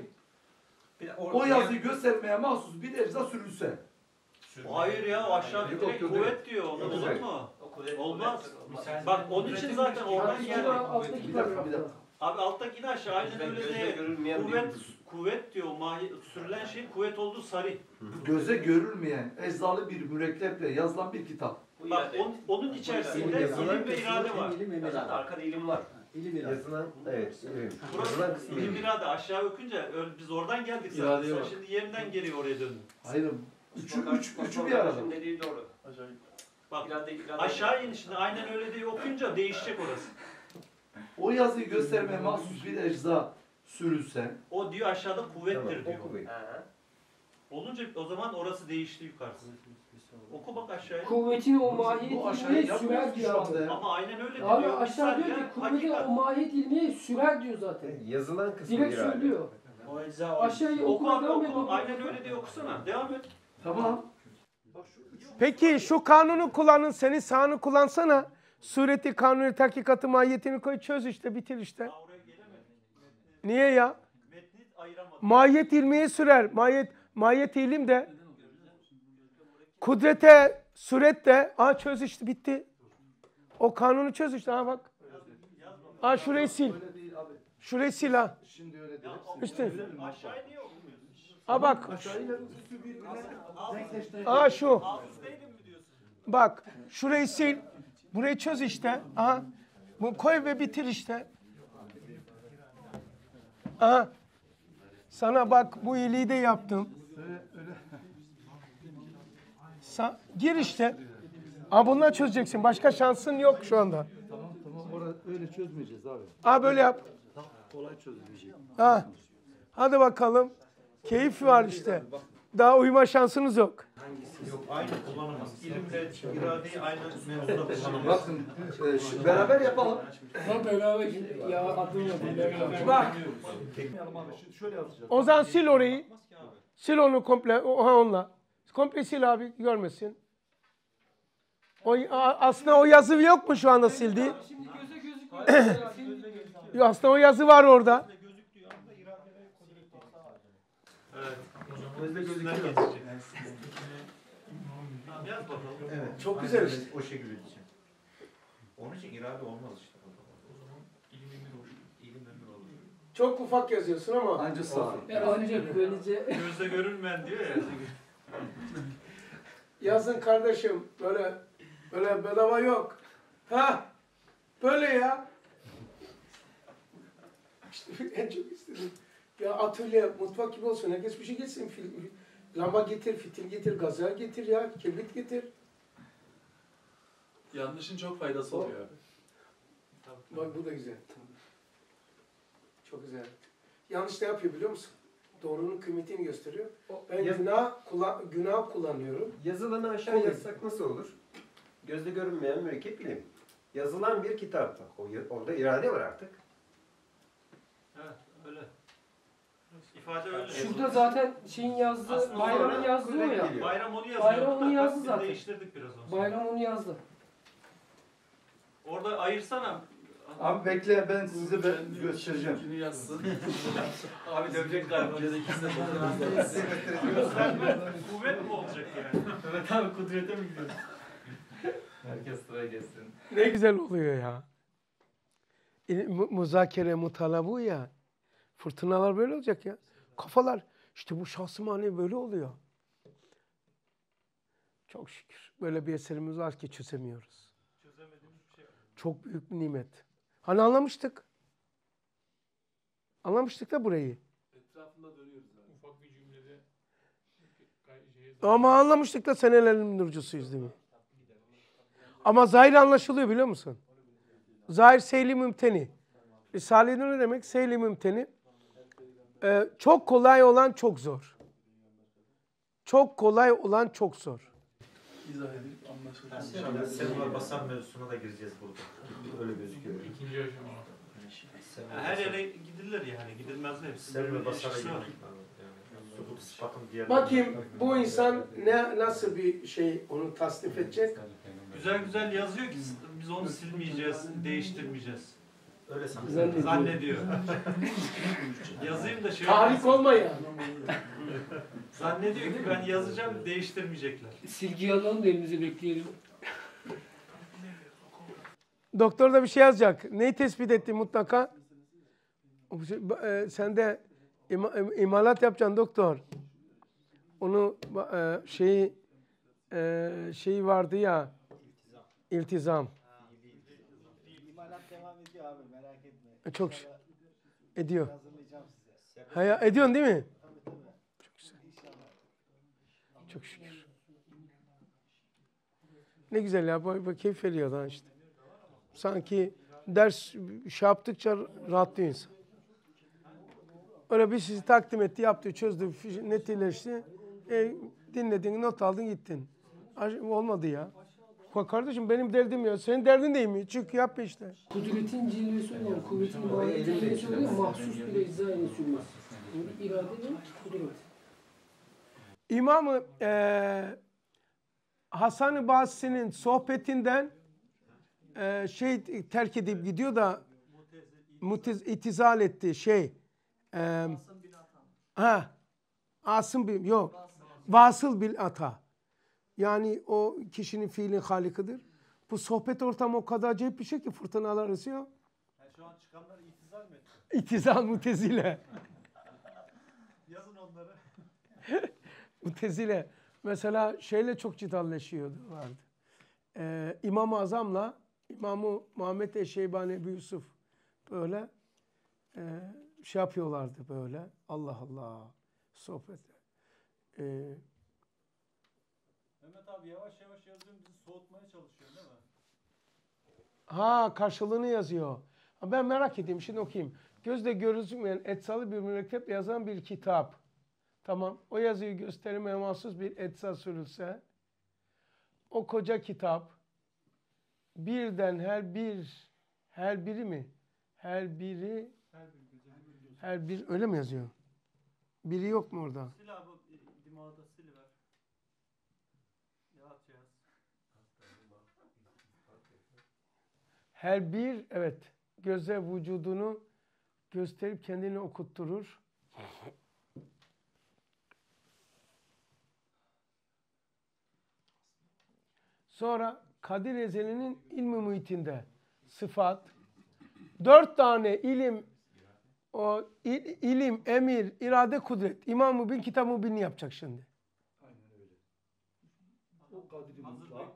o yazıyı göstermeye mahsus bir ecza sürülse. Hayır ya aşağıda Yok, direkt yok, kuvvet diyor. Onu Yok, olur yok. mu? Kudret, Olmaz. kudret. Bak onun için zaten oradan Sonra geldi. alttaki Bir dakika, bir dakika. Abi alttaki de aşağı aynen Ben öyle gözle değil. görülmeyen Kuvvet, bir- kuvvet diyor. Mahi, sürülen şey kuvvet olduğu sarı. Göze görülmeyen eczalı bir mürekkeple yazılan bir kitap. Bu Bak irade- on, onun içerisinde yazılan ilim ve irade var. Ya zaten arkada ilim var. Yazılan, evet, ilim. Yazılan Burası kısmı ilim ilim. irade aşağı ökünce öyle biz oradan geldik zaten. İradeye Sen bak. şimdi yerinden geri oraya döndün. Hayır, üçü, Osman üç, kardeşim, üçü Osman bir arada. kardeşim dediği doğru. Bak İrade, irade. aşağı inişinde aynen öyle diye okuyunca değişecek orası. O yazıyı göstermeye mahsus bir ecza sürülse, O diyor aşağıda kuvvettir Tamam, diyor. oku bey. Aha. Olunca o zaman orası değişti yukarısı. Oku bak aşağıya. Kuvvetin o bu mahiyet aşağıya ilmiye sürer yapmıyoruz ki diyor şu abi. anda ya. Ama aynen öyle diyor. Abi aşağı Misal diyor ya, ki kuvvetin hakikat. o mahiyet ilmiye sürer diyor zaten. Yazılan kısmı Direkt irade. söylüyor. O ecza Aşağıya Oku abi okumadan oku. ve Aynen öyle diye okusana. Devam et. tamam. Peki şu kanunu kullanın, senin sağını kullansana. Sureti, kanuni, hakikati, mahiyetini koy, çöz işte, bitir işte. Daha oraya gelemedik. Niye ya? Metni ayıramadık. Mahiyet ilmiye sürer. Mahiyet, mahiyet ilim de. Kudrete, suret de. Aa çöz işte, bitti. O kanunu çöz işte, ha bak. Aa şurayı sil. Öyle değil abi. Şurayı sil ha. Şimdi öyle değil. İşte. Aşağıya niye okumuyorsun? Aa bak. Aşağıyla üstü birbirine denkleştirecek. Aa şu. Hafız değilim mi diyorsun? Bak. Şurayı sil. Burayı çöz işte. Aha. Bu koy ve bitir işte. Aha. Sana bak bu iyiliği de yaptım. Sa gir işte. Aa bununla çözeceksin. Başka şansın yok şu anda. Tamam tamam orada öyle çözmeyeceğiz abi. Aa böyle yap. Kolay çözülecek. Ha. Hadi bakalım. Keyif var işte. Daha uyuma şansınız yok. Yok aynı kullanamaz. İlimle iradeyi aynı mevzuda kullanamaz. Bakın e, şu- beraber yapalım. Lan beraber ya aklım yok. Bak. Şöyle yazacağız. Ozan sil orayı. Sil onu komple. Oha onunla. Komple sil abi görmesin. O, a- aslında o yazı yok mu şu anda sildiği? Şimdi göze gözüküyor. Yok, aslında o yazı var orada. Evet. Gözle gözünden geçecek. Tamam, Yaz bakalım. Evet. Çok aynen güzel öyle, işte. O şekilde diyeceğim. Onun için irade olmaz işte. O zaman ilim emir olur. İlim emir olur. Çok ufak yazıyorsun ama. Anca sağ. E, ancak böylece Gözde görünmeyen diyor ya. Yazın kardeşim böyle böyle bedava yok. Ha böyle ya. İşte en çok istedim. Ya atölye, mutfak gibi olsun. Herkes bir şey getirsin. Fil, lamba getir, fitil getir, gazel getir ya. Kibrit getir. Yanlışın çok faydası oluyor abi. Bak bu da güzel. Çok güzel. Yanlış ne yapıyor biliyor musun? Doğrunun kıymetini gösteriyor. Ben Ya- günah, kullan, günah kullanıyorum. Yazılanı aşağı Olur. yazsak nasıl olur? Gözde görünmeyen mürekkep ilim. Yazılan bir kitap. Bak, o, orada irade var artık. Evet öyle. İfade öyle. şurada zaten şeyin yazdığı, Aslında bayramın sonra yazdığı o kudret ya. geliyor. Bayram onu yazıyor. Bayram onu Hatta yazdı biz zaten. Değiştirdik biraz onu. Bayram onu yazdı. Orada ayırsana. Abi bekle ben size ben göstereceğim. Günü yazsın. Abi dövecek galiba. Kuvvet mi olacak yani? Evet abi kudrete mi gidiyorsun? Herkes sıraya geçsin. Ne güzel oluyor ya. İl- mu- Muzakere, mutala bu ya. Fırtınalar böyle olacak ya. Kafalar, işte bu şahsımane böyle oluyor. Çok şükür. Böyle bir eserimiz var ki çözemiyoruz. Çözemediğimiz bir şey. Çok büyük bir nimet. Hani anlamıştık. Anlamıştık da burayı. Etrafında dönüyoruz abi. Ufak bir cümlede şeye Ama anlamıştık da senelerin nurcusuyuz değil mi? Ama zahir anlaşılıyor biliyor musun? Zahir seyli mümteni. Risale-i ne demek? Seyli mümteni. Ee, çok kolay olan çok zor. Çok kolay olan çok zor. İzah edip anlaşılır. İnşallah Selma Basan mevzusuna da gireceğiz burada. Öyle gözüküyor. ikinci aşama. Selma Her Basan- yere gidilir yani. Gidilmez mi hepsi? Selma Böyle Basan'a ilişkisi var. girmek lazım. Yani subut sıfatın diğer... Bakayım bu insan ne nasıl bir şey onu tasnif edecek? Güzel güzel yazıyor ki biz onu silmeyeceğiz, değiştirmeyeceğiz. Öyle sanırım. Zannediyor. Zannediyor. Yazayım da şey Tahrik olma ya. Zannediyor ki ben yazacağım, değiştirmeyecekler. Silgiyi alalım da elimize bekleyelim. Doktor da bir şey yazacak. Neyi tespit etti mutlaka? O şey- e, Sen de ima- im- imalat yapacaksın doktor. Onu e, şeyi e, şeyi vardı ya. İltizam. İmalat devam ediyor abi merak etme. E, Çok şi- İnşallah ediyor. hazırlayacağım size. Ha, ya, ediyorsun değil mi? Tabii tabii. Çok güzel. İnşallah. Çok şükür. Ne güzel ya. Bu, bu keyif veriyor da işte. Sanki ders şey yaptıkça rahatlıyor insan. Öyle bir sizi takdim etti, yaptı, çözdü, fiş- netleşti. E, dinledin, not aldın, gittin. Ay, olmadı ya. Bak kardeşim benim derdim ya. Senin derdin değil mi? Çık yap işte. Kudretin cilvesi olan, kuvvetin mahiyeti cilvesi oluyor, mahsus bile izah ile sürmez. Yani irade değil, kudret. İmam-ı e, Hasan-ı Basri'nin sohbetinden e, şey terk edip gidiyor da mutiz, itizal etti şey. E, ha, Asım bin, yok. Vasıl bil ata. Yani o kişinin fiilin halikidir. Bu sohbet ortamı o kadar acayip bir şey ki fırtınalar esiyor. Yani şu an çıkanlar itizal mı etti? İtizal mutezile. Yazın onları. Mutezile. Mesela şeyle çok cidalleşiyordu vardı. Ee, İmam-ı Azam'la İmam-ı Muhammed Eşşeybani Ebu Yusuf böyle e, şey yapıyorlardı böyle. Allah Allah. Sohbet. Ee, Mehmet abi yavaş yavaş yazıyorum bizi soğutmaya çalışıyor değil mi? ha karşılığını yazıyor. Ha, ben merak edeyim şimdi okuyayım. Gözle görünmeyen etsalı bir mürekkep yazan bir kitap. Tamam. O yazıyı göstermeye mahsus bir etsa sürülse o koca kitap birden her bir her biri mi? Her biri her bir öyle mi yazıyor? Biri yok mu orada? Sil abi e, dimağda siliver. Yavaş yaz. Her bir evet göze vücudunu gösterip kendini okutturur. Sonra Kadir Ezeli'nin ilmi muhitinde sıfat. Dört tane ilim, o il, ilim, emir, irade, kudret. İmam Mübin, Kitab Mübin'i yapacak şimdi. Aynen öyle. O kadri mutlak.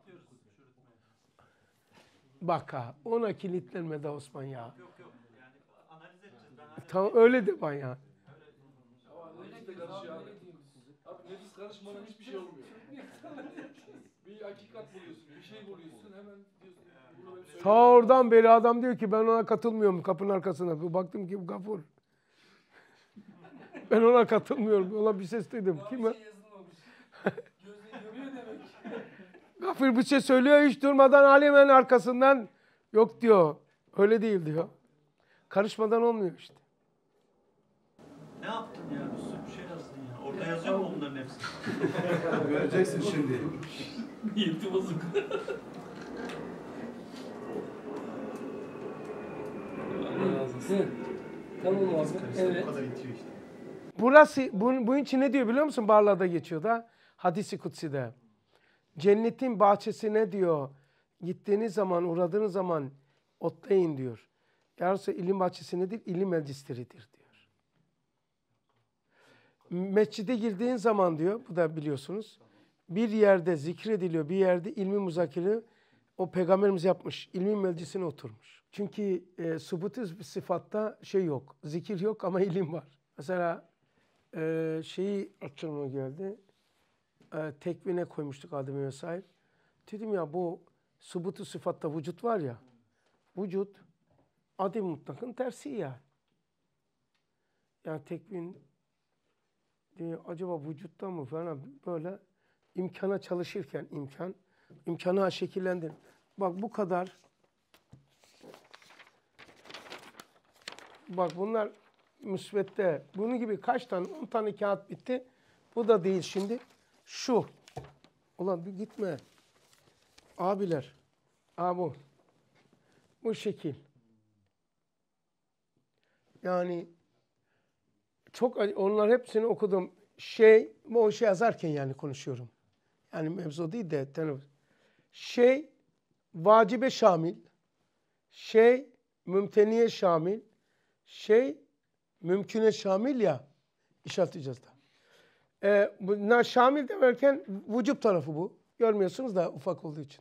Bak ha, ona kilitlenme de Osman ya. Yok yok. Yani analiz edeceğiz. Ben hani Tamam öyle de ben ya. Nefis de karışıyor abi. Abi nefis karışmadan hiçbir şey olmuyor. Bir hakikat buluyorsun, bir şey buluyorsun, hemen diyorsun. Bunu ben söyleyeyim. Ta oradan beri adam diyor ki ben ona katılmıyorum kapının arkasına. Bir baktım ki bu Gafur. Ben ona katılmıyorum. Ona bir ses duydum. Kim o? Gözleri görüyor demek. Gafur bir şey söylüyor hiç durmadan Ali'nin arkasından yok diyor. Öyle değil diyor. Karışmadan olmuyor işte. Ne yaptın ya? Bir sürü bir şey yazdın ya. Orada yazıyor mu bunların hepsi? Göreceksin şimdi. Niyeti bozuk. Allah razı olsun. Tamam abi. Evet. Burası, bu, bunun için ne diyor biliyor musun? Barla'da geçiyor da. Hadis-i Kutsi'de. Cennetin bahçesine diyor, gittiğiniz zaman, uğradığınız zaman otlayın diyor. Yarısı ilim bahçesi nedir? İlim meclisleridir diyor. Mescide girdiğin zaman diyor, bu da biliyorsunuz, bir yerde zikrediliyor, bir yerde ilmi muzakere o peygamberimiz yapmış, ilmi meclisine oturmuş. Çünkü e, subutu sıfatta şey yok, zikir yok ama ilim var. Mesela e, şeyi aklıma geldi, e, tekvine koymuştuk Adem'e vesaire. Dedim ya bu subutu sıfatta vücut var ya, vücut adim mutlakın tersi yani. Yani tekvin diye acaba vücutta mı falan böyle imkana çalışırken imkan, imkanı şekillendir. Bak bu kadar. Bak bunlar müsvedde. Bunun gibi kaç tane? on tane kağıt bitti. Bu da değil şimdi. Şu. Ulan bir gitme. Abiler. Aa bu. Bu şekil. Yani çok onlar hepsini okudum. Şey, bu şey yazarken yani konuşuyorum. Yani mevzu değil de teneffüs. Şey vacibe şamil. Şey mümteniye şamil. Şey mümküne şamil ya. İşaretleyeceğiz da. Ee, bunlar şamil derken vücut tarafı bu. Görmüyorsunuz da ufak olduğu için.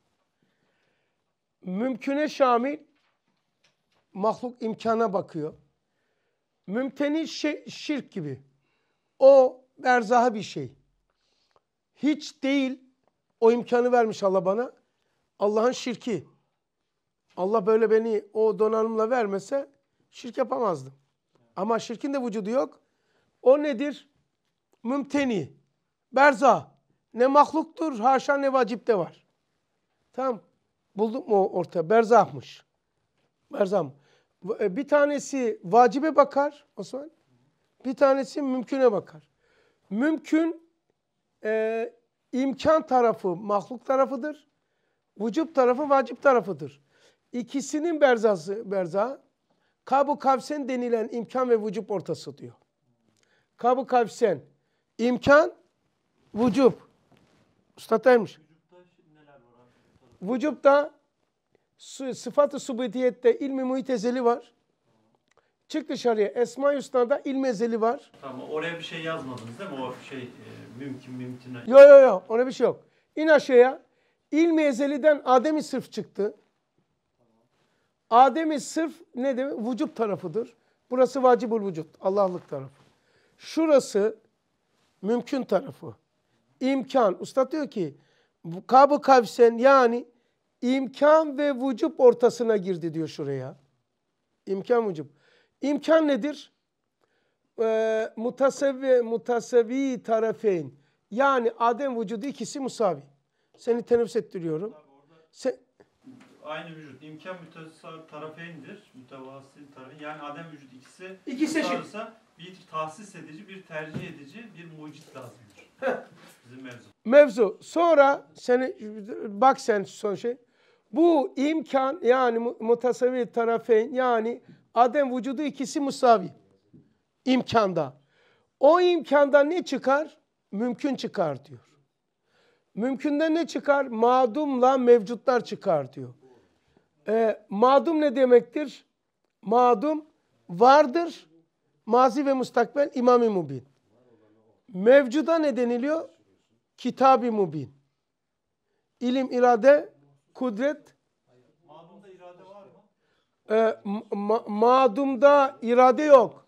Mümküne şamil mahluk imkana bakıyor. Mümteni şey, şirk gibi. O berzaha bir şey. Hiç değil. O imkanı vermiş Allah bana. Allah'ın şirki. Allah böyle beni o donanımla vermese şirk yapamazdım. Ama şirkin de vücudu yok. O nedir? Mümteni. Berzah. Ne mahluktur, haşa ne vacipte var. Tamam. Bulduk mu ortaya? Berzahmış. Berzah. Bir tanesi vacibe bakar Osman. Bir tanesi mümküne bakar. Mümkün e, imkan tarafı mahluk tarafıdır. Vücut tarafı vacip tarafıdır. İkisinin berzası, berzahı Kab-ı Kavsen denilen imkan ve vücut ortası diyor. Kab-ı Kavsen imkan, vücut. Ustadaymış. Vücutta sıfat-ı subutiyette ilmi muhit ezeli var. Çık dışarıya. Esma-i Hüsna'da ilmi ezeli var. Tamam, oraya bir şey yazmadınız değil mi? O şey e, mümkün mümkün. Yok yok yok. Ona bir şey yok. İn aşağıya. İlmi ezeliden Adem-i sırf çıktı. Adem-i sırf ne demek? Vücut tarafıdır. Burası vacibul vücut. Allah'lık tarafı. Şurası mümkün tarafı. İmkan. Usta diyor ki Kab-ı Kavsen yani imkan ve vücut ortasına girdi diyor şuraya. İmkan vücut. İmkan nedir? Ee, mutasevvi, mutasevvi tarafeyn. Yani Adem vücudu ikisi musavi. Seni teneffüs ettiriyorum. Sen, Aynı vücut. İmkan mütesavi tarafeyndir. Mütevasıl tarafeyn. Yani Adem vücut ikisi İkisi eşit. Bir tahsis edici, bir tercih edici, bir mucit lazımdır. Bizim mevzu. Mevzu. Sonra seni bak sen son şey. Bu imkan yani mutasavvi tarafeyn yani Adem vücudu ikisi musavi. İmkanda. O imkanda ne çıkar? Mümkün çıkar diyor. Mümkünden ne çıkar? Madumla mevcutlar çıkar diyor. E, madum ne demektir? Madum vardır. Mazi ve mustakbel imam-ı mubin. Mevcuda ne deniliyor? Kitab-ı mubin. İlim, irade, kudret. Madumda irade var mı? E, ma madumda irade yok.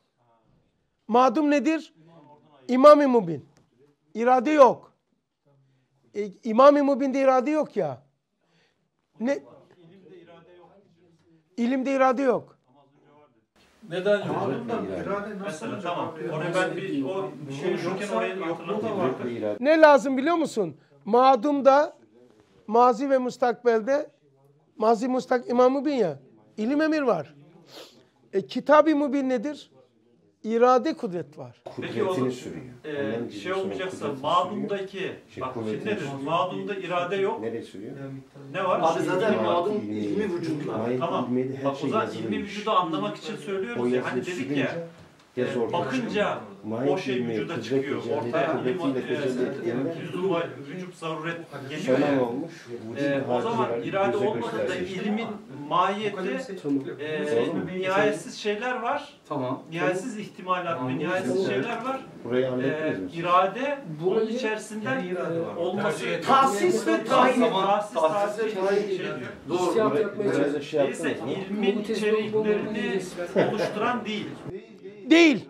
Madum nedir? İmam-ı mubin. İrade yok. E, İmam-ı mubinde irade yok ya. Ne? İlimde irade yok. İlimde irade yok. Neden yok? Madumda irade nasıl Mesela olacak tamam. abi? Oraya ben bir o konuşurken orayı hatırlatayım. Ne lazım biliyor musun? Madumda, mazi ve mustakbelde, mazi mustak imam mubin ya. İlim emir var. E, kitab-ı mubin nedir? İrade kudret var. Peki o e, şey olmayacaksa madumdaki bak şimdi nedir? Madumda irade yok. Nereye sürüyor? Ne var? Abi zaten madum ilmi vücutlar. Tamam. Bak o zaman ilmi vücudu anlamak için söylüyoruz ya. Hani dedik ya. E, bakınca o şey vücuda çıkıyor. Ortaya ilim lüzum ve vücut zaruret geliyor ya. E, o zaman irade olmadığında ilmin mahiyeti e, nihayetsiz şeyler var. Tamam. Nihayetsiz ihtimalat ve nihayetsiz şeyler var. Burayı Ee, anlatabilir misin? irade bunun içerisinden olması. Tahsis ve tayin. Tahsis, tahsis ve tayin. Şey diyor. Doğru. Burayı biraz da şey Değilse yaptınız mı? ilmin içeriklerini oluşturan değil. Değil.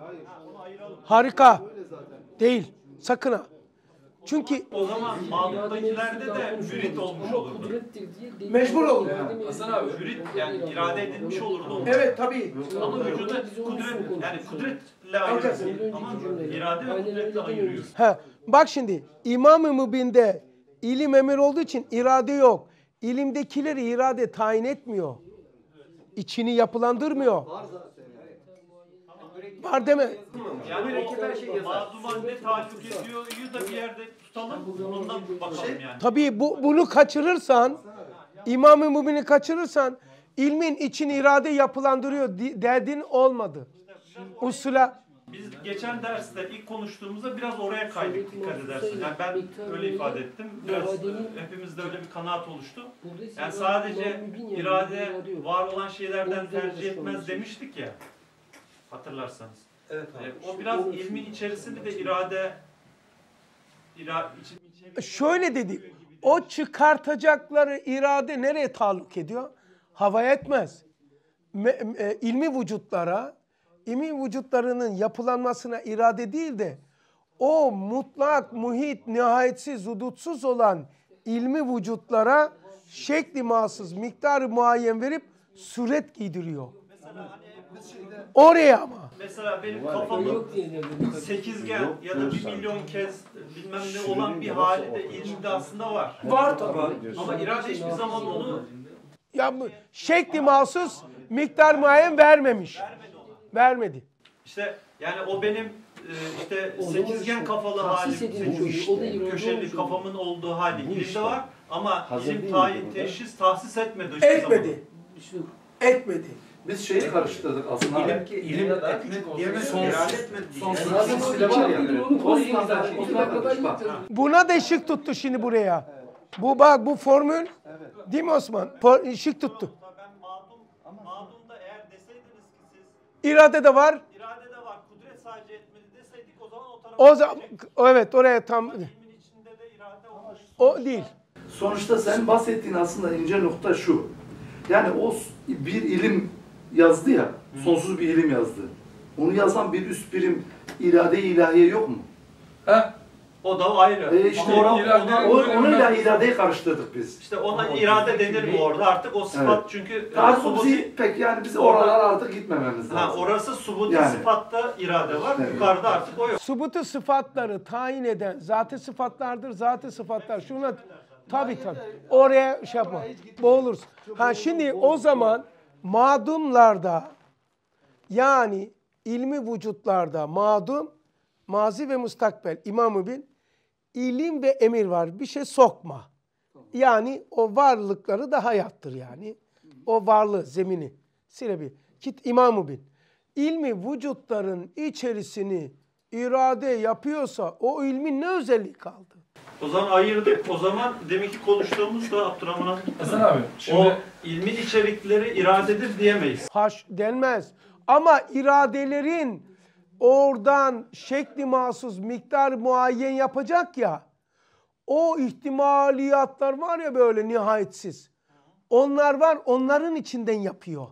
Harika. Değil. Sakın ha. Çünkü O zaman mağdurdakilerde de mürit olmuş olurdu. mecbur olur. Hasan abi mürit yani irade edilmiş olurdu. Evet tabii. Ama vücuda kudret yani kudretle ayırıyor. Ama irade ve kudretle ayırıyor. Ha, bak şimdi İmam-ı Mubin'de ilim emir olduğu için irade yok. İlimdekileri irade tayin etmiyor. İçini yapılandırmıyor. Var deme. Yani o mazluman ne taalluk ediyor da bir yerde tutalım. Ondan bakalım yani. Tabii bu, bunu kaçırırsan, İmam-ı Mubin'i kaçırırsan ilmin içini irade yapılandırıyor derdin olmadı. Usula. Biz geçen derste ilk konuştuğumuzda biraz oraya kaydık dikkat edersin. Yani ben öyle ifade ettim. Biraz hepimizde öyle bir kanaat oluştu. Yani sadece irade var olan şeylerden tercih etmez demiştik ya. Hatırlarsanız. Evet abi. E, o biraz ilmin içerisinde de irade ira, içi, Şöyle dedi. O çıkartacakları irade nereye taalluk ediyor? Havaya etmez. Me, e, ilmi vücutlara, ilmi vücutlarının yapılanmasına irade değil de o mutlak, muhit, nihayetsiz, hudutsuz olan ilmi vücutlara şekli mahsus, miktarı muayyen verip suret giydiriyor. Oraya ama. Mesela benim kafamın sekizgen ya da bir milyon kez bilmem ne olan bir hali de ilmde aslında var. Var tabii. Ama irade hiçbir zaman onu Ya bu şekli mahsus, miktar muayyen vermemiş. Vermedi. İşte yani o benim e, işte sekizgen kafalı halim, sekiz köşeli kafamın olduğu hali ilimde var ama ilim tayin, teşhis, tahsis etmedi hiçbir zaman. Etmedi. Etmedi. Biz şeyi karıştırdık aslında. İlim, ilim etmek diyemeyiz. İrade etmek Sonsuz silsile var ya. Buna da ışık tuttu şimdi buraya. Bu bak bu formül. Değil mi Osman? For, ışık tuttu. Ben madum, madumda eğer deseydiniz ki siz İrade de var. irade de var, kudret sadece etmedi deseydik o zaman o tarafa O zaman evet oraya tam ilmin içinde de irade olmuş. o değil. Sonuçta sen bahsettiğin aslında ince nokta şu. Yani o bir ilim yazdı ya, sonsuz bir ilim yazdı. Onu yazan bir üst birim irade-i ilahiye yok mu? Heh. O da ayrı. E işte Ama ona, irade, ona, onunla iradeyi karıştırdık biz. İşte ona irade denir mi orada? Artık o sıfat Evet. çünkü Artık subuti, bizi pek yani biz oralara artık gitmememiz ha, lazım. orası subuti Yani. sıfatta irade var. Evet. Yukarıda artık o yok. Subutu sıfatları tayin eden zat-ı sıfatlardır. Zat-ı sıfatlar şuna tabii tabii. Oraya şey yapma. Boğuluruz. Ha şimdi o zaman madumlarda yani ilmi vücutlarda madum, mazi ve mustakbel, İmam-ı Bin ilim ve emir var. Bir şey sokma. Yani o varlıkları da hayattır yani. O varlığı, zemini. Silebi. Kit İmam-ı Bin. İlmi vücutların içerisini irade yapıyorsa o ilmin ne özelliği kaldı? O zaman ayırdık. O zaman deminki konuştuğumuz da Abdurrahman abi. Hasan abi. Şimdi... O ilmin içerikleri iradedir diyemeyiz. Haş denmez. Ama iradelerin oradan şekli mahsus miktar muayyen yapacak ya, o ihtimaliyatlar var ya böyle nihayetsiz. Onlar var, onların içinden yapıyor.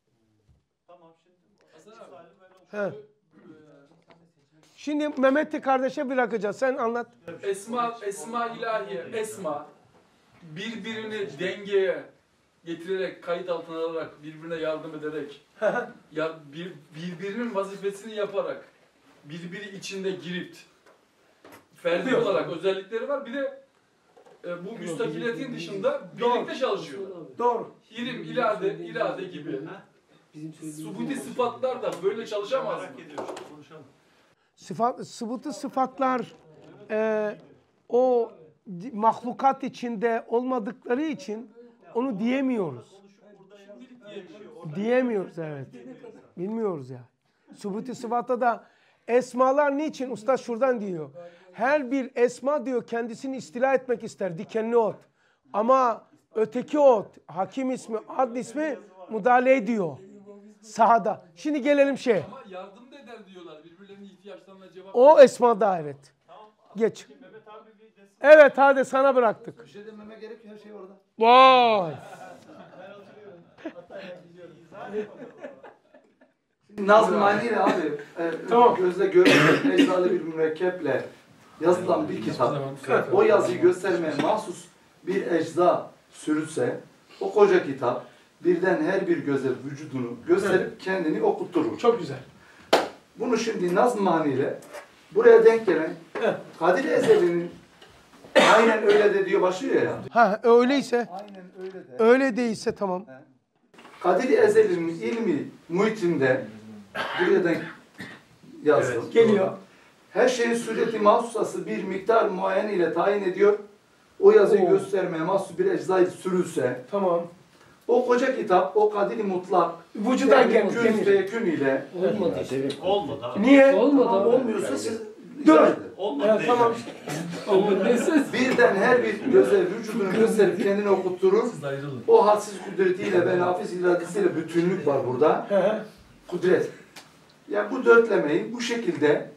He. Şimdi Mehmet'i kardeşe bırakacağız. Sen anlat. Esma, esma ilahiye, esma birbirini dengeye getirerek, kayıt altına alarak, birbirine yardım ederek, ya bir, birbirinin vazifesini yaparak, birbiri içinde girip, ferdi olarak özellikleri var. Bir de e, bu müstakiliyetin dışında birlikte çalışıyorlar. Doğru. İlim, irade, irade gibi. Subuti sıfatlar da böyle çalışamaz mı? Sıfat, sıbutu sıfatlar e, o mahlukat içinde olmadıkları için onu diyemiyoruz. Diyemiyoruz evet. Bilmiyoruz ya. Subuti sıfatta da esmalar niçin? Usta şuradan diyor. Her bir esma diyor kendisini istila etmek ister. Dikenli ot. Ama öteki ot, hakim ismi, adl ismi müdahale ediyor. Sahada. Şimdi gelelim şeye. Ama yardım da eder diyorlar. Birbirlerinin ihtiyaçlarına cevap. O esmada evet. Geç. Evet hadi sana bıraktık. Bir şey dememe gerek yok, her şey orada. Vay. Nazım Mani'yle abi, e, Tamam. gözle görülen eczalı bir mürekkeple yazılan bir kitap, o yazıyı göstermeye mahsus bir ecza sürülse, o koca kitap birden her bir göze vücudunu gösterip kendini okutturur. Çok güzel. Bunu şimdi Nazım Mani'yle buraya denk gelen Kadir Ezeli'nin aynen öyle de diyor başlıyor ya. Ha öyleyse. Aynen öyle de. Öyle değilse tamam. Kadir Ezeli'nin ilmi muhitinde buraya denk yazdım. Evet, geliyor. Her şeyin sureti mahsusası bir miktar muayyen ile tayin ediyor. O yazıyı Oo. göstermeye mahsus bir eczayı sürülse. Tamam. O koca kitap, o kadiri mutlak, vücuda yani gel, kün feyekün ile Olmadı. Olmadı abi. Niye? Olmadı. tamam, olmuyorsa siz Dur. izah edin. Olmadı Evet, değil. tamam. Birden her bir göze vücudunu gösterip kendini okutturur. Siz ayrılın. O hadsiz kudretiyle ve nafiz iradesiyle bütünlük var burada. Kudret. Yani bu dörtlemeyi bu şekilde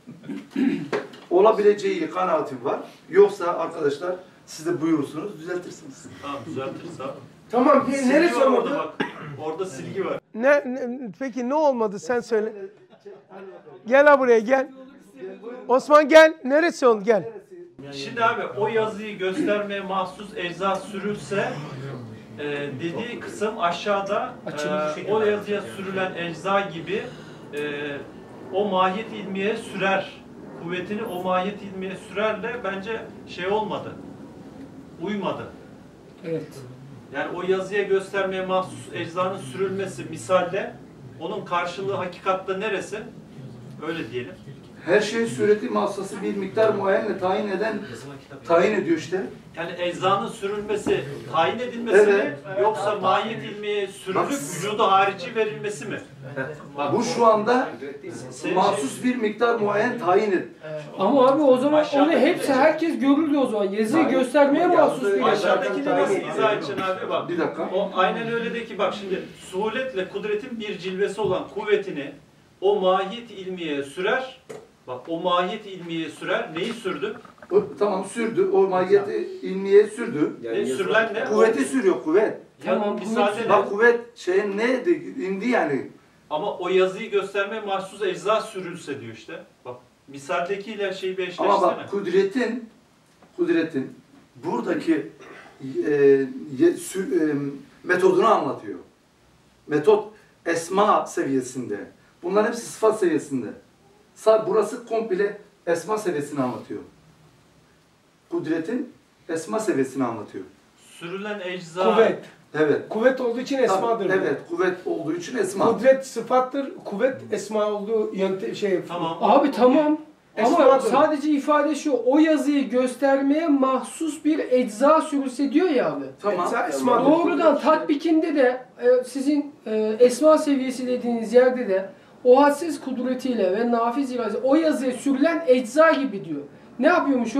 olabileceği kanaatim var. Yoksa arkadaşlar siz de buyurursunuz, düzeltirsiniz. Tamam düzeltiriz abi. Tamam. Silgi Neresi var olmadı? orada bak. Orada silgi var. Ne, ne, peki ne olmadı sen söyle. Gel ha buraya gel. Osman gel. Neresi oldu gel. Şimdi abi o yazıyı göstermeye mahsus ecza sürülse e, dediği kısım aşağıda e, o yazıya sürülen ecza gibi e, o mahiyet ilmiye sürer. Kuvvetini o mahiyet ilmiye sürerle bence şey olmadı. Uymadı. Evet. Yani o yazıya göstermeye mahsus eczanın sürülmesi misalle onun karşılığı hakikatta neresi? Öyle diyelim. Her şeyin sureti mahsusası bir miktar muayyenle tayin eden tayin ediyor işte. Yani eczanın sürülmesi tayin edilmesi Evet. mi yoksa mahiyet ilmiye sürülüp vücudu harici verilmesi mi? Bak, Bu şu anda senin mahsus bir miktar muayyen tayin et. Ama abi o zaman onu hepsi herkes görürdü o zaman. Yazıyı göstermeye mahsus bir aşağıdaki de nasıl izah edeceksin abi bak. Bir dakika. O aynen öyle de ki bak şimdi suhuletle kudretin bir cilvesi olan kuvvetini o mahiyet ilmiye sürer. Bak o mahiyet ilmiye sürer. Neyi sürdü? O, tamam sürdü. O mahiyeti ilmiye sürdü. Ne sürülen ne? Kuvveti sürüyor kuvvet. Tamam, misalde Bak ne? kuvvet şeyin neydi? İndi yani. Ama o yazıyı göstermeye mahsus ecza sürülse diyor işte. Bak misaldekiyle şeyi bir eşleşsene. Ama bak kudretin kudretin buradaki e, ye, sü, e, metodunu anlatıyor. Metot esma seviyesinde. Bunların hepsi sıfat seviyesinde. Sa burası komple esma seviyesini anlatıyor. Kudretin esma seviyesini anlatıyor. Sürülen ecza. Kuvvet. Evet. Kuvvet olduğu için esmadır. Tabii, evet, kuvvet olduğu için esma. Kudret sıfattır, kuvvet esma olduğu yöntem şey. Tamam. Abi tamam. Ama Esmadır. sadece ifade şu, o yazıyı göstermeye mahsus bir ecza sürülse diyor ya abi. Tamam. Ecza esmadır. Doğrudan tatbikinde de e, sizin e, esma seviyesi dediğiniz yerde de o hadsiz kudretiyle ve nafiz iradesi o yazıya sürülen ecza gibi diyor. Ne yapıyormuş o?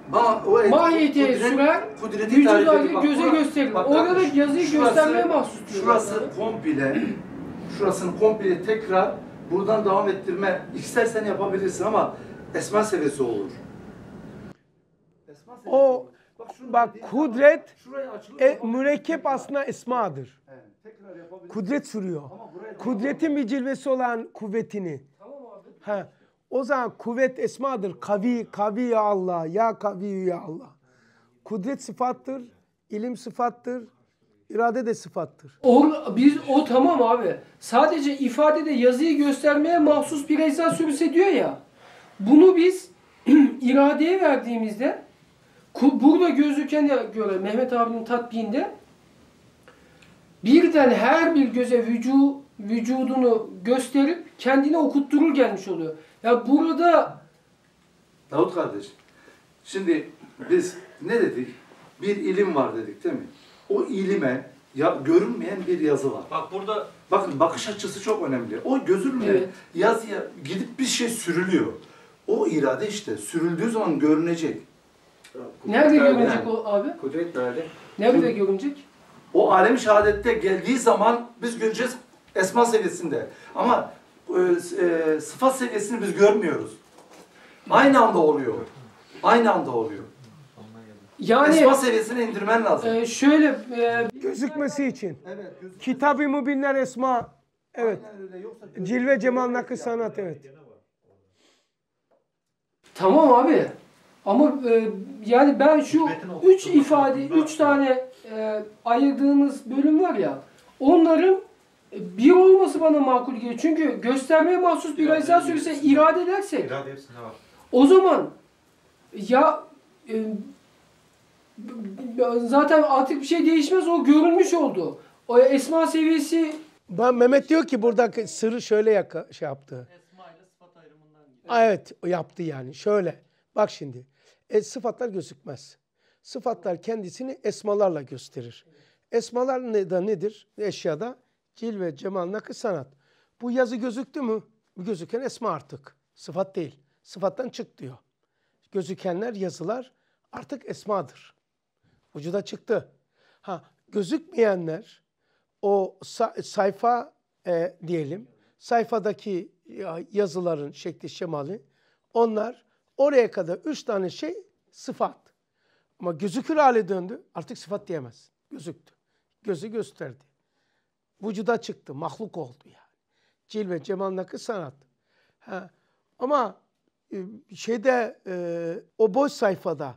Ama o et- Mahiyeti kudret- sürer, kudreti vücuda tarif ediyor. Bak, göze bura- gösterilir. bak Orada da kardeş, yazıyı şurası- göstermeye mahsus diyor. Şurası komple, şurasını komple tekrar buradan devam ettirme istersen yapabilirsin ama esma seviyesi olur. Esma seviyesi O olur. Bak, şunu bak dediğin kudret zaman şurayı açılıp e, yapabilirsin. mürekkep aslında esmadır. Evet, tekrar yapabilirsin. Kudret sürüyor. Ama buraya Kudretin bir cilvesi olan kuvvetini. Ha, o zaman kuvvet esmadır. Kavi, kavi ya Allah, ya kavi ya Allah. Kudret sıfattır, ilim sıfattır, irade de sıfattır. O, biz o tamam abi. Sadece ifadede yazıyı göstermeye mahsus bir ecza sürüsü diyor ya. Bunu biz iradeye verdiğimizde ku- burada gözükene göre Mehmet abinin tatbiğinde birden her bir göze vücu, vücudunu gösterip kendine okutturur gelmiş oluyor. Ya burada Davut kardeşim, şimdi biz ne dedik? Bir ilim var dedik değil mi? O ilime ya görünmeyen bir yazı var. Bak burada Bakın bakış açısı çok önemli. O gözünle Evet. yazıya gidip bir şey sürülüyor. O irade işte sürüldüğü zaman görünecek. nerede görünecek o abi? Kudret nerede? Nerede görünecek? O alem-i şehadette geldiği zaman biz göreceğiz esma seviyesinde. Ama e, e, sıfat seviyesini biz görmüyoruz. Aynı anda oluyor. Aynı anda oluyor. Yani Esma seviyesine indirmen lazım. e, şöyle e, Gözükmesi için. Evet. gözüküyor. Kitab-ı Mübinler esma. Evet. Aynen öyle. Yoksa Cilve Cemal Nakış Sanat, evet. tamam abi. Ama e, yani ben şu üç ifade, üç tane e, ayırdığımız bölüm var ya, onların e, bir olması bana makul geliyor. Çünkü göstermeye mahsus bir ecza sürüsü irade edersek, İrade hepsinde var. o zaman ya e, b- b- zaten artık bir şey değişmez, o görülmüş oldu. O esma seviyesi Ben, Mehmet diyor ki buradaki sırrı şöyle yaka, şey yaptı. esma ile sıfat ayrımından gidiyor. Aa, evet o yaptı yani. Şöyle. Bak şimdi. E, sıfatlar gözükmez. Sıfatlar kendisini esmalarla gösterir. Esmalar ne, da nedir? Eşyada cilve, cemal, nakış, sanat. Bu yazı gözüktü mü? Bu gözüken esma artık. Sıfat değil. Sıfattan çık diyor. Gözükenler, yazılar artık esmadır. Vücuda çıktı. Ha, gözükmeyenler o sa- sayfa e, diyelim. Sayfadaki yazıların şekli, şemali, onlar oraya kadar üç tane şey sıfat. Ama gözükür hale döndü. Artık sıfat diyemez. Gözüktü. Gözü gösterdi. Vücuda çıktı. Mahluk oldu yani. Cilve, cemal, nakış, sanat. Ha. Ama e, şeyde e, o boş sayfada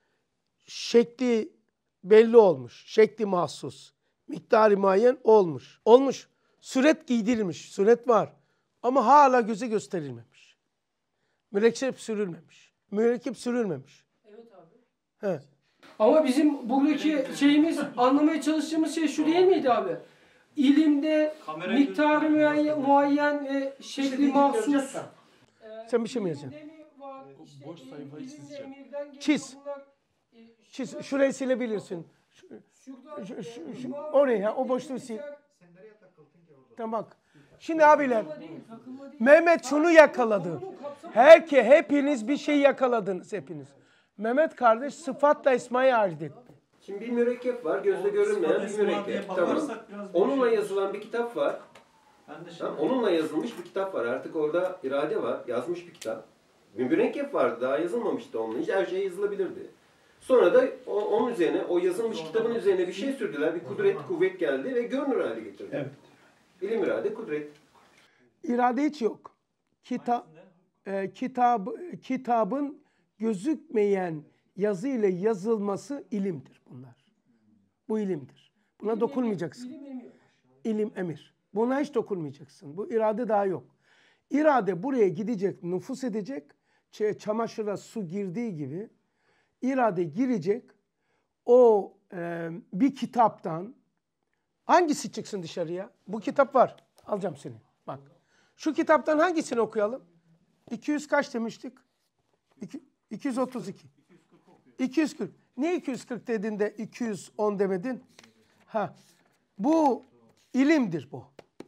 şekli belli olmuş. Şekli mahsus. Miktarı muayyen olmuş. Olmuş. Suret giydirilmiş. Suret var. Ama hala göze gösterilmemiş. Mürekkep sürülmemiş. Mürekkep sürülmemiş. evet abi. He. Ama bizim buradaki şeyimiz, anlamaya çalıştığımız şey şu değil miydi abi? İlimde Kamera miktarı gözükmüyor. muayyen, muayyen ve şekli mahsus. Sen bir şey mi yazacaksın? İlimde mi var, işte, boş sayfayı ilimde çizeceğim. emirden geliyor, Çiz. bunlar, e, Çiz, şurada- şurayı silebilirsin. Şu- şurada, şu- e, şu- şu- imam- orayı, ha, o boşluğu sil. Miktar- Tamam. Şimdi abiler, Takılma değil, takılma değil. Mehmet şunu yakaladı. Konunun kapsamı- Herke, hepiniz bir şey yakaladınız hepiniz. Mehmet kardeş sıfatla esmayı ayırt etti. Şimdi bir mürekkep var, gözle görünmeyen bir Sıfat esma diye mürekkep. Tamam. bakarsak biraz Onunla değişir. yazılan bir kitap var. Ben de şey Tamam. Onunla yazılmış bir kitap var. Artık orada irade var. Yazmış bir kitap. Bir mürekkep vardı. Daha yazılmamıştı onunla. Hiç her şey yazılabilirdi. Sonra da o, onun üzerine, o yazılmış kitabın üzerine bir şey sürdüler. Bir kudret, kuvvet geldi ve görünür hale getirdi. Evet. İlim, irade, kudret. İrade hiç yok. Kita, e, kitab, kitabın gözükmeyen yazı ile yazılması ilimdir bunlar. Bu ilimdir. Buna dokunmayacaksın. İlim emir. İlim emir. Buna hiç dokunmayacaksın. Bu irade daha yok. İrade buraya gidecek, nüfus edecek. Ç- Çamaşıra su girdiği gibi irade girecek. O e, bir kitaptan hangisi çıksın dışarıya? Bu kitap var. Alacağım seni. Bak. Şu kitaptan hangisini okuyalım? iki yüz kaç demiştik? İki- iki yüz otuz iki. iki yüz kırk. Niye iki yüz kırk dedin de iki yüz on demedin? Ha. Bu ilimdir bu.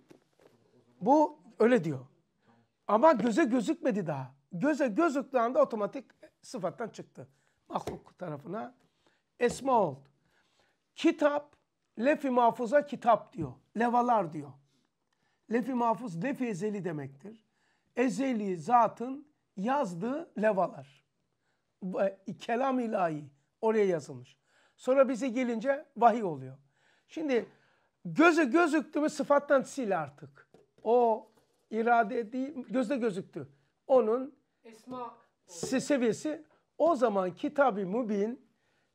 Bu öyle diyor. Ama göze gözükmedi daha. Göze gözüktüğü anda otomatik sıfattan çıktı. mahluk tarafına esma oldu. Kitap, lef-i mahfuza kitap diyor. Levalar diyor. Lef-i mahfuz, lef-i ezeli demektir. Ezeli zatın yazdığı levalar. Kelam ilahi oraya yazılmış. Sonra bize gelince vahiy oluyor. Şimdi gözü gözüktü mü sıfattan sil artık. O irade değil, gözde gözüktü. Onun Esma seviyesi o zaman kitab-ı mübin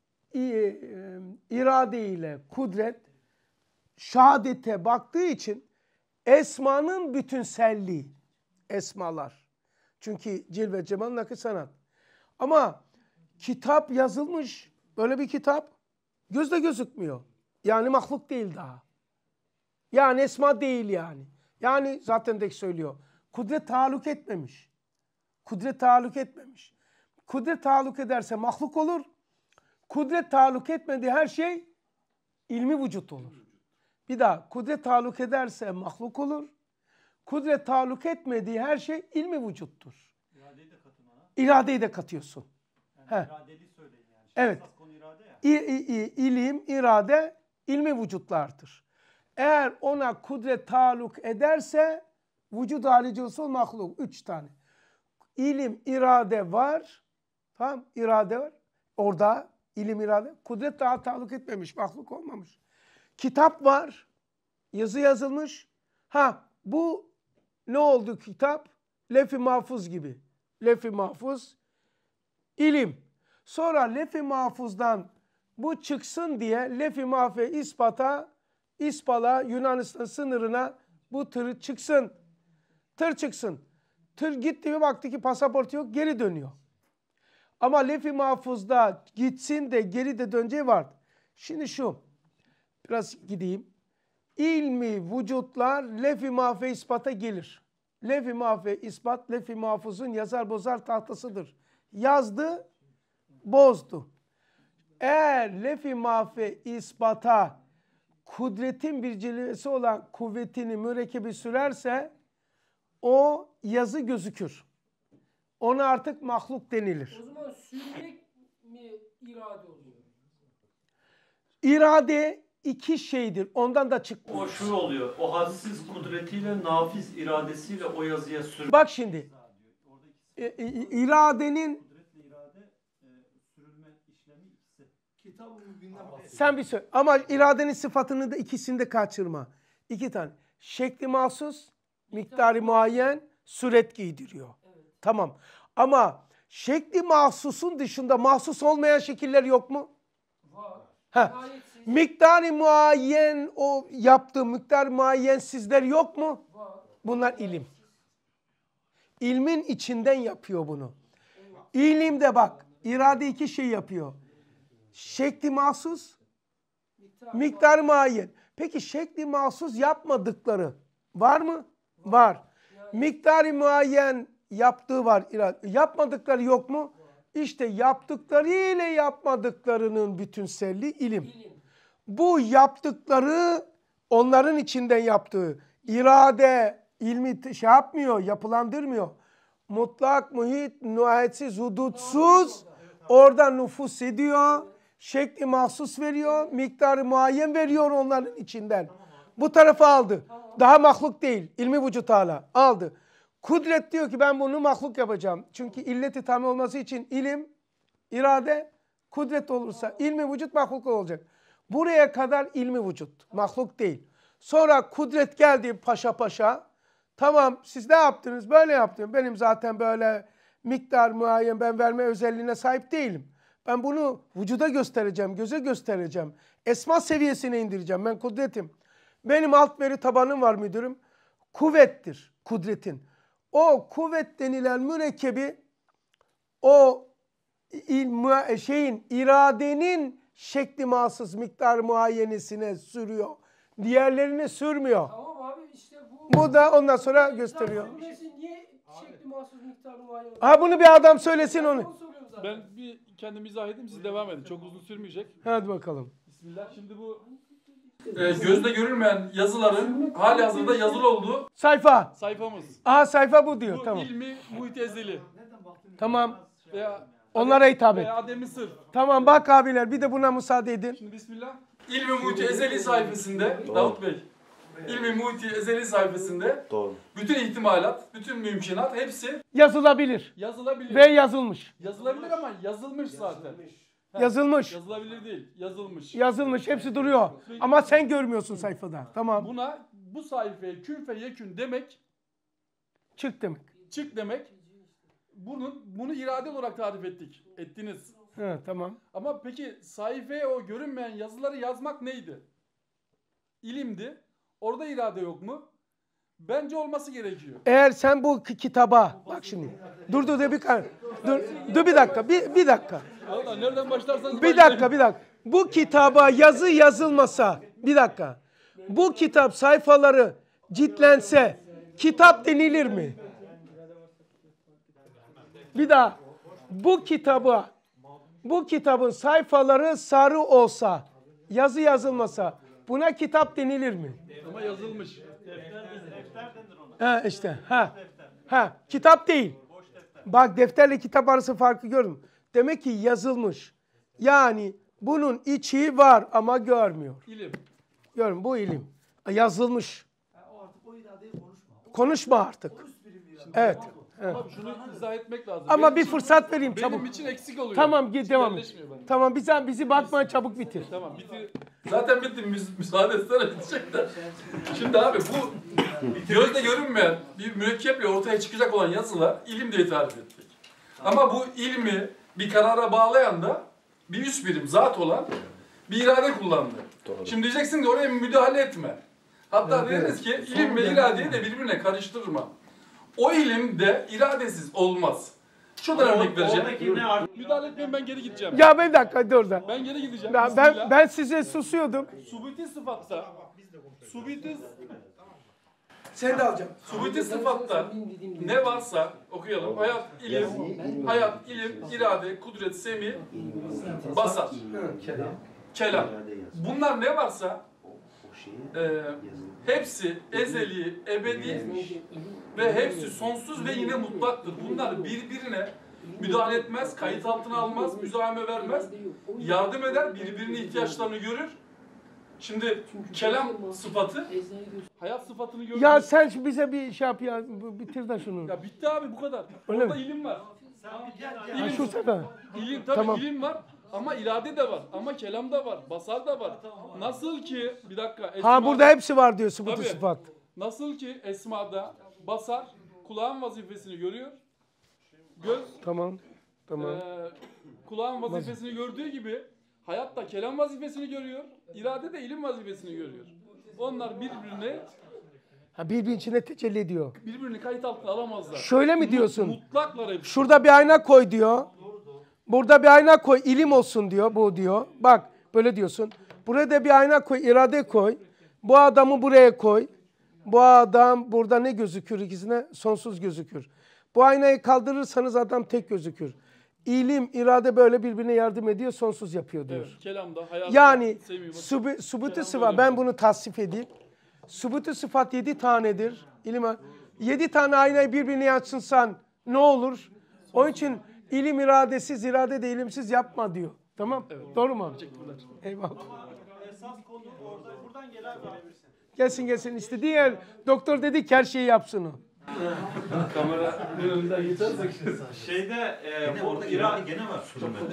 irade ile kudret şehadete baktığı için esmanın bütünselliği esmalar. Çünkü cilve cemal nakı sanat. Ama kitap yazılmış. Böyle bir kitap gözde gözükmüyor. Yani mahluk değil daha. Yani esma değil yani. Yani zaten de söylüyor. Kudret taalluk etmemiş. Kudret taalluk etmemiş. Kudret taalluk ederse mahluk olur. Kudret taalluk etmediği her şey ilmi vücut olur. Bir daha kudret taalluk ederse mahluk olur. Kudret taalluk etmediği her şey ilmi vücuttur. İradeyi de katın ona. İradeyi de katıyorsun. Yani iradeli söyleyin yani. Şimdi Evet. konu irade ya. İ, i, i, ilim, irade ilmi vücutlardır. Eğer ona kudret taalluk ederse vücut harici usul mahluk. Üç tane. İlim, irade var. Tamam, irade var. Orada ilim, irade. Kudret daha taalluk etmemiş, mahluk olmamış. Kitap var. Yazı yazılmış. Ha, bu ne oldu kitap? Lef-i mahfuz gibi. Lef-i mahfuz, ilim. Sonra lef-i mahfuzdan bu çıksın diye lef-i mahfe ispata, ispala Yunanistan sınırına bu tır çıksın. Tır çıksın. Tır gitti ve baktı ki pasaport yok, geri dönüyor. Ama lef-i mahfuzda gitsin de geri de döneceği var. Şimdi şu, biraz gideyim. İlmi vücutlar lef-i mahfe ispata gelir. Lef-i mahfe ispat, lef-i mahfuzun yazar bozar tahtasıdır. Yazdı, bozdu. Eğer lef-i mahfe ispata kudretin bir cilvesi olan kuvvetini mürekkebi sürerse o yazı gözükür. Ona artık mahluk denilir. O zaman sürmek mi irade oluyor? İrade iki şeydir. Ondan da çıkmış. O şu oluyor. O hadsiz kudretiyle, nafiz iradesiyle o yazıya sür. Bak şimdi. E, e, iradenin sen bir söyle. Ama iradenin sıfatını da ikisini de kaçırma. İki tane. Şekli mahsus, miktarı muayyen, suret giydiriyor. Evet. Tamam. Ama şekli mahsusun dışında mahsus olmayan şekiller yok mu? Var. Ha. Miktarı muayyen o yaptığı miktar muayyen sizler yok mu? Var. Bunlar ilim. İlmin içinden yapıyor bunu. İlimde bak irade iki şey yapıyor. Şekli mahsus, miktar, miktar muayyen. Peki şekli mahsus yapmadıkları var mı? Var. Yani, miktarı muayyen yaptığı var. Yapmadıkları yok mu? İşte yaptıkları ile yapmadıklarının bütünselliği ilim. ilim. Bu yaptıkları onların içinden yaptığı irade ilmi şey yapmıyor, yapılandırmıyor. Mutlak, muhit, nihayetsiz, hudutsuz orada nüfus ediyor. Şekli mahsus veriyor, miktarı muayyen veriyor onların içinden. Bu tarafa aldı. Daha mahluk değil, ilmi vücut hala aldı. Kudret diyor ki ben bunu mahluk yapacağım. Çünkü illeti tam olması için ilim, irade, kudret olursa ilmi vücut mahluk olacak. Buraya kadar ilmi vücut, mahluk değil. Sonra kudret geldi paşa paşa. Tamam siz ne yaptınız? Böyle yaptım. Benim zaten böyle miktar muayyen ben verme özelliğine sahip değilim. Ben bunu vücuda göstereceğim, göze göstereceğim. Esma seviyesine indireceğim. Ben kudretim. Benim alt veri tabanım var müdürüm. Kuvvettir, kudretin. O kuvvet denilen mürekkebi o il, şeyin, iradenin şekli mahsus miktar muayyenesine sürüyor. Diğerlerine sürmüyor. Tamam abi işte bu. Bu da ondan sonra gösteriyor. Niye şekli mahsus miktar muayyen? Ha bunu bir adam söylesin onu. Ben bir kendim izah edeyim, siz devam edin. Çok uzun sürmeyecek. Hadi bakalım. Bismillah. Şimdi bu e, gözle görülmeyen yazıların hali hazırda yazılı olduğu sayfa. Sayfamız. Aha sayfa bu diyor. Bu tamam. ilmi muhtezili. Tamam. Veya Onlara hitap et. Veya Adem-i Sırf. Tamam bak abiler bir de buna müsaade edin. Şimdi bismillah. İlmi Muhiti Ezeli sayfasında Davut Bey. İlmi Muhiti Ezeli sayfasında Doğru. bütün ihtimalat, bütün mümkünat hepsi Yazılabilir. yazılabilir. Ve yazılmış. Yazılabilir ama yazılmış zaten. Ha, Yazılmış. Yazılabilir değil, yazılmış. Yazılmış. Hepsi duruyor. Ama sen görmüyorsun sayfada. Tamam. Buna bu sayfaya kün fe yekün demek, Çık demek. çık demek. Bunun bunu irade olarak tarif ettik. Ettiniz. Ha, tamam. Ama peki sayfaya o görünmeyen yazıları yazmak neydi? İlimdi. Orada irade yok mu? Bence olması gerekiyor. Eğer sen bu ki- kitaba bak şimdi. Dur dur dur bir kar- Dur, dur bir dakika. Bir, bir dakika. Valla nereden başlarsanız Bir dakika bir dakika. Bu kitaba yazı yazılmasa bir dakika. Bu kitap sayfaları ciltlense kitap denilir mi? Bir daha. Bu kitaba bu kitabın sayfaları sarı olsa yazı yazılmasa buna kitap denilir mi? Ama yazılmış. Ha işte. Ha. Ha, kitap değil. Bak defterle kitap arası farkı gördüm. Demek ki yazılmış. Yani bunun içi var ama görmüyor. İlim. Görün bu ilim. Yazılmış. Konuşma artık. Evet. evet. Ama şunu izah etmek lazım. Ama Benim bir için- fırsat vereyim Benim çabuk. için eksik oluyor. Tamam git devam et. Yerleşmiyor bende. Tamam bizi, bizi bakma çabuk bitir. Tamam bitti. Zaten bitti. Müs müsaade etsene bitecek de. Şimdi abi bu gözle görünmeyen bir mürekkeple ortaya çıkacak olan yazılar ilim diye tarif ettik. Ama bu ilmi bir karara bağlayan da bir üst birim zat olan bir irade kullandı. Şimdi diyeceksin ki oraya müdahale etme. Hatta Evet, deriz ki evet. ilim ve iradeyi de birbirine karıştırma. O ilim de iradesiz olmaz. Şuradan örnek vereceğim. Müdahale etmeyin ben geri gideceğim. Ya bir dakika dur da. Ben geri gideceğim. Ben, ben, ben size susuyordum. Subuti sıfatta Subuti Sen de alacağım. Subuti sıfatta ne varsa okuyalım. Hayat, ilim, hayat, ilim, irade, kudret, semi, basar, kelam. Bunlar ne varsa e, hepsi ezeli, ebedi ve hepsi sonsuz ve yine mutlaktır. Bunlar birbirine müdahale etmez, kayıt altına almaz, müzaheme vermez, yardım eder, birbirinin ihtiyaçlarını görür. Şimdi kelam sıfatı, hayat sıfatını görür. Ya sen şu bize bir şey yap ya. bu- Bitir de şunu. Ya bitti abi bu kadar. Öyle Orada mi? ilim var. Ha, şu sefer. İlim tabii Tamam. ilim var ama irade de var. Ama kelam da var. Basar da var. Nasıl ki bir dakika. Ha esma- burada hepsi var diyorsun bu Tabii. sıfat. Nasıl ki esmada basar kulağın vazifesini görüyor. Göz Tamam. Tamam. eee, kulağın vazifesini gördüğü gibi hayat da kelam vazifesini görüyor. İrade de ilim vazifesini görüyor. Onlar birbirine Ha birbirinin içine tecelli ediyor. birbirini kayıt altına alamazlar. Şöyle mi diyorsun? Mutlaklar hepsi. Şurada bir ayna koy diyor. Burada bir ayna koy, ilim olsun diyor bu diyor. Bak böyle diyorsun. Buraya da bir ayna koy, irade koy. Bu adamı buraya koy. Bu adam burada ne gözükür ikisine? Sonsuz gözükür. Bu aynayı kaldırırsanız adam tek gözükür. İlim, irade böyle birbirine yardım ediyor, sonsuz yapıyor diyor. Evet, kelamda, hayatta, Yani sevimi, subi- subutu kelamda sıfat, öyle. ben bunu tasnif edeyim. Subutu sıfat yedi tanedir. İlim, yedi tane aynayı birbirine yansıtsan ne olur? Onun için ilim iradesiz, irade de ilimsiz yapma diyor. Tamam? Doğru mu? Eyvallah. Esas konu orada. Buradan gel abi. Gelsin gelsin. İşte diğer doktor dedi ki her şeyi yapsın o. Kamera önünden geçersek. Şeyde e, Gene bu orada ira- irade gene var.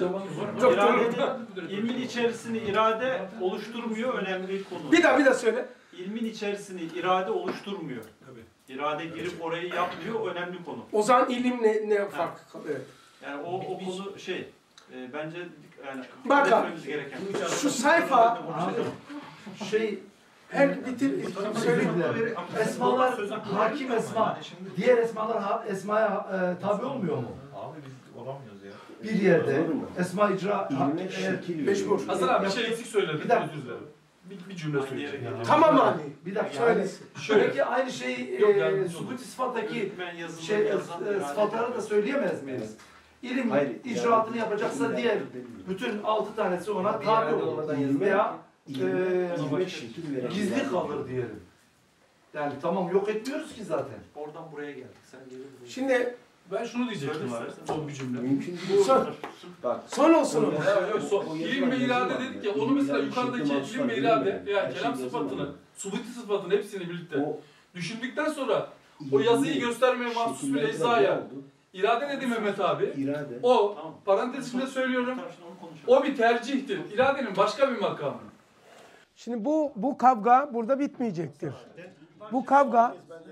iradenin, ilmin içerisini irade oluşturmuyor, önemli konu. Bir daha bir daha söyle. İlmin içerisini irade oluşturmuyor. İrade girip orayı yapmıyor, önemli konu. O zaman ilim ne, ne farkı kalıyor? Yani o, o konu şey, e, bence yani Bak dikkat abi, etmemiz gereken. şu sayfa Şey, her bitir söyle. esmalar hakim esma. Diğer esmalar ha- esmaya e, tabi olmuyor mu? Abi biz olamıyoruz ya. Bir yerde esma icra İlme e, şekil Meşgul. veriyor. Hasan abi bir şey eksik söyledin. Bir dakika. Özür dilerim. Bir, bir cümle söyleyeceğim. Tamam abi. bir dakika. Söyle. Şöyle. Peki aynı şeyi Yok, e, yani- subuti sıfattaki Hükmen yazılı şey, e, yazan irade sıfatları da söyleyemez miyiz? İlim Hayır, icraatını irade- yapacaksa irade- diğer bütün altı tanesi ona Tabii tabi irade olur. olmadan yazılır. Veya İlme- e, ilme şekil veren gizli irade. kalır diyelim. Yani tamam yok etmiyoruz ki zaten. Oradan buraya geldik. Sen geri buraya. Şimdi Ben şunu diyecektim abi. Son bir cümle. Mümkün Bu, Son, Bak, son olsun o. Ya, yok, son, ilim ve irade dedik ya, onu mesela yukarıdaki ilim ve irade, yani kelam sıfatını, subuti sıfatını hepsini birlikte düşündükten sonra o yazıyı göstermeye mahsus bir eczaya irade dedi Mehmet abi. İrade. O, parantez içinde söylüyorum, o bir tercihtir. İradenin başka bir makamı. Şimdi bu bu kavga burada bitmeyecektir. Bu kavga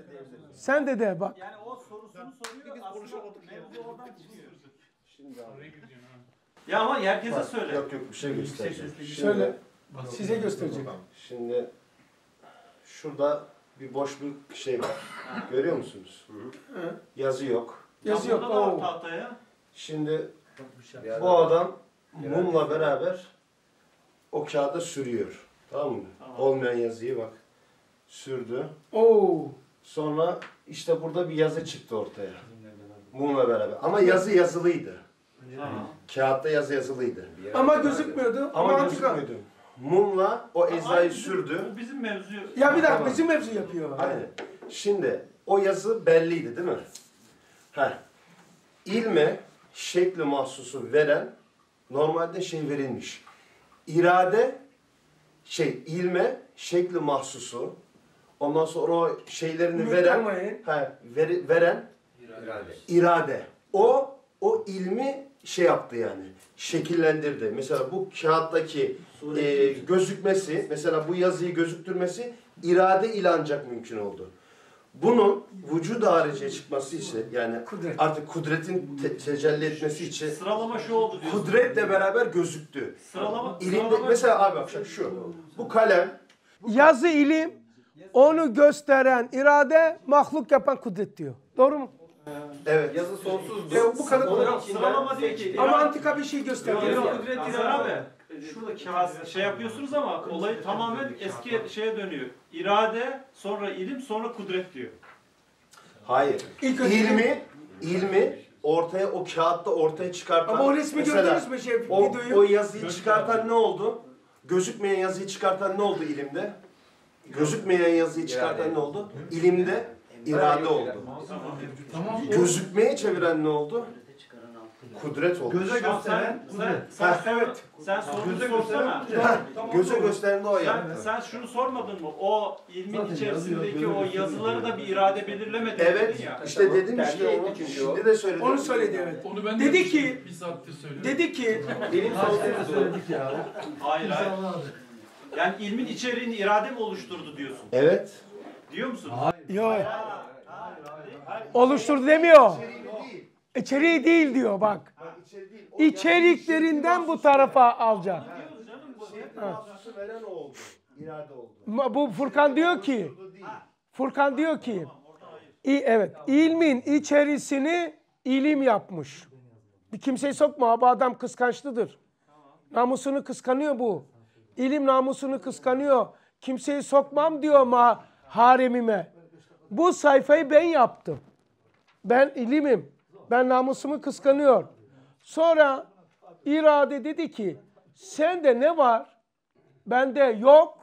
sen de de bak. Yani o sorusunu soruyor aslında mevzu oradan çıkıyor. Şimdi abi. Ya ama herkese Bak, söyle. Yok yok bir şey göstereceğim. Şöyle size göstereceğim. Şimdi şurada bir boş bir şey var. Görüyor musunuz? Hı. Yazı yok. Yazı Ya yok. burada da var Oo. tahtaya. Şimdi bu adam mumla beraber o kağıda sürüyor. Tamam mı? Tamam. Olmayan yazıyı bak. Sürdü. Oo. Sonra işte burada bir yazı çıktı ortaya. Mumla beraber. Ama yazı yazılıydı. Tamam. Kağıtta yazı yazılıydı. Ama gözükmüyordu. Ama Ama gözükmüyordu. Mumla o eczayı sürdü. Bu bizim mevzu. Ya bir dakika Tamam. bizim mevzu yapıyor. Aynen. Şimdi o yazı belliydi değil mi? Heh. İlme şekli mahsusu veren normalde şey verilmiş. İrade şey ilme şekli mahsusu ondan sonra o şeylerini veren Unutmayın. he, veri, veren İrade. irade. O o ilmi şey yaptı yani. Şekillendirdi. Mesela bu kağıttaki e, gözükmesi, mesela bu yazıyı gözüktürmesi irade ile ancak mümkün oldu. Bunun vücud hariciye çıkması için yani Kudret. artık kudretin te- tecelli etmesi için Sıralama şu oldu diyorsun. kudretle beraber gözüktü. Sıralama, İlimde sıralama mesela abi bak şu. Bu kalem Yazı ilim, onu gösteren irade, mahluk yapan kudret diyor. Doğru mu? evet. Yazı sonsuzdu. Ya bu kadar- Onun Yok, içinden sıralama değil ki. seçti. Ama antika bir şey Yok, gösteriyor. yok, Kudret İrade abi. Şurada kağıt şey yapıyorsunuz ama olayı tamamen eski şeye dönüyor. İrade, sonra ilim, sonra kudret diyor. Hayır. İlk önce- İlmi, ilmi ortaya o kağıtta ortaya çıkartan. Ama o resmi mesela gördünüz mü şey o, videoyu? o yazıyı çıkartan ne oldu? Gözükmeyen yazıyı çıkartan ne oldu ilimde? Gözükmeyen yazıyı çıkartan ne oldu? İlimde irade oldu. Gözükmeye çeviren ne oldu? Kudret oldu. Göze Sen, gösteren sen, sen, sen, evet. Sen sorunu sorsana. Heh, göze gösteren de o Sen, yaptı. sen şunu sormadın mı? O ilmin içerisindeki o yazıları da bir irade belirlemedi Evet, dedin ya. işte dedim işte Tercih onu etti çünkü o. şimdi de söyledim. Onu söyledi evet. Onu ben Dedi de ki- bir saattir söylüyorum. Dedi ki, Bilim sonsuzdu. Hayır hayır. Yani ilmin içeriğini irade mi oluşturdu diyorsun? Evet. Diyor musun? yok. Oluşturdu demiyor. İçeriği değil diyor bak. İçeriklerinden bu tarafa alacak. Mahsusu veren o oldu. İrade oldu. Ma- Bu Furkan diyor ki, Furkan diyor ki, i- evet, ilmin içerisini ilim yapmış. Bir kimseyi sokma, bu adam kıskançlıdır. Namusunu kıskanıyor bu. İlim namusunu kıskanıyor. Kimseyi sokmam diyor ma haremime. Bu sayfayı ben yaptım. Ben ilimim. Ben namusumu kıskanıyor. Sonra irade dedi ki, sende ne var? Bende yok.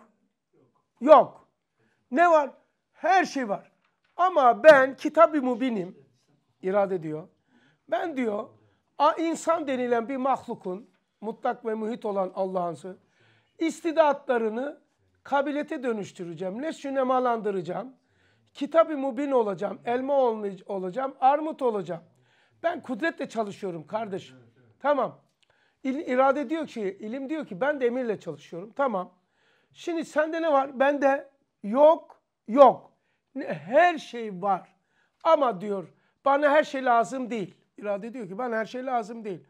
Yok. Ne var? Her şey var. Ama ben kitab-ı mubinim. İrade diyor. Ben diyor, a- insan denilen bir mahlukun, mutlak ve muhit olan Allah'ın istidatlarını kabiliyete dönüştüreceğim. Nesçü nemalandıracağım. Kitab-ı mubin olacağım. Elma olmay- olacağım. Armut olacağım. Ben kudretle çalışıyorum kardeşim. Tamam. İl, irade diyor ki, ilim diyor ki ben de emirle çalışıyorum. Tamam. Şimdi sende ne var? Bende yok, yok. Ne- Her şey var. Ama diyor bana her şey lazım değil. İrade diyor ki bana her şey lazım değil.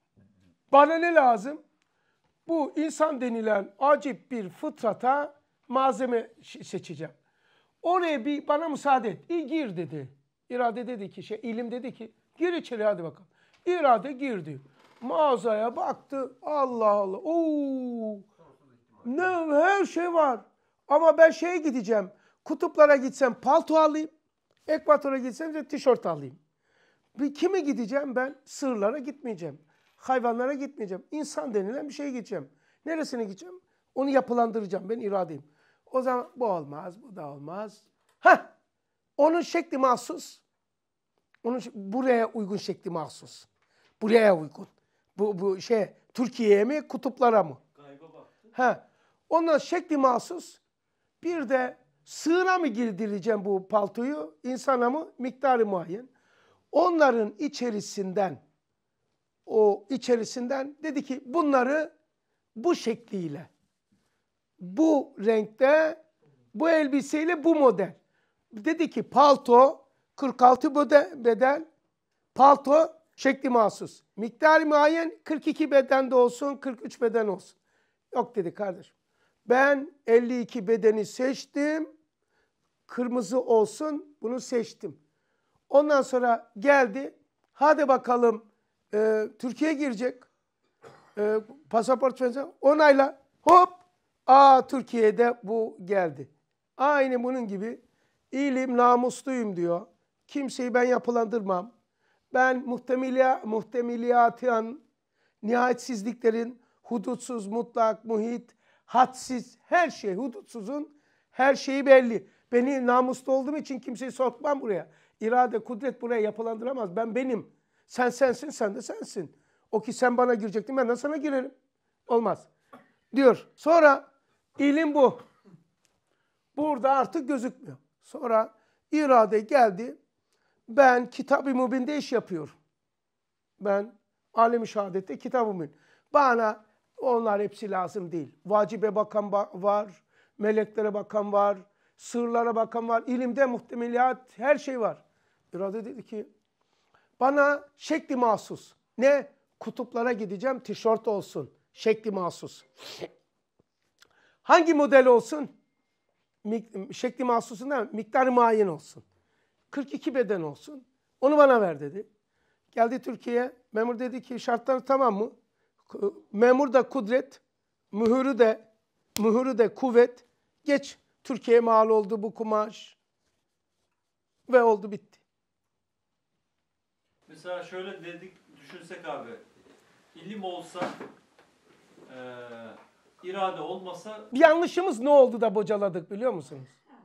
Bana ne lazım? Bu insan denilen acip bir fıtrata malzeme ş- seçeceğim. Oraya bir bana müsaade et. İyi gir dedi. İrade dedi ki şey ilim dedi ki gir içeri hadi bakalım. İrade girdi. Mağazaya baktı. Allah Allah. Oo. Ne her şey var. Ama ben şeye gideceğim. Kutuplara gitsem palto alayım. Ekvatora gitsem de tişört alayım. Bir kime gideceğim ben? Sığırlara gitmeyeceğim. Hayvanlara gitmeyeceğim. İnsan denilen bir şeye gideceğim. Neresine gideceğim? Onu yapılandıracağım. Ben iradeyim. O zaman bu olmaz, bu da olmaz. Hah! Onun şekli mahsus. Onun buraya uygun şekli mahsus. Buraya uygun. Bu, bu şey Türkiye'ye mi, kutuplara mı? Ha. Ondan şekli mahsus. Bir de sığıra mı girdireceğim bu paltoyu, insana mı? Miktarı muayyen. Onların içerisinden, o içerisinden dedi ki bunları bu şekliyle, bu renkte, bu elbiseyle bu model. Dedi ki palto kırk altı beden, palto şekli mahsus. Miktarı muayyen kırk iki beden de olsun, kırk üç beden olsun. Yok dedi kardeşim. Ben elli iki bedeni seçtim. Kırmızı olsun, bunu seçtim. Ondan sonra geldi. Hadi bakalım e, Türkiye'ye girecek. E, pasaport falan onayla. Hop. Aa Türkiye'de bu geldi. Aynı bunun gibi ilim namusluyum diyor. Kimseyi ben yapılandırmam. Ben muhtemeliya, muhtemeliyaten nihayetsizliklerin hudutsuz, mutlak, muhit, hadsiz, her şey hudutsuzun her şeyi belli. Beni namuslu olduğum için kimseyi sokmam buraya. İrade, kudret buraya yapılandıramaz. Ben benim. Sen sensin, sen de sensin. O ki sen bana girecektin, ben de sana girerim. Olmaz. Diyor. Sonra ilim bu. Burada artık gözükmüyor. Sonra irade geldi. Ben Kitab-ı Mübin'de iş yapıyorum. Ben Alem-i Şehadet'te Kitab-ı Mübin. Bana onlar hepsi lazım değil. Vacibe bakan var, meleklere bakan var, sırlara bakan var, ilimde muhtemeliyat her şey var. İrade dedi ki bana şekli mahsus. Ne? Kutuplara gideceğim, tişört olsun. Şekli mahsus. Hangi model olsun? Mik şekli mahsusunda miktarı muayyen olsun. kırk iki beden olsun. Onu bana ver dedi. Geldi Türkiye'ye. Memur dedi ki şartları tamam mı? Memur da kudret, mühürü de mühürü de kuvvet. Geç. Türkiye'ye mal oldu bu kumaş. Ve oldu bitti. Mesela şöyle dedik, düşünsek abi. İlim olsa, e, irade olmasa... Bir yanlışımız ne oldu da bocaladık biliyor musunuz?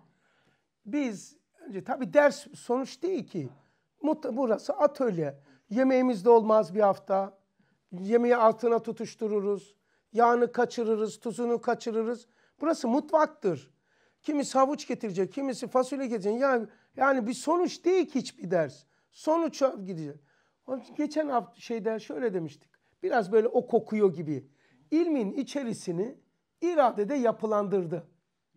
Biz, önce tabii ders sonuç değil ki. Burası atölye. Yemeğimiz de olmaz bir hafta. Yemeği altına tutuştururuz. Yağını kaçırırız, tuzunu kaçırırız. Burası mutfaktır. Kimisi havuç getirecek, kimisi fasulye getirecek. Yani, yani bir sonuç değil ki hiçbir ders. Sonuça gidecek. Geçen hafta şeyde şöyle demiştik. Biraz böyle o kokuyor gibi. İlmin içerisini iradede yapılandırdı.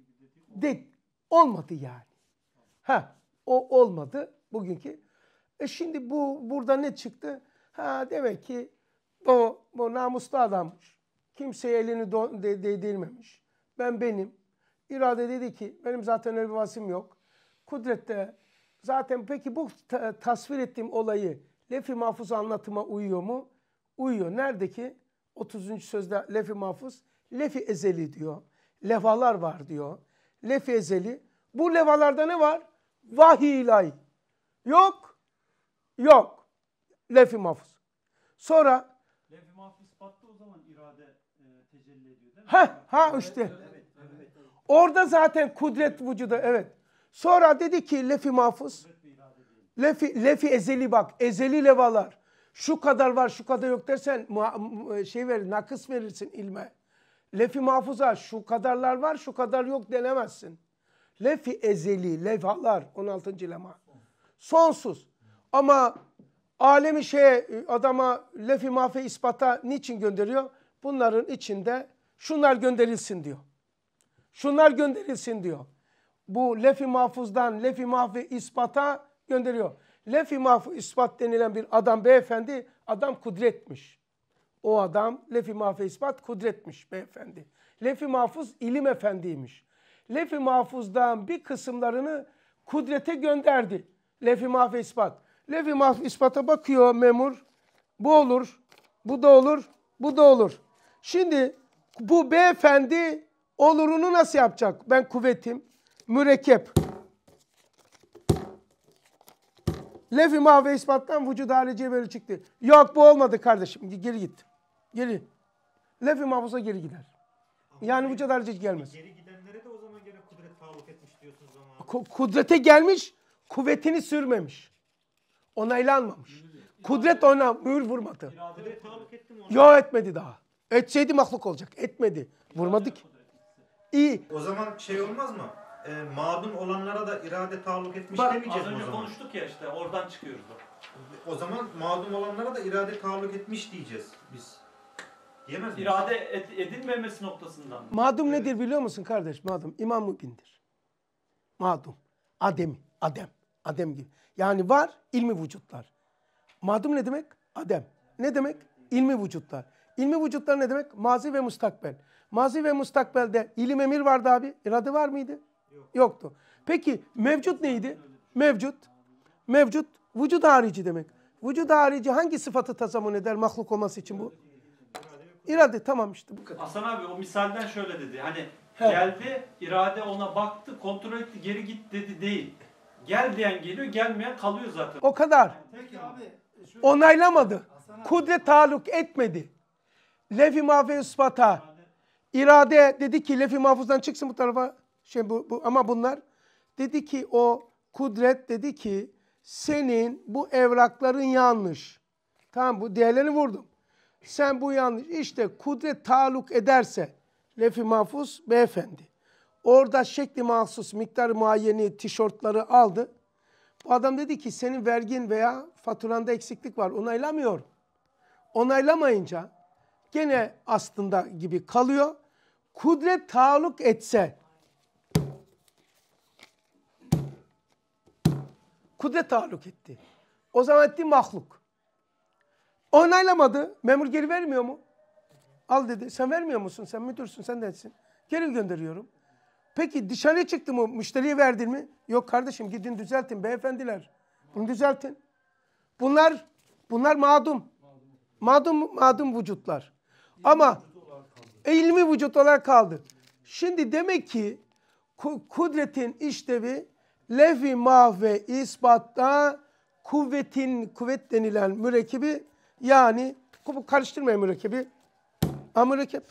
De, olmadı yani. Ha, o olmadı bugünkü. E şimdi bu burada ne çıktı? Ha demek ki o bu namuslu adammış. Kimseye elini değdirmemiş. Ben benim. İrade dedi ki benim zaten öyle bir vasım yok. Kudrette zaten peki bu tasvir ettiğim olayı Lef-i Mahfuz anlatıma uyuyor mu? Uyuyor. Nerede ki? otuzuncu sözde Lef-i Mahfuz. Lef-i Ezeli diyor. Levalar var diyor. Lef-i Ezeli. Bu levalarda ne var? Vahiy ilahi. Yok. Yok. Lef-i Mahfuz. Sonra Lef-i Mahfuz ispatta o zaman irade e, tecelli ediyor değil mi? Ha, ha işte. Evet, evet, evet. Orada zaten kudret vücuda evet. Sonra dedi ki Lef-i Mahfuz. Lef-i, Lef-i Ezeli bak. Ezeli levalar. Şu kadar var, şu kadar yok dersen şey verir, nakıs verirsin ilme. Lef-i Mahfuz'a şu kadarlar var, şu kadar yok denemezsin. Lef-i Ezeli, levalar on altıncı lema. Sonsuz. Ama alemi şey adama Lef-i Mahfuz ispata niçin gönderiyor? Bunların içinde şunlar gönderilsin diyor. Şunlar gönderilsin diyor. Bu Lef-i Mahfuz'dan Lef-i Mahfuz ispata gönderiyor. Lef-i Mahfuz ispat denilen bir adam beyefendi, adam kudretmiş. O adam Lef-i Mahfuz ispat kudretmiş beyefendi. Lef-i Mahfuz ilim efendiymiş. Lef-i Mahfuz'dan bir kısımlarını kudrete gönderdi. Lef-i Mahfuz ispat. Lef-i Mahfuz ispata bakıyor memur. Bu olur, bu da olur, bu da olur. Şimdi bu beyefendi olurunu nasıl yapacak? Ben kuvvetim, mürekkep. Lef-i Mahfuz ispattan vücud harici böyle çıktı. Yok bu olmadı kardeşim. Geri git. Geri. Lef-i Mahfuz'a geri gider. Yani vücud harici gelmez. Geri gidenlere de o zaman gene kudret taalluk etmiş diyorsunuz ama. Kudrete gelmiş, kuvvetini sürmemiş. Onaylanmamış. Kudret ona mühür vurmadı. İradeye taluk etti mi onu? Yok etmedi daha. Etseydi mahluk olacak. Etmedi. Vurmadı ki. İyi. O zaman şey olmaz mı? E, mağdum olanlara da irade taalluk etmiş Bak, demeyeceğiz Az mi o önce zaman? konuştuk ya işte oradan çıkıyoruz. O zaman mağdum olanlara da irade taalluk etmiş diyeceğiz biz. Diyemez miyiz? İrade ed- edilmemesi noktasından. Madum nedir biliyor musun kardeş? Madum İmam Mübin'dir. Madum. Adem. Adem. Adem gibi. Yani var ilmi vücutlar. Madum ne demek? Adem. Ne demek? İlmi vücutlar. İlmi vücutlar ne demek? Mazi ve mustakbel. Mazi ve mustakbelde ilim emir vardı abi. İrade var mıydı? Yok. Yoktu. Peki mevcut neydi? Mevcut. Mevcut. Vücut harici demek. Vücut harici hangi sıfatı tazamun eder mahluk olması için bu? İrade. Tamam işte bu kadar. Hasan abi o misalden şöyle dedi. Hani He. geldi, irade ona baktı, kontrol etti, geri git dedi değil. Gel diyen geliyor, gelmeyen kalıyor zaten. O kadar. Peki abi. Şu, Onaylamadı. Hasan abi, Kudret taluk etmedi. Lef-i mahfuz ispata. İrade dedi ki lef-i mahfuzdan çıksın bu tarafa. Şey bu, bu ama bunlar dedi ki o kudret dedi ki senin bu evrakların yanlış. Tamam bu diğerlerini vurdum. Sen bu yanlış. İşte kudret taluk ederse lef-i mahfuz beyefendi. Orada şekli mahsus miktarı muayyeni tişörtleri aldı. Bu adam dedi ki senin vergin veya faturanda eksiklik var. Onaylamıyor. Onaylamayınca gene aslında gibi kalıyor. Kudret taalluk etse kudret taalluk etti. O zaman etti mahluk. Onaylamadı. Memur geri vermiyor mu? Al dedi. Sen vermiyor musun? Sen müdürsün. Sen de etsin. Geri gönderiyorum. Peki dışarıya çıktı mı? Müşteriye verdin mi? Yok kardeşim gidin düzeltin beyefendiler. Bunu düzeltin. Bunlar bunlar mağdum. Mağdum, mağdum vücutlar. Ama ilmi vücut olarak kaldı. Şimdi demek ki kudretin işlevi lef-i mahve ispatta kuvvetin kuvvet denilen mürekkebi yani karıştırmayın mürekkebi. Ha mürekkep.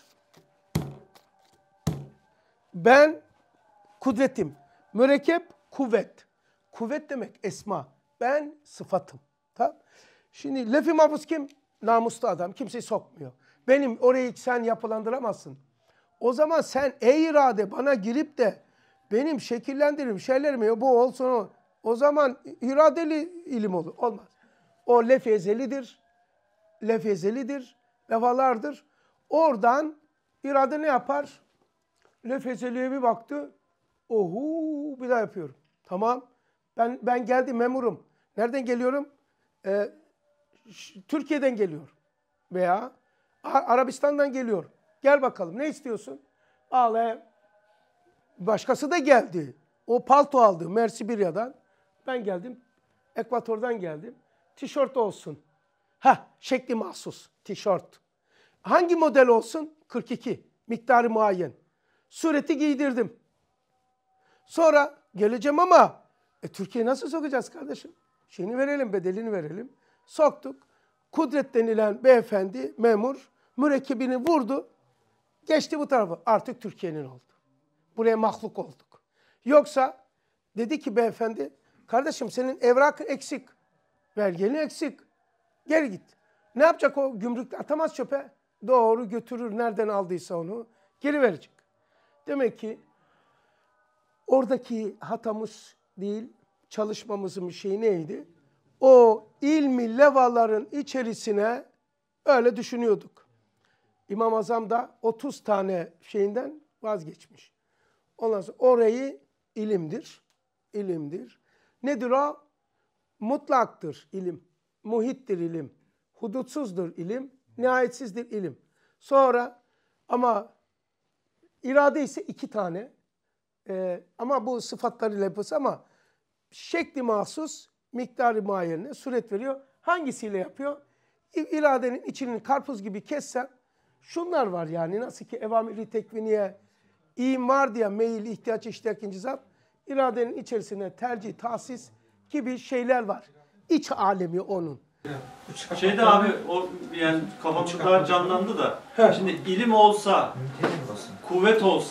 Ben kudretim. Mürekkep kuvvet. Kuvvet demek esma. Ben sıfatım. Tamam. Şimdi lef-i mahfuz kim? Namuslu adam. Kimseyi sokmuyor. Benim orayı sen yapılandıramazsın. O zaman sen ey irade bana girip de benim şekillendiririm şeylerimi bu olsun o. O zaman iradeli ilim olur. Olmaz. O lef-i ezelidir. Lef-i ezelidir. Defalardır. Oradan irade ne yapar? Lef-i ezeliye bir baktı. Ohu bir daha yapıyorum. Tamam. Ben ben geldim memurum. Nereden geliyorum? Ee, Türkiye'den geliyor. Veya Arabistan'dan geliyor. Gel bakalım ne istiyorsun? Al he. Başkası da geldi. O palto aldı Mersibirya'dan. Ben geldim. Ekvator'dan geldim. Tişört olsun. Ha, şekli mahsus. Tişört. Hangi model olsun? kırk iki. Miktarı muayyen. Sureti giydirdim. Sonra geleceğim ama e, Türkiye'ye nasıl sokacağız kardeşim? Şeyini verelim, bedelini verelim. Soktuk. Kudret denilen beyefendi, memur mürekkebini vurdu. Geçti bu tarafa. Artık Türkiye'nin oldu. Buraya mahluk olduk. Yoksa dedi ki beyefendi, kardeşim senin evrakın eksik. Belgeni eksik. Geri git. Ne yapacak o gümrükte? Atamaz çöpe. Doğru götürür. Nereden aldıysa onu. Geri verecek. Demek ki oradaki hatamız değil, çalışmamızın bir şeyi neydi? O ilmi levaların içerisine öyle düşünüyorduk. İmam Azam da otuz tane şeyinden vazgeçmiş. Ondan sonra orayı ilimdir. İlimdir. Nedir o? Mutlaktır ilim. Muhittir ilim. Hudutsuzdur ilim. Nihayetsizdir ilim. Sonra ama irade ise iki tane. Ee, ama bu sıfatlarıyla yapılsa ama şekli mahsus miktarı muayyenine suret veriyor. Hangisiyle yapıyor? İradenin içinin karpuz gibi kessen şunlar var yani nasıl ki evamiri tekviniye imar diye meyil, ihtiyaç, iştiyak, incizap iradenin içerisine tercih, tahsis gibi şeyler var. İç alemi onun. Şeyde abi o yani kafamda daha canlandı da şimdi ilim olsa, kuvvet olsa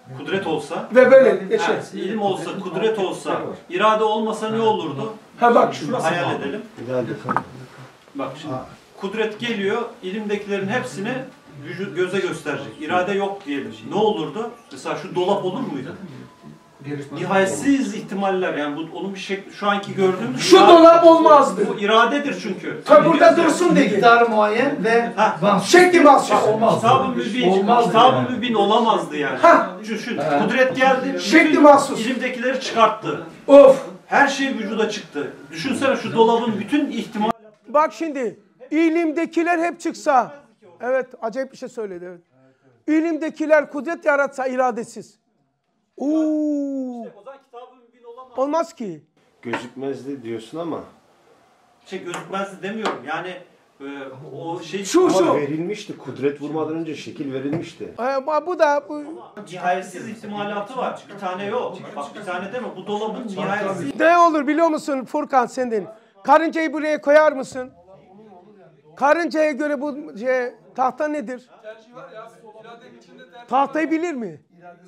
kudret olsa, ve böyle ha, ilim olsa, kudret olsa, irade olmasa ne olurdu? Ha bak şunu hayal edelim. Bak şimdi kudret geliyor, ilimdekilerin hepsini vücut göze gösterecek. İrade yok diyelim. Ne olurdu? Mesela şu dolap olur muydu? Nihayetsiz ihtimaller, yani bu onun bir şekli, şu anki gördüğümüz şu irade, dolap olmazdı. Bu iradedir çünkü. Tabi burada dursun dedi. Miktar muayyen ve şekli mahsus. Olmaz. Kitab-ı mübin, Olmaz kitab-ı yani. mübin olamazdı yani. Düşün, kudret geldi, şekli mahsus. İlimdekileri çıkarttı. Of. Her şey vücuda çıktı. Düşünsene şu dolabın bütün ihtimal. Bak şimdi, ilimdekiler hep çıksa, evet acayip bir şey söyledi. Evet. İlimdekiler kudret yaratsa iradesiz. Oo. Olmaz ki. Gözükmezdi diyorsun ama. Şey gözükmezdi demiyorum. Yani e, o şey şu ama şu verilmişti. Kudret vurmadan önce şekil verilmişti. Ee, bu da bu nihayetsiz ihtimalatı var. Bir tane yok. Bak bir tane deme. Bu dolabın nihayetsiz. ne olur biliyor musun Furkan senden? Karıncayı buraya koyar mısın? Karıncaya göre bu şey, tahta nedir? Tahtayı bilir mi?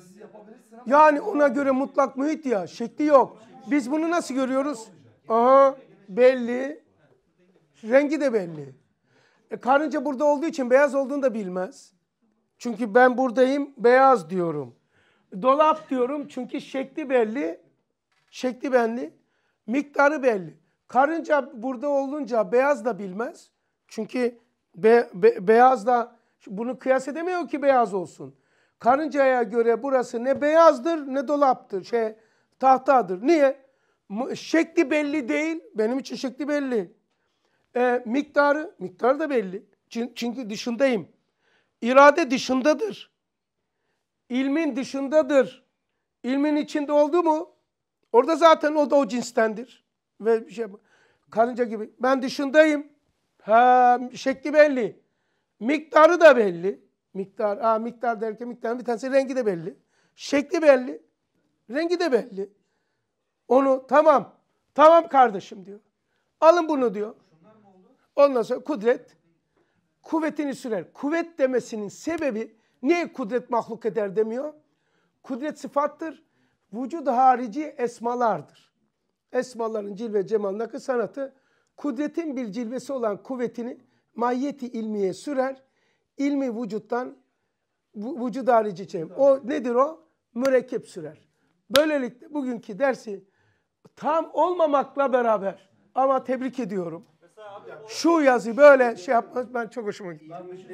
Yani ona göre mutlak muhit ya. Şekli yok. Biz bunu nasıl görüyoruz? Aha belli. Rengi de belli. E, karınca burada olduğu için beyaz olduğunu da bilmez. Çünkü ben buradayım beyaz diyorum. Dolap diyorum çünkü şekli belli. Şekli belli. Miktarı belli. Karınca burada olunca beyaz da bilmez. Çünkü be, be, beyaz da bunu kıyas edemiyor ki beyaz olsun. Karıncaya göre burası ne beyazdır ne dolaptır. Şey tahtadır. Niye? Şekli belli değil. Benim için şekli belli. E, miktarı, miktarı da belli. Çünkü dışındayım. İrade dışındadır. İlmin dışındadır. İlmin içinde oldu mu? Orada zaten o da o cinstendir. Ve bir şey karınca gibi. Ben dışındayım. Ha, şekli belli. Miktarı da belli. Miktar, aa, miktar derken miktarın bir tanesi rengi de belli. Şekli belli. Rengi de belli. Onu tamam. Tamam kardeşim diyor. Alın bunu diyor. Ondan sonra kudret kuvvetini sürer. Kuvvet demesinin sebebi niye kudret mahluk eder demiyor? Kudret sıfattır. Vücud harici esmalardır. Esmaların cilve cemalındaki sanatı kudretin bir cilvesi olan kuvvetini mahiyeti ilmiye sürer. İlmi vücuttan vücud harici çekim. O nedir o? Mürekkep sürer. Böylelikle bugünkü dersi tam olmamakla beraber ama tebrik ediyorum. Şu yazı böyle şey yapmaz ben çok hoşuma gitti.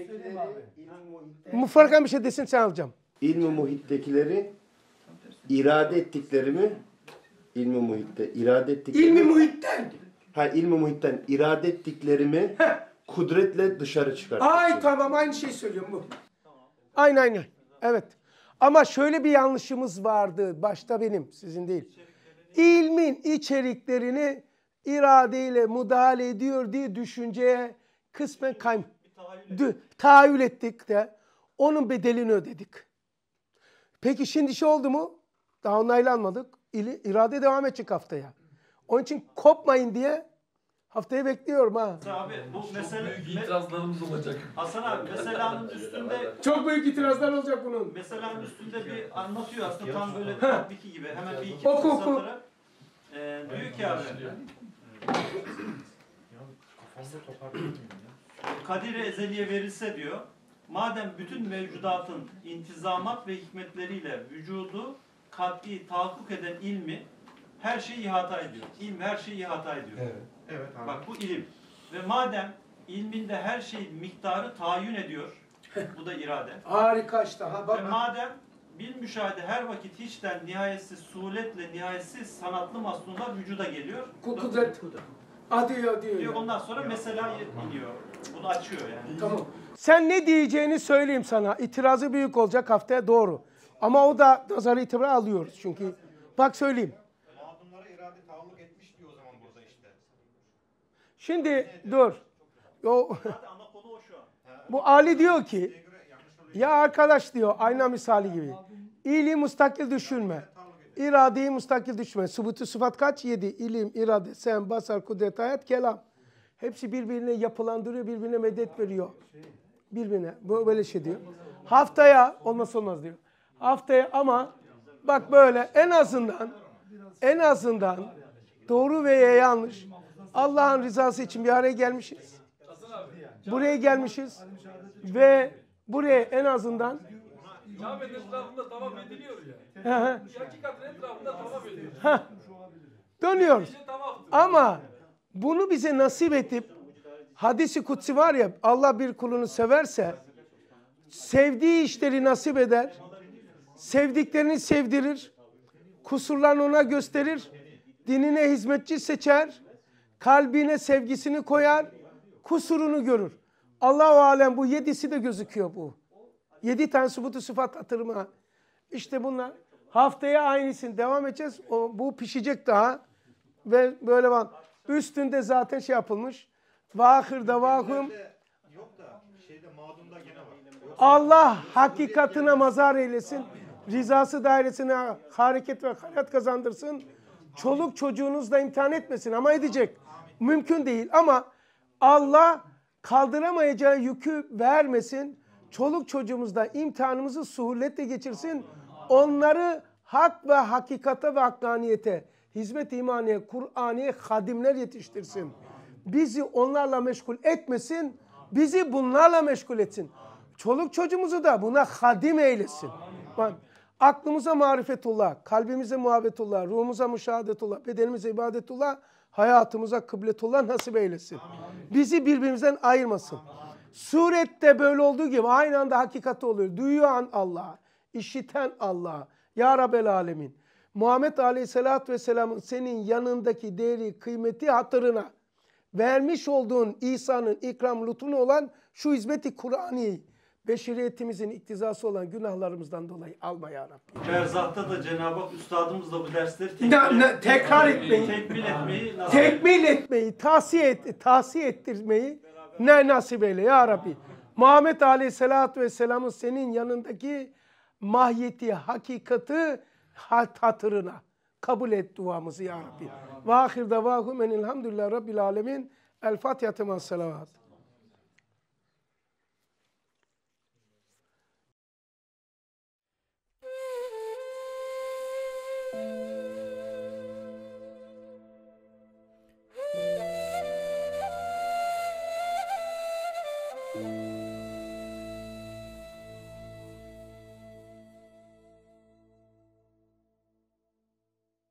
Mufarkan bir şey desin sen alacağım. İlmi muhittekileri irade ettiklerimi ilmi muhitte irade ettiklerimi İlmi muhitten. Ha ilmi muhitten irade ettiklerimi kudretle dışarı çıkartıyor. Ay tamam aynı şeyi söylüyorum bu. Aynen aynen. Evet. Ama şöyle bir yanlışımız vardı başta benim sizin değil. İlmin içeriklerini iradeyle müdahale ediyor diye düşünceye kısmen kaym tahayyül ettik de onun bedelini ödedik. Peki şimdi şey oldu mu? Daha onaylanmadık. İrade devam edecek haftaya. Onun için kopmayın diye haftaya bekliyorum ha. Abi bu mesele büyük itirazlarımız olacak. Hasan abi meselanın üstünde çok büyük itirazlar olacak bunun. Meselanın üstünde bir anlatıyor aslında tam böyle tatbiki gibi. Hemen bir iki oku oku. Ee, diyor ki abi Kadir-i ezeliye verilse diyor, madem bütün mevcudatın intizamat ve hikmetleriyle vücudu kat'i tahakkuk eden ilmi her şeyi ihata ediyor. İlm her şeyi ihata ediyor. Evet. Evet abi. Bak bu ilim. Ve madem ilminde her şeyin miktarı tayin ediyor, bu da irade. Harika işte. Ha, bak. Ve madem bil müşahede her vakit hiçten nihayetsiz suretle nihayetsiz sanatlı masnunlar vücuda geliyor. Kudret. Hadi ya diyor. diyor. Ondan sonra mesela iniyor. Bunu açıyor yani. Tamam. Sen ne diyeceğini söyleyeyim sana. İtirazı büyük olacak haftaya doğru. Ama o da nazarı itibar alıyoruz çünkü. Bak söyleyeyim. Bunlara irade taalluk etmiş diyor o zaman burada işte. Şimdi dur. Yo, bu Ali diyor ki ya arkadaş diyor ayna misali gibi. İyiliği mustakil düşünme. İradeyi mustakil düşme. Subutu sıfat kaç? Yedi. İlim, irade, sen, basar, kudret, hayat, kelam. Hepsi birbirine yapılandırıyor, birbirine medet veriyor. Birbirine. Bu böyle şey diyor. Haftaya, olmaz olmaz diyor. Haftaya ama bak böyle en azından en azından doğru veya yanlış Allah'ın rızası için bir araya gelmişiz. Buraya gelmişiz ve buraya en azından Kabe'nin etrafında tavaf ediliyor ya. Hakikatin etrafında tavaf ediliyor. Dönüyoruz. Ama bunu bize nasip edip hadisi kutsi var ya, Allah bir kulunu severse sevdiği işleri nasip eder. Sevdiklerini sevdirir. Kusurlarını ona gösterir. Dinine hizmetçi seçer. Kalbine sevgisini koyar. Kusurunu görür. Allah-u Alem bu yedisi de gözüküyor bu. Yedi tane subutu sıfat hatırıma. İşte bunlar. Haftaya aynısını devam edeceğiz. O, bu pişecek daha. Ve böyle var. Üstünde zaten şey yapılmış. Vahir davahum. Yok da şeyde mağdumda gene var. Allah hakikatine mazhar eylesin. Rizası dairesine hareket ve hayat kazandırsın. Çoluk çocuğunuzla imtihan etmesin ama edecek. Mümkün değil ama Allah kaldıramayacağı yükü vermesin. Çoluk çocuğumuzda imtihanımızı suhuletle geçirsin. Onları hak ve hakikate ve hakkaniyete, hizmet-i imaniye, Kur'aniye hadimler yetiştirsin. Bizi onlarla meşgul etmesin, bizi bunlarla meşgul etsin. Çoluk çocuğumuzu da buna hadim eylesin. Bak, aklımıza marifetullah, kalbimize muhabbetullah, ruhumuza müşahadetullah, bedenimize ibadetullah, hayatımıza kıbletullah nasip eylesin. Bizi birbirimizden ayırmasın. Surette böyle olduğu gibi aynı anda hakikati oluyor. Duyan Allah, işiten Allah. Ya Rabbel Alemin. Muhammed Aleyhisselatü Vesselam'ın senin yanındaki değeri, kıymeti hatırına vermiş olduğun İsa'nın ikram lütfunu olan şu hizmeti Kur'an'ı beşeriyetimizin iktizası olan günahlarımızdan dolayı alma ya Rabbi. Berzah'ta da Cenab-ı Hak üstadımız da bu dersleri tekmil, Ne- ne- tekrar etmeyi, tekmil etmeyi nasip tekmil etmeyi, tahsiye, et, tahsiye ettirmeyi ne nasip eyle ya Rabbi. Muhammed Aleyhisselatü Vesselam'ın senin yanındaki mahiyeti, hakikati hatırına kabul et duamızı ya Rabbi. Ve ahir davahum enilhamdülillah Rabbil alemin. El Fatiha temas salavat.